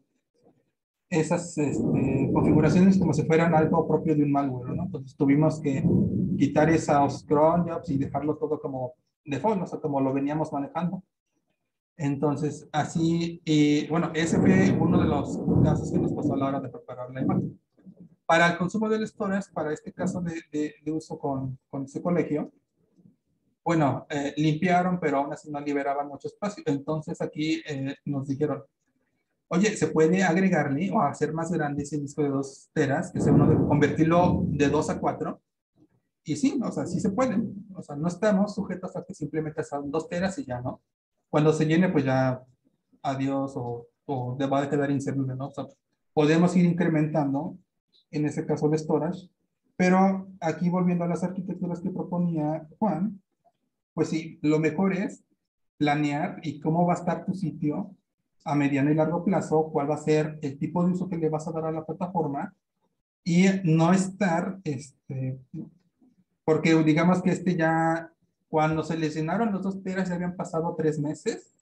esas configuraciones como si fueran algo propio de un malware, ¿no? Entonces tuvimos que quitar esos cron jobs y dejarlo todo como default, o sea, como lo veníamos manejando. Entonces, así, bueno, ese fue uno de los casos que nos pasó a la hora de preparar la imagen. Para el consumo del storage, para este caso de uso con ese colegio, bueno, limpiaron, pero aún así no liberaban mucho espacio. Entonces aquí nos dijeron, oye, se puede agregarle o hacer más grande ese disco de 2 teras, que sea uno de convertirlo de 2 a 4. Y sí, o sea, sí se puede. O sea, no estamos sujetos a que simplemente sean 2 teras y ya, ¿no? Cuando se llene, pues ya adiós o va a quedar inservible, ¿no? O sea, podemos ir incrementando, en ese caso el storage, pero aquí volviendo a las arquitecturas que proponía Juan, pues sí, lo mejor es planear y cómo va a estar tu sitio a mediano y largo plazo, cuál va a ser el tipo de uso que le vas a dar a la plataforma y no estar, porque digamos que ya, cuando se les llenaron los 2 teras ya habían pasado 3 meses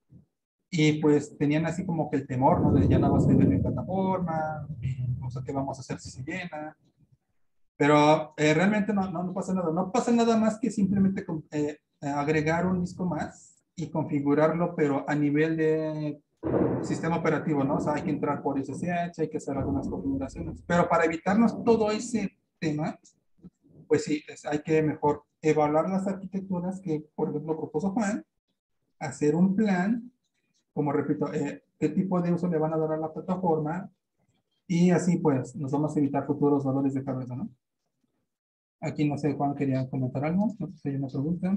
y pues tenían así como que el temor, ¿no? De ya no va a ser en mi plataforma, o sea, ¿qué vamos a hacer si se llena? Pero realmente no pasa nada. No pasa nada más que simplemente agregar un disco más y configurarlo, pero a nivel de sistema operativo, ¿no? O sea, hay que entrar por SSH, hay que hacer algunas configuraciones. Pero para evitarnos todo ese tema, pues sí, hay que mejor evaluar las arquitecturas que, por ejemplo, propuso Juan, hacer un plan, como repito, qué tipo de uso le van a dar a la plataforma y así pues nos vamos a evitar futuros dolores de cabeza, ¿no? Aquí no sé, Juan quería comentar algo, no sé si hay una pregunta.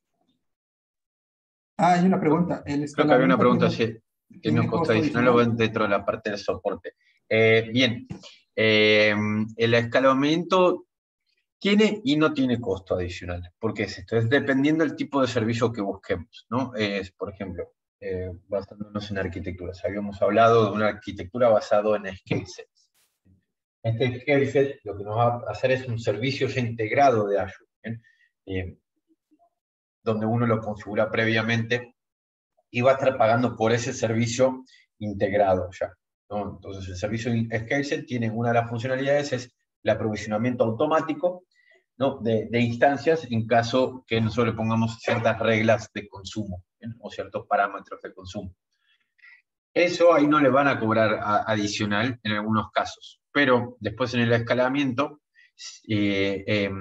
Ah, hay una pregunta. Creo que había una pregunta, sí, que ¿tiene no costo adicional o dentro de la parte del soporte. Bien, el escalamiento tiene y no tiene costo adicional. ¿Por qué es esto? Es dependiendo del tipo de servicio que busquemos, ¿no? Por ejemplo, basándonos en arquitecturas. Habíamos hablado de una arquitectura basada en scalesets. Este scaleset lo que nos va a hacer es un servicio ya integrado de Azure, donde uno lo configura previamente y va a estar pagando por ese servicio integrado ya, ¿no? Entonces el servicio scaleset tiene una de las funcionalidades, es el aprovisionamiento automático, ¿no? de instancias en caso que nosotros le pongamos ciertas reglas de consumo, ¿bien? O ciertos parámetros de consumo. Eso ahí no le van a cobrar adicional en algunos casos, pero después en el escalamiento,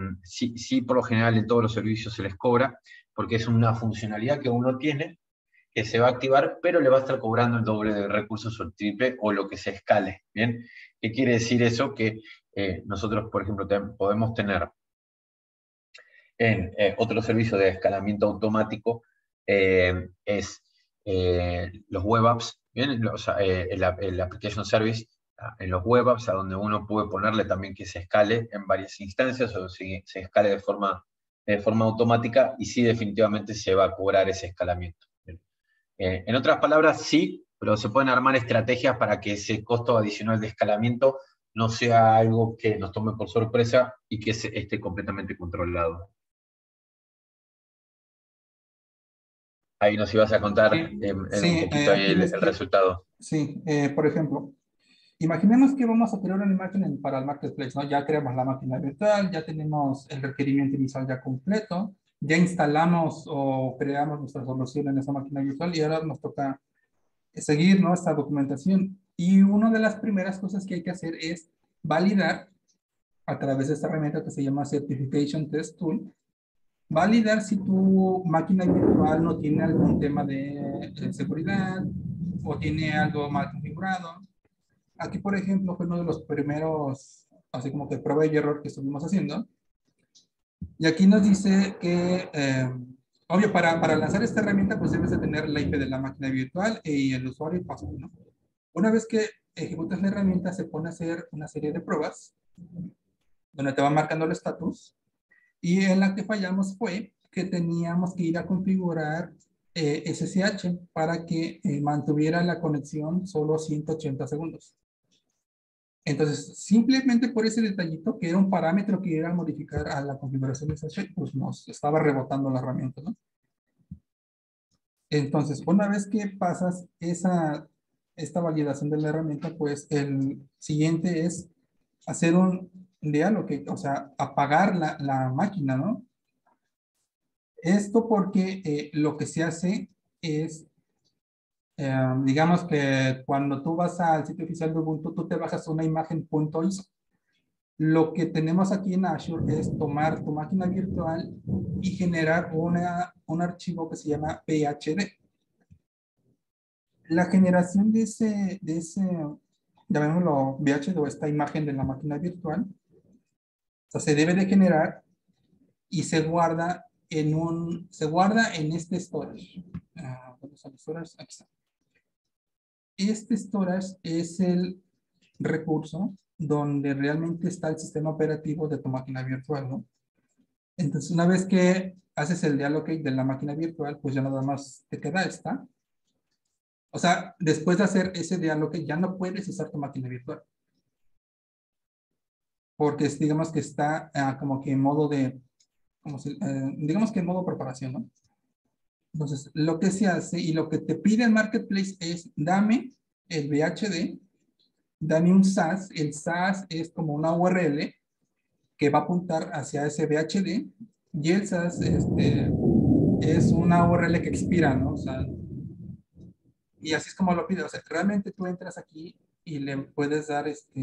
sí por lo general en todos los servicios se les cobra, porque es una funcionalidad que uno tiene, que se va a activar, pero le va a estar cobrando el doble de recursos o el triple o lo que se escale. ¿Bien? ¿Qué quiere decir eso? Que nosotros, por ejemplo, podemos tener en otro servicio de escalamiento automático, es los web apps, ¿bien? O sea, el application service en los web apps, a donde uno puede ponerle también que se escale en varias instancias o se escale de forma automática, y sí, definitivamente se va a cobrar ese escalamiento. En otras palabras, sí, pero se pueden armar estrategias para que ese costo adicional de escalamiento no sea algo que nos tome por sorpresa y que esté completamente controlado. Ahí nos ibas a contar un poquito ahí el resultado. Sí, por ejemplo, imaginemos que vamos a crear una imagen para el marketplace, ¿no? Ya creamos la máquina virtual, ya tenemos el requerimiento inicial ya completo, ya instalamos o creamos nuestra solución en esa máquina virtual y ahora nos toca seguir, ¿no?, esta documentación. Y una de las primeras cosas que hay que hacer es validar a través de esta herramienta que se llama Certification Test Tool, validar si tu máquina virtual no tiene algún tema de seguridad o tiene algo mal configurado. Aquí, por ejemplo, fue uno de los primeros, así como que prueba y error que estuvimos haciendo. Y aquí nos dice que, obvio, para lanzar esta herramienta, pues debes de tener la IP de la máquina virtual y el usuario y password, ¿no? Una vez que ejecutas la herramienta, se pone a hacer una serie de pruebas donde te va marcando el estatus. Y en la que fallamos fue que teníamos que ir a configurar SSH para que mantuviera la conexión solo 180 segundos. Entonces, simplemente por ese detallito, que era un parámetro que iba a modificar a la configuración de SSH, pues nos estaba rebotando la herramienta, ¿no? Entonces, una vez que pasas esta validación de la herramienta, pues el siguiente es hacer un diálogo, o sea, apagar la máquina, ¿no? Esto porque lo que se hace es, digamos que cuando tú vas al sitio oficial de Ubuntu, tú te bajas una imagen .iso. Lo que tenemos aquí en Azure es tomar tu máquina virtual y generar un archivo que se llama PHD. La generación de ese llamémoslo VHD o esta imagen de la máquina virtual, o sea, se debe de generar y se guarda en este storage. ¿Dónde está el storage? Aquí está. Este storage es el recurso donde realmente está el sistema operativo de tu máquina virtual, ¿no? Entonces, una vez que haces el deallocate de la máquina virtual, pues ya nada más te queda esta. O sea, después de hacer ese deallocate, ya no puedes usar tu máquina virtual. Porque digamos que está como que en modo de, digamos que en modo preparación, ¿no? Entonces, lo que se hace y lo que te pide el marketplace es, dame el VHD, dame un SAS. El SAS es como una URL que va a apuntar hacia ese VHD, y el SAS es una URL que expira, ¿no? O sea, y así es como lo pide. O sea, realmente tú entras aquí y le puedes dar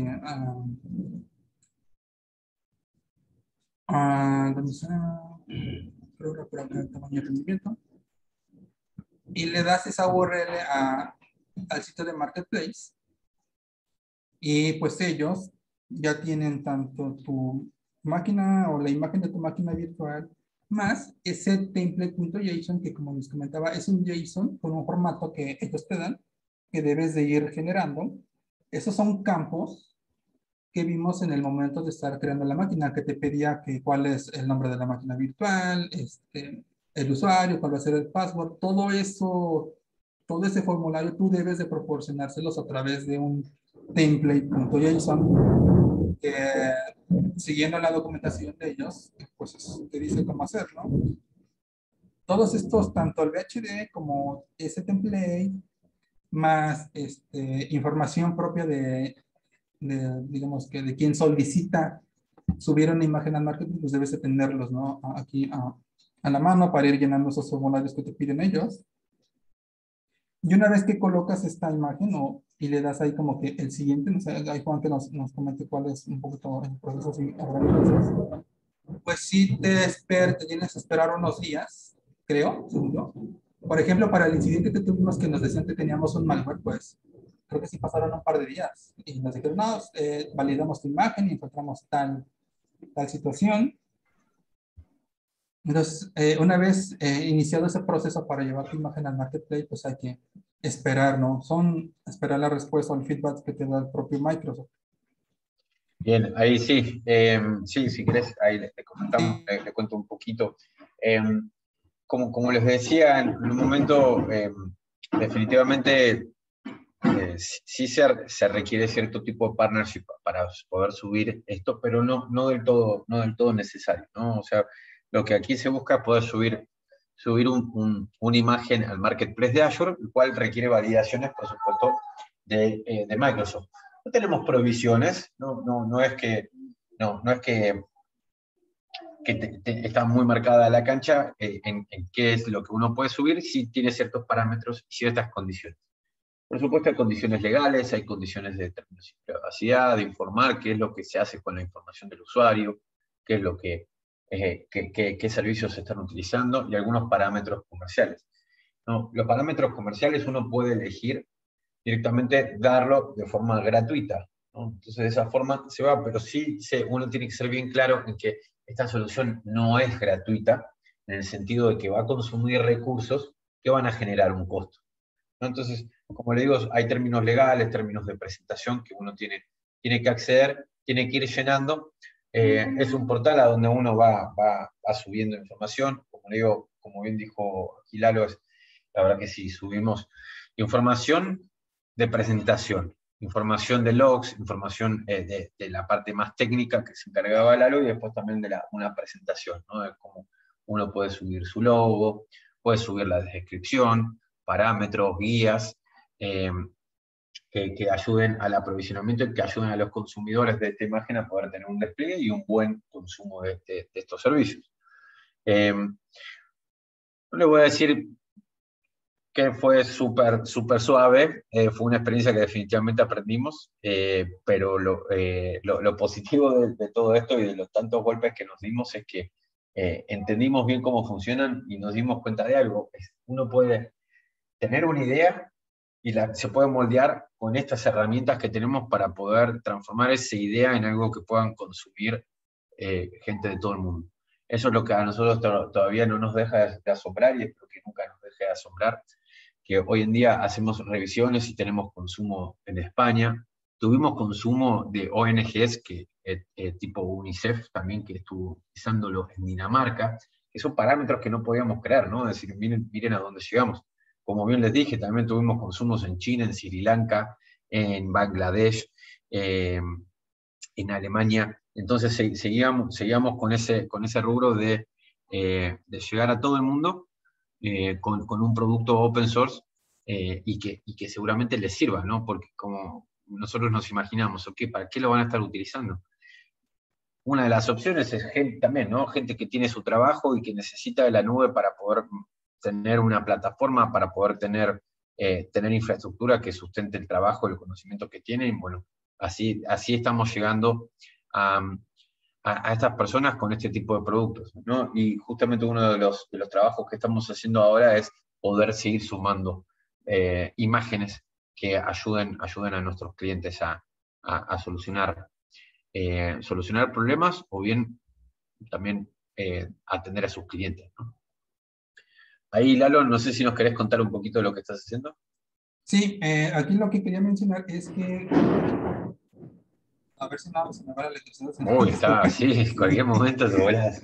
¿dónde está? Creo que por acá el tamaño de rendimiento. Y le das esa URL al sitio de Marketplace. Y pues ellos ya tienen tanto tu máquina o la imagen de tu máquina virtual, más ese template.json que, como les comentaba, es un JSON con un formato que ellos te dan, que debes de ir generando. Esos son campos que vimos en el momento de estar creando la máquina, que te pedía que cuál es el nombre de la máquina virtual, el usuario, cuál va a ser el password, todo eso, todo ese formulario tú debes de proporcionárselos a través de un template.json que, siguiendo la documentación de ellos, pues te dice cómo hacerlo. Todos estos, tanto el VHD como ese template, más información propia digamos que de quien solicita subir una imagen al marketing, pues debes de tenerlos, ¿no? Aquí a la mano para ir llenando esos formularios que te piden ellos. Y una vez que colocas esta imagen y le das ahí como que el siguiente, no sé, hay Juan que nos comente cuál es un poquito el proceso así, pues sí te tienes que esperar unos días, creo, según yo, Por ejemplo, para el incidente que tuvimos que nos decían que teníamos un malware, pues creo que sí pasaron un par de días y nos dijeron, no, validamos tu imagen y encontramos tal situación. Entonces, una vez iniciado ese proceso para llevar tu imagen al marketplace, pues hay que esperar, ¿no? Esperar la respuesta o el feedback que te da el propio Microsoft. Bien, ahí sí. Sí, si querés, ahí le comentamos, le cuento un poquito. Como les decía, en un momento, definitivamente, sí se requiere cierto tipo de partnership para poder subir esto, pero no del todo necesario, ¿no? O sea, lo que aquí se busca es poder subir una imagen al marketplace de Azure, el cual requiere validaciones, por supuesto, de Microsoft. No tenemos provisiones, no es que está muy marcada la cancha en qué es lo que uno puede subir, si tiene ciertos parámetros y ciertas condiciones. Por supuesto, hay condiciones legales, hay condiciones de términos de privacidad, de informar qué es lo que se hace con la información del usuario, qué es lo qué servicios se están utilizando y algunos parámetros comerciales. ¿No? Los parámetros comerciales uno puede elegir directamente darlo de forma gratuita, ¿no? Entonces, de esa forma se va, pero sí uno tiene que ser bien claro en que esta solución no es gratuita, en el sentido de que va a consumir recursos que van a generar un costo, ¿no? Entonces, como le digo, hay términos legales, términos de presentación que uno tiene que acceder, tiene que ir llenando. Es un portal a donde uno va subiendo información. Como le digo, como bien dijo Gilalo, la verdad que sí, subimos información de presentación, información de logs, información de la parte más técnica que se encargaba Lalo, y después también de una presentación, ¿no? De cómo uno puede subir su logo, puede subir la descripción, parámetros, guías, que ayuden al aprovisionamiento y que ayuden a los consumidores de esta imagen a poder tener un despliegue y un buen consumo de estos servicios. No le voy a decir que fue súper suave, fue una experiencia que definitivamente aprendimos, pero lo positivo de todo esto y de los tantos golpes que nos dimos es que entendimos bien cómo funcionan y nos dimos cuenta de algo. Uno puede tener una idea y se puede moldear con estas herramientas que tenemos para poder transformar esa idea en algo que puedan consumir gente de todo el mundo. Eso es lo que a nosotros todavía no nos deja de asombrar, y espero que nunca nos deje de asombrar, que hoy en día hacemos revisiones y tenemos consumo en España. Tuvimos consumo de ONGs tipo UNICEF también, que estuvo utilizándolo en Dinamarca, que son parámetros que no podíamos creer, ¿no? Es decir, miren a dónde llegamos. Como bien les dije, también tuvimos consumos en China, en Sri Lanka, en Bangladesh, en Alemania. Entonces seguíamos con ese rubro de llegar a todo el mundo con un producto open source y que seguramente les sirva, ¿no? Porque como nosotros nos imaginamos, okay, ¿para qué lo van a estar utilizando? Una de las opciones es gente también, ¿no? Gente que tiene su trabajo y que necesita de la nube para poder tener una plataforma, para poder tener infraestructura que sustente el trabajo, el conocimiento que tienen. Y bueno, así estamos llegando a estas personas con este tipo de productos, ¿no? Y justamente uno de los trabajos que estamos haciendo ahora es poder seguir sumando imágenes que ayuden a nuestros clientes a solucionar problemas, o bien también atender a sus clientes, ¿no? Ahí, Lalo, no sé si nos querés contar un poquito de lo que estás haciendo. Sí, aquí lo que quería mencionar es que, a ver si no se me va la electricidad. Uy, está, sí, en cualquier momento te volás.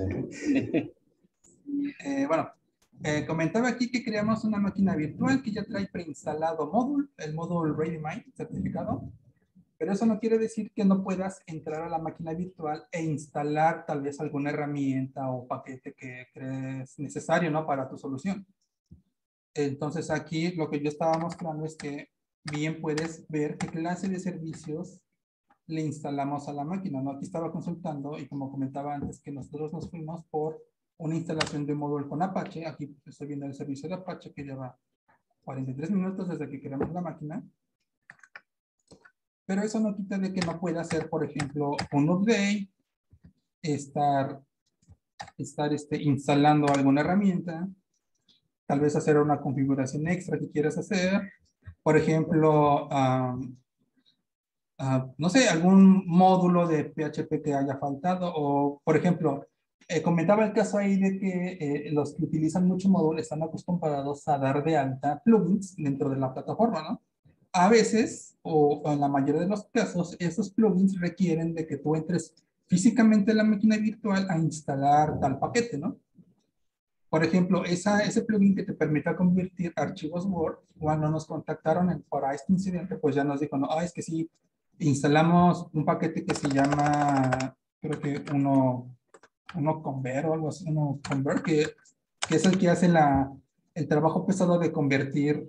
Bueno, comentaba aquí que creamos una máquina virtual que ya trae preinstalado el módulo ReadyMind certificado, pero eso no quiere decir que no puedas entrar a la máquina virtual e instalar tal vez alguna herramienta o paquete que crees necesario, ¿no? Para tu solución. Entonces aquí lo que yo estaba mostrando es que bien puedes ver qué clase de servicios le instalamos a la máquina, ¿no? Aquí estaba consultando y como comentaba antes que nosotros nos fuimos por una instalación de módulo con Apache. Aquí estoy viendo el servicio de Apache que lleva 43 minutos desde que creamos la máquina. Pero eso no quita de que no pueda hacer, por ejemplo, un update, estar instalando alguna herramienta. tal vez hacer una configuración extra que quieras hacer. Por ejemplo, no sé, algún módulo de PHP que haya faltado, o por ejemplo, comentaba el caso ahí de que los que utilizan mucho módulo están acostumbrados a dar de alta plugins dentro de la plataforma, ¿no? A veces, o en la mayoría de los casos, esos plugins requieren de que tú entres físicamente en la máquina virtual a instalar tal paquete, ¿no? Por ejemplo, ese plugin que te permita convertir archivos Word, cuando nos contactaron para este incidente, pues ya nos dijo, no, es que sí, instalamos un paquete que se llama, creo que uno Convert o algo así, uno Convert, que es el que hace el trabajo pesado de convertir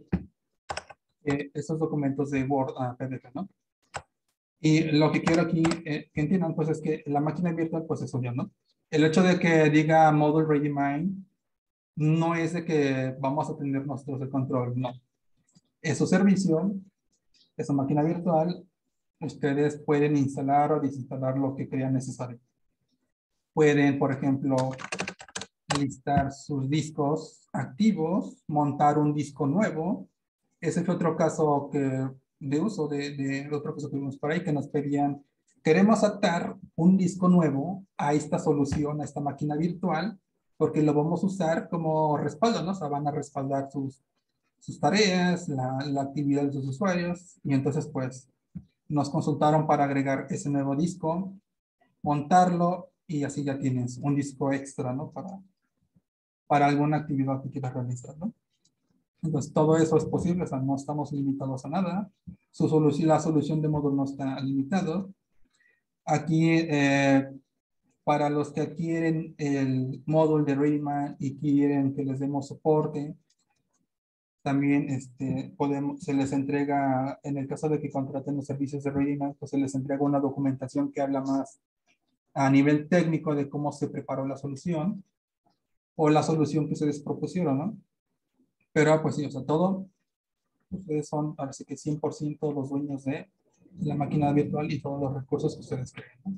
esos documentos de Word a PDF, ¿no? Y lo que quiero aquí que entiendan, pues es que la máquina virtual, pues es obvio, ¿no? El hecho de que diga Model Ready Mine no es de que vamos a tener nosotros el control, no. Es su servicio, es su máquina virtual, ustedes pueden instalar o desinstalar lo que crean necesario. Pueden, por ejemplo, listar sus discos activos, montar un disco nuevo. Ese es otro caso de uso, de otro caso que vimos por ahí, que nos pedían, queremos atar un disco nuevo a esta solución, a esta máquina virtual, porque lo vamos a usar como respaldo, ¿no? O sea, van a respaldar sus tareas, la actividad de sus usuarios, y entonces pues nos consultaron para agregar ese nuevo disco, montarlo, y así ya tienes un disco extra, ¿no? Para alguna actividad que quieras realizar, ¿no? Entonces, todo eso es posible, o sea, no estamos limitados a nada. La solución de módulo no está limitado. Aquí, para los que adquieren el módulo de ReadyMine y quieren que les demos soporte, también se les entrega, en el caso de que contraten los servicios de ReadyMine, pues se les entrega una documentación que habla más a nivel técnico de cómo se preparó la solución o la solución que ustedes propusieron, ¿no? Pero pues sí, o sea, ustedes son, ahora sí que 100% los dueños de la máquina virtual y todos los recursos que ustedes creen, ¿no?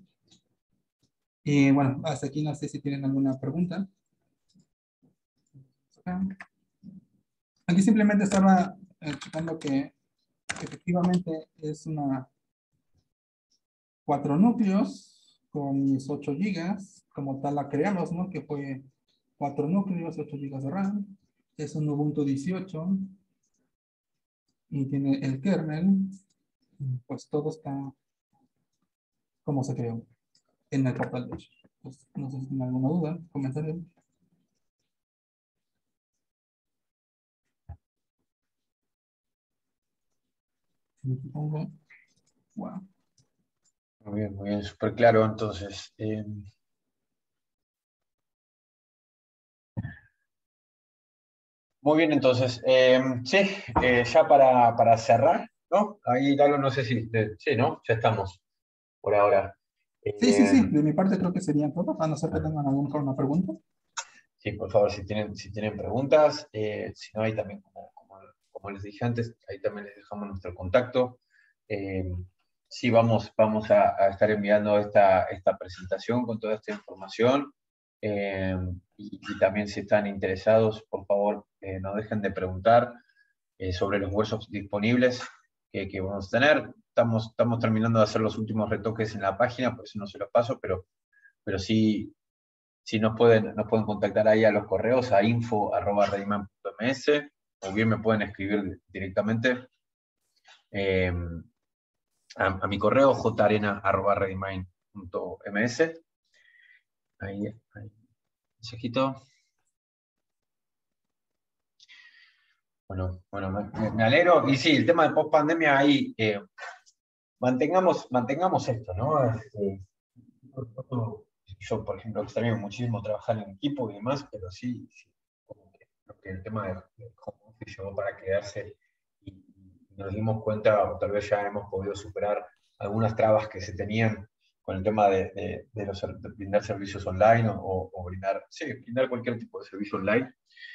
Y bueno, hasta aquí no sé si tienen alguna pregunta. Aquí simplemente estaba checando que efectivamente es 4 núcleos con mis 8 gigas, como tal la creamos, ¿no? Que fue 4 núcleos, 8 gigas de RAM. Es un Ubuntu 18 y tiene el kernel. Pues todo está como se creó en el portal de ellos. Pues, no sé si tienen alguna duda, comentario. Supongo. Wow. Muy bien, súper claro. Entonces, muy bien, entonces, sí, ya para cerrar, ¿no? Ahí, Lalo, no sé si, sí, ¿no? Ya estamos por ahora. Sí, de mi parte creo que serían todo, a no ser que tengan alguna pregunta. Sí, por favor, si tienen preguntas, si no, ahí también, como les dije antes, ahí también les dejamos nuestro contacto. Sí, vamos a estar enviando esta presentación con toda esta información. Y también si están interesados, por favor, no dejen de preguntar sobre los workshops disponibles que vamos a tener. Estamos terminando de hacer los últimos retoques en la página, por eso no se los paso, pero sí nos pueden contactar ahí a los correos, a info@readyman.ms, o bien me pueden escribir directamente a mi correo jarena@readymind.ms. Ahí, mensajito. Bueno, me alegro. Y sí, el tema de post-pandemia ahí, mantengamos esto, ¿no? Yo, por ejemplo, extraño muchísimo trabajar en equipo y demás, pero sí como que creo que el tema de home office llegó para quedarse y nos dimos cuenta, o tal vez ya hemos podido superar algunas trabas que se tenían con el tema de brindar servicios online o brindar cualquier tipo de servicio online.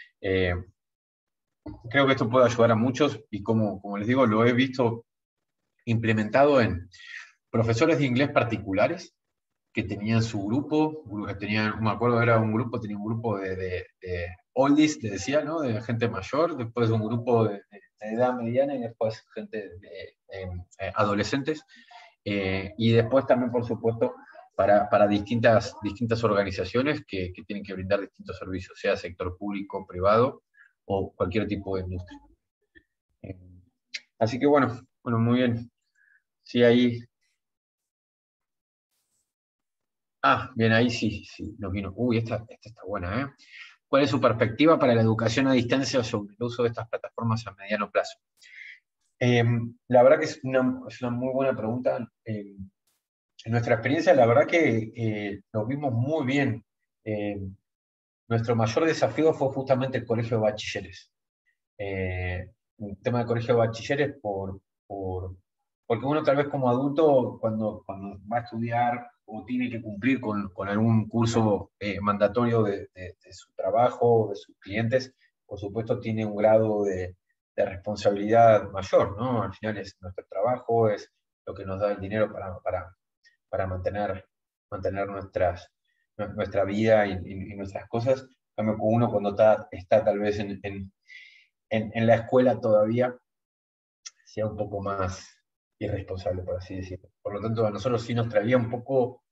Creo que esto puede ayudar a muchos y como les digo, lo he visto implementado en profesores de inglés particulares que tenían su grupo, tenían, me acuerdo, era un grupo, tenía un grupo de oldies, le decía, ¿no? De gente mayor, después un grupo de edad mediana y después gente de adolescentes. Y después también, por supuesto, para distintas organizaciones que tienen que brindar distintos servicios, sea sector público, privado o cualquier tipo de industria. Así que bueno, muy bien. Sí, ahí. Bien, ahí sí, nos vino. Uy, esta está buena, ¿eh? ¿Cuál es su perspectiva para la educación a distancia sobre el uso de estas plataformas a mediano plazo? La verdad que es una muy buena pregunta. En nuestra experiencia, la verdad que lo vimos muy bien. Nuestro mayor desafío fue justamente el colegio de bachilleres. El tema del colegio de bachilleres porque uno tal vez como adulto, cuando va a estudiar o tiene que cumplir con algún curso mandatorio de su trabajo, de sus clientes, por supuesto tiene un grado de responsabilidad mayor, ¿no? Al final es nuestro trabajo, es lo que nos da el dinero para mantener nuestra vida y nuestras cosas. En cambio, uno cuando está tal vez en la escuela todavía, sea un poco más irresponsable, por así decirlo. Por lo tanto, a nosotros sí nos traía un poco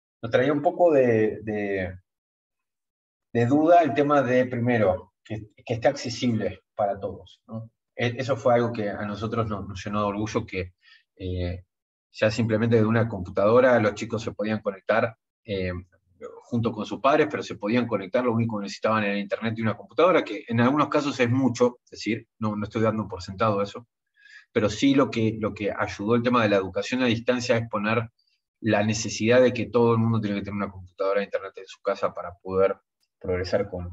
de duda el tema de, primero, que esté accesible para todos, ¿no? Eso fue algo que a nosotros nos llenó de orgullo, que ya simplemente de una computadora los chicos se podían conectar junto con sus padres, pero se podían conectar, lo único que necesitaban era internet y una computadora, que en algunos casos es mucho, es decir, no estoy dando por sentado eso, pero sí lo que ayudó el tema de la educación a distancia es poner la necesidad de que todo el mundo tiene que tener una computadora de internet en su casa para poder progresar con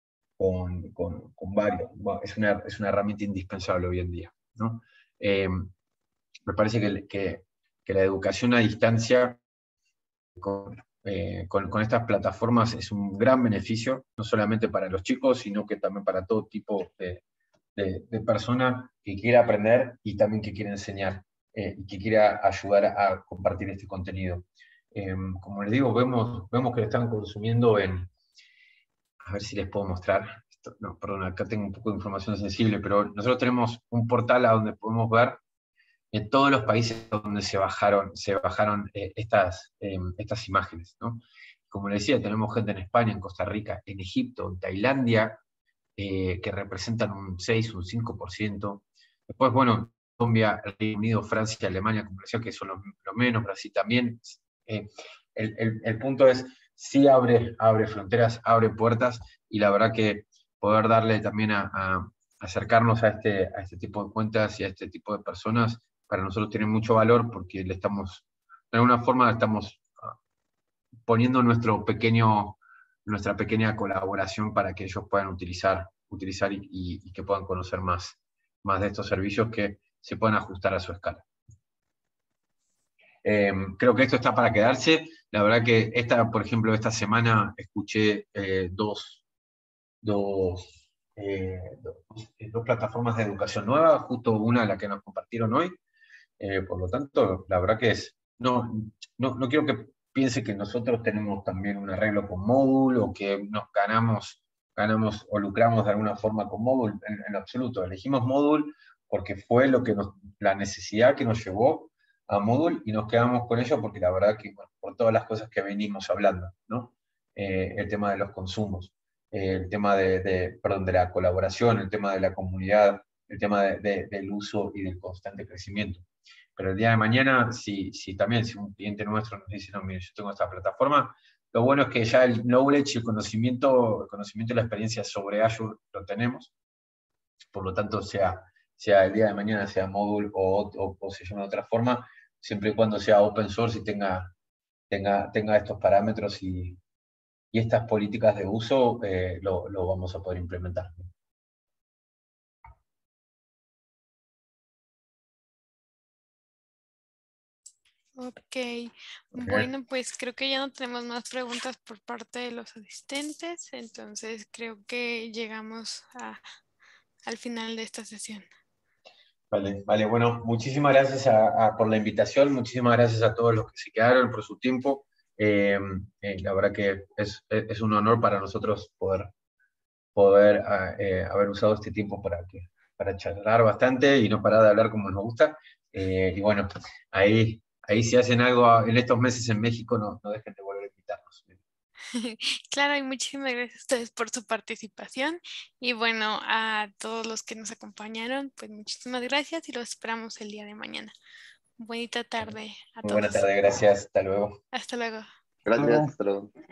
varios. Es una herramienta indispensable hoy en día, ¿no? Me parece que la educación a distancia con estas plataformas es un gran beneficio, no solamente para los chicos, sino que también para todo tipo de persona que quiera aprender y también que quiera enseñar y que quiera ayudar a compartir este contenido. Como les digo, vemos que lo están consumiendo a ver si les puedo mostrar. No, perdón, acá tengo un poco de información sensible, pero nosotros tenemos un portal a donde podemos ver en todos los países donde se bajaron estas imágenes, ¿no? Como les decía, tenemos gente en España, en Costa Rica, en Egipto, en Tailandia, que representan un 6, un 5%. Después, bueno, Colombia, Reino Unido, Francia, Alemania, como decía, que son los menos, Brasil también. El punto es, sí abre fronteras, abre puertas, y la verdad que poder darle también a acercarnos a este tipo de cuentas y a este tipo de personas, para nosotros tiene mucho valor, porque de alguna forma estamos poniendo nuestra pequeña colaboración para que ellos puedan utilizar y que puedan conocer más de estos servicios que se puedan ajustar a su escala. Creo que esto está para quedarse. La verdad que por ejemplo, esta semana escuché dos plataformas de educación nuevas, justo una la que nos compartieron hoy. Por lo tanto, la verdad que no quiero que piense que nosotros tenemos también un arreglo con Moodle o que nos ganamos o lucramos de alguna forma con Moodle, en absoluto. Elegimos Moodle porque fue la necesidad que nos llevó a Moodle, y nos quedamos con ello porque la verdad que, bueno, por todas las cosas que venimos hablando, ¿no? El tema de los consumos, el tema de la colaboración, el tema de la comunidad, el tema del uso y del constante crecimiento. Pero el día de mañana, si un cliente nuestro nos dice, no, mire, yo tengo esta plataforma, lo bueno es que ya el knowledge, el conocimiento y la experiencia sobre Azure lo tenemos. Por lo tanto, sea el día de mañana, sea Moodle o se llame de otra forma, siempre y cuando sea open source y tenga estos parámetros y estas políticas de uso, lo vamos a poder implementar. Ok, bueno, pues creo que ya no tenemos más preguntas por parte de los asistentes, entonces creo que llegamos al final de esta sesión. Vale, bueno, muchísimas gracias por la invitación, muchísimas gracias a todos los que se quedaron por su tiempo. La verdad que es un honor para nosotros poder haber usado este tiempo para charlar bastante y no parar de hablar como nos gusta. Y bueno, ahí si hacen algo en estos meses en México, no dejen de volver a invitarnos. Claro, y muchísimas gracias a ustedes por su participación. Y bueno, a todos los que nos acompañaron, pues muchísimas gracias y los esperamos el día de mañana. Bonita tarde a Muy buena todos. tarde, gracias, hasta luego. Hasta luego. Gracias, Luego. hasta luego.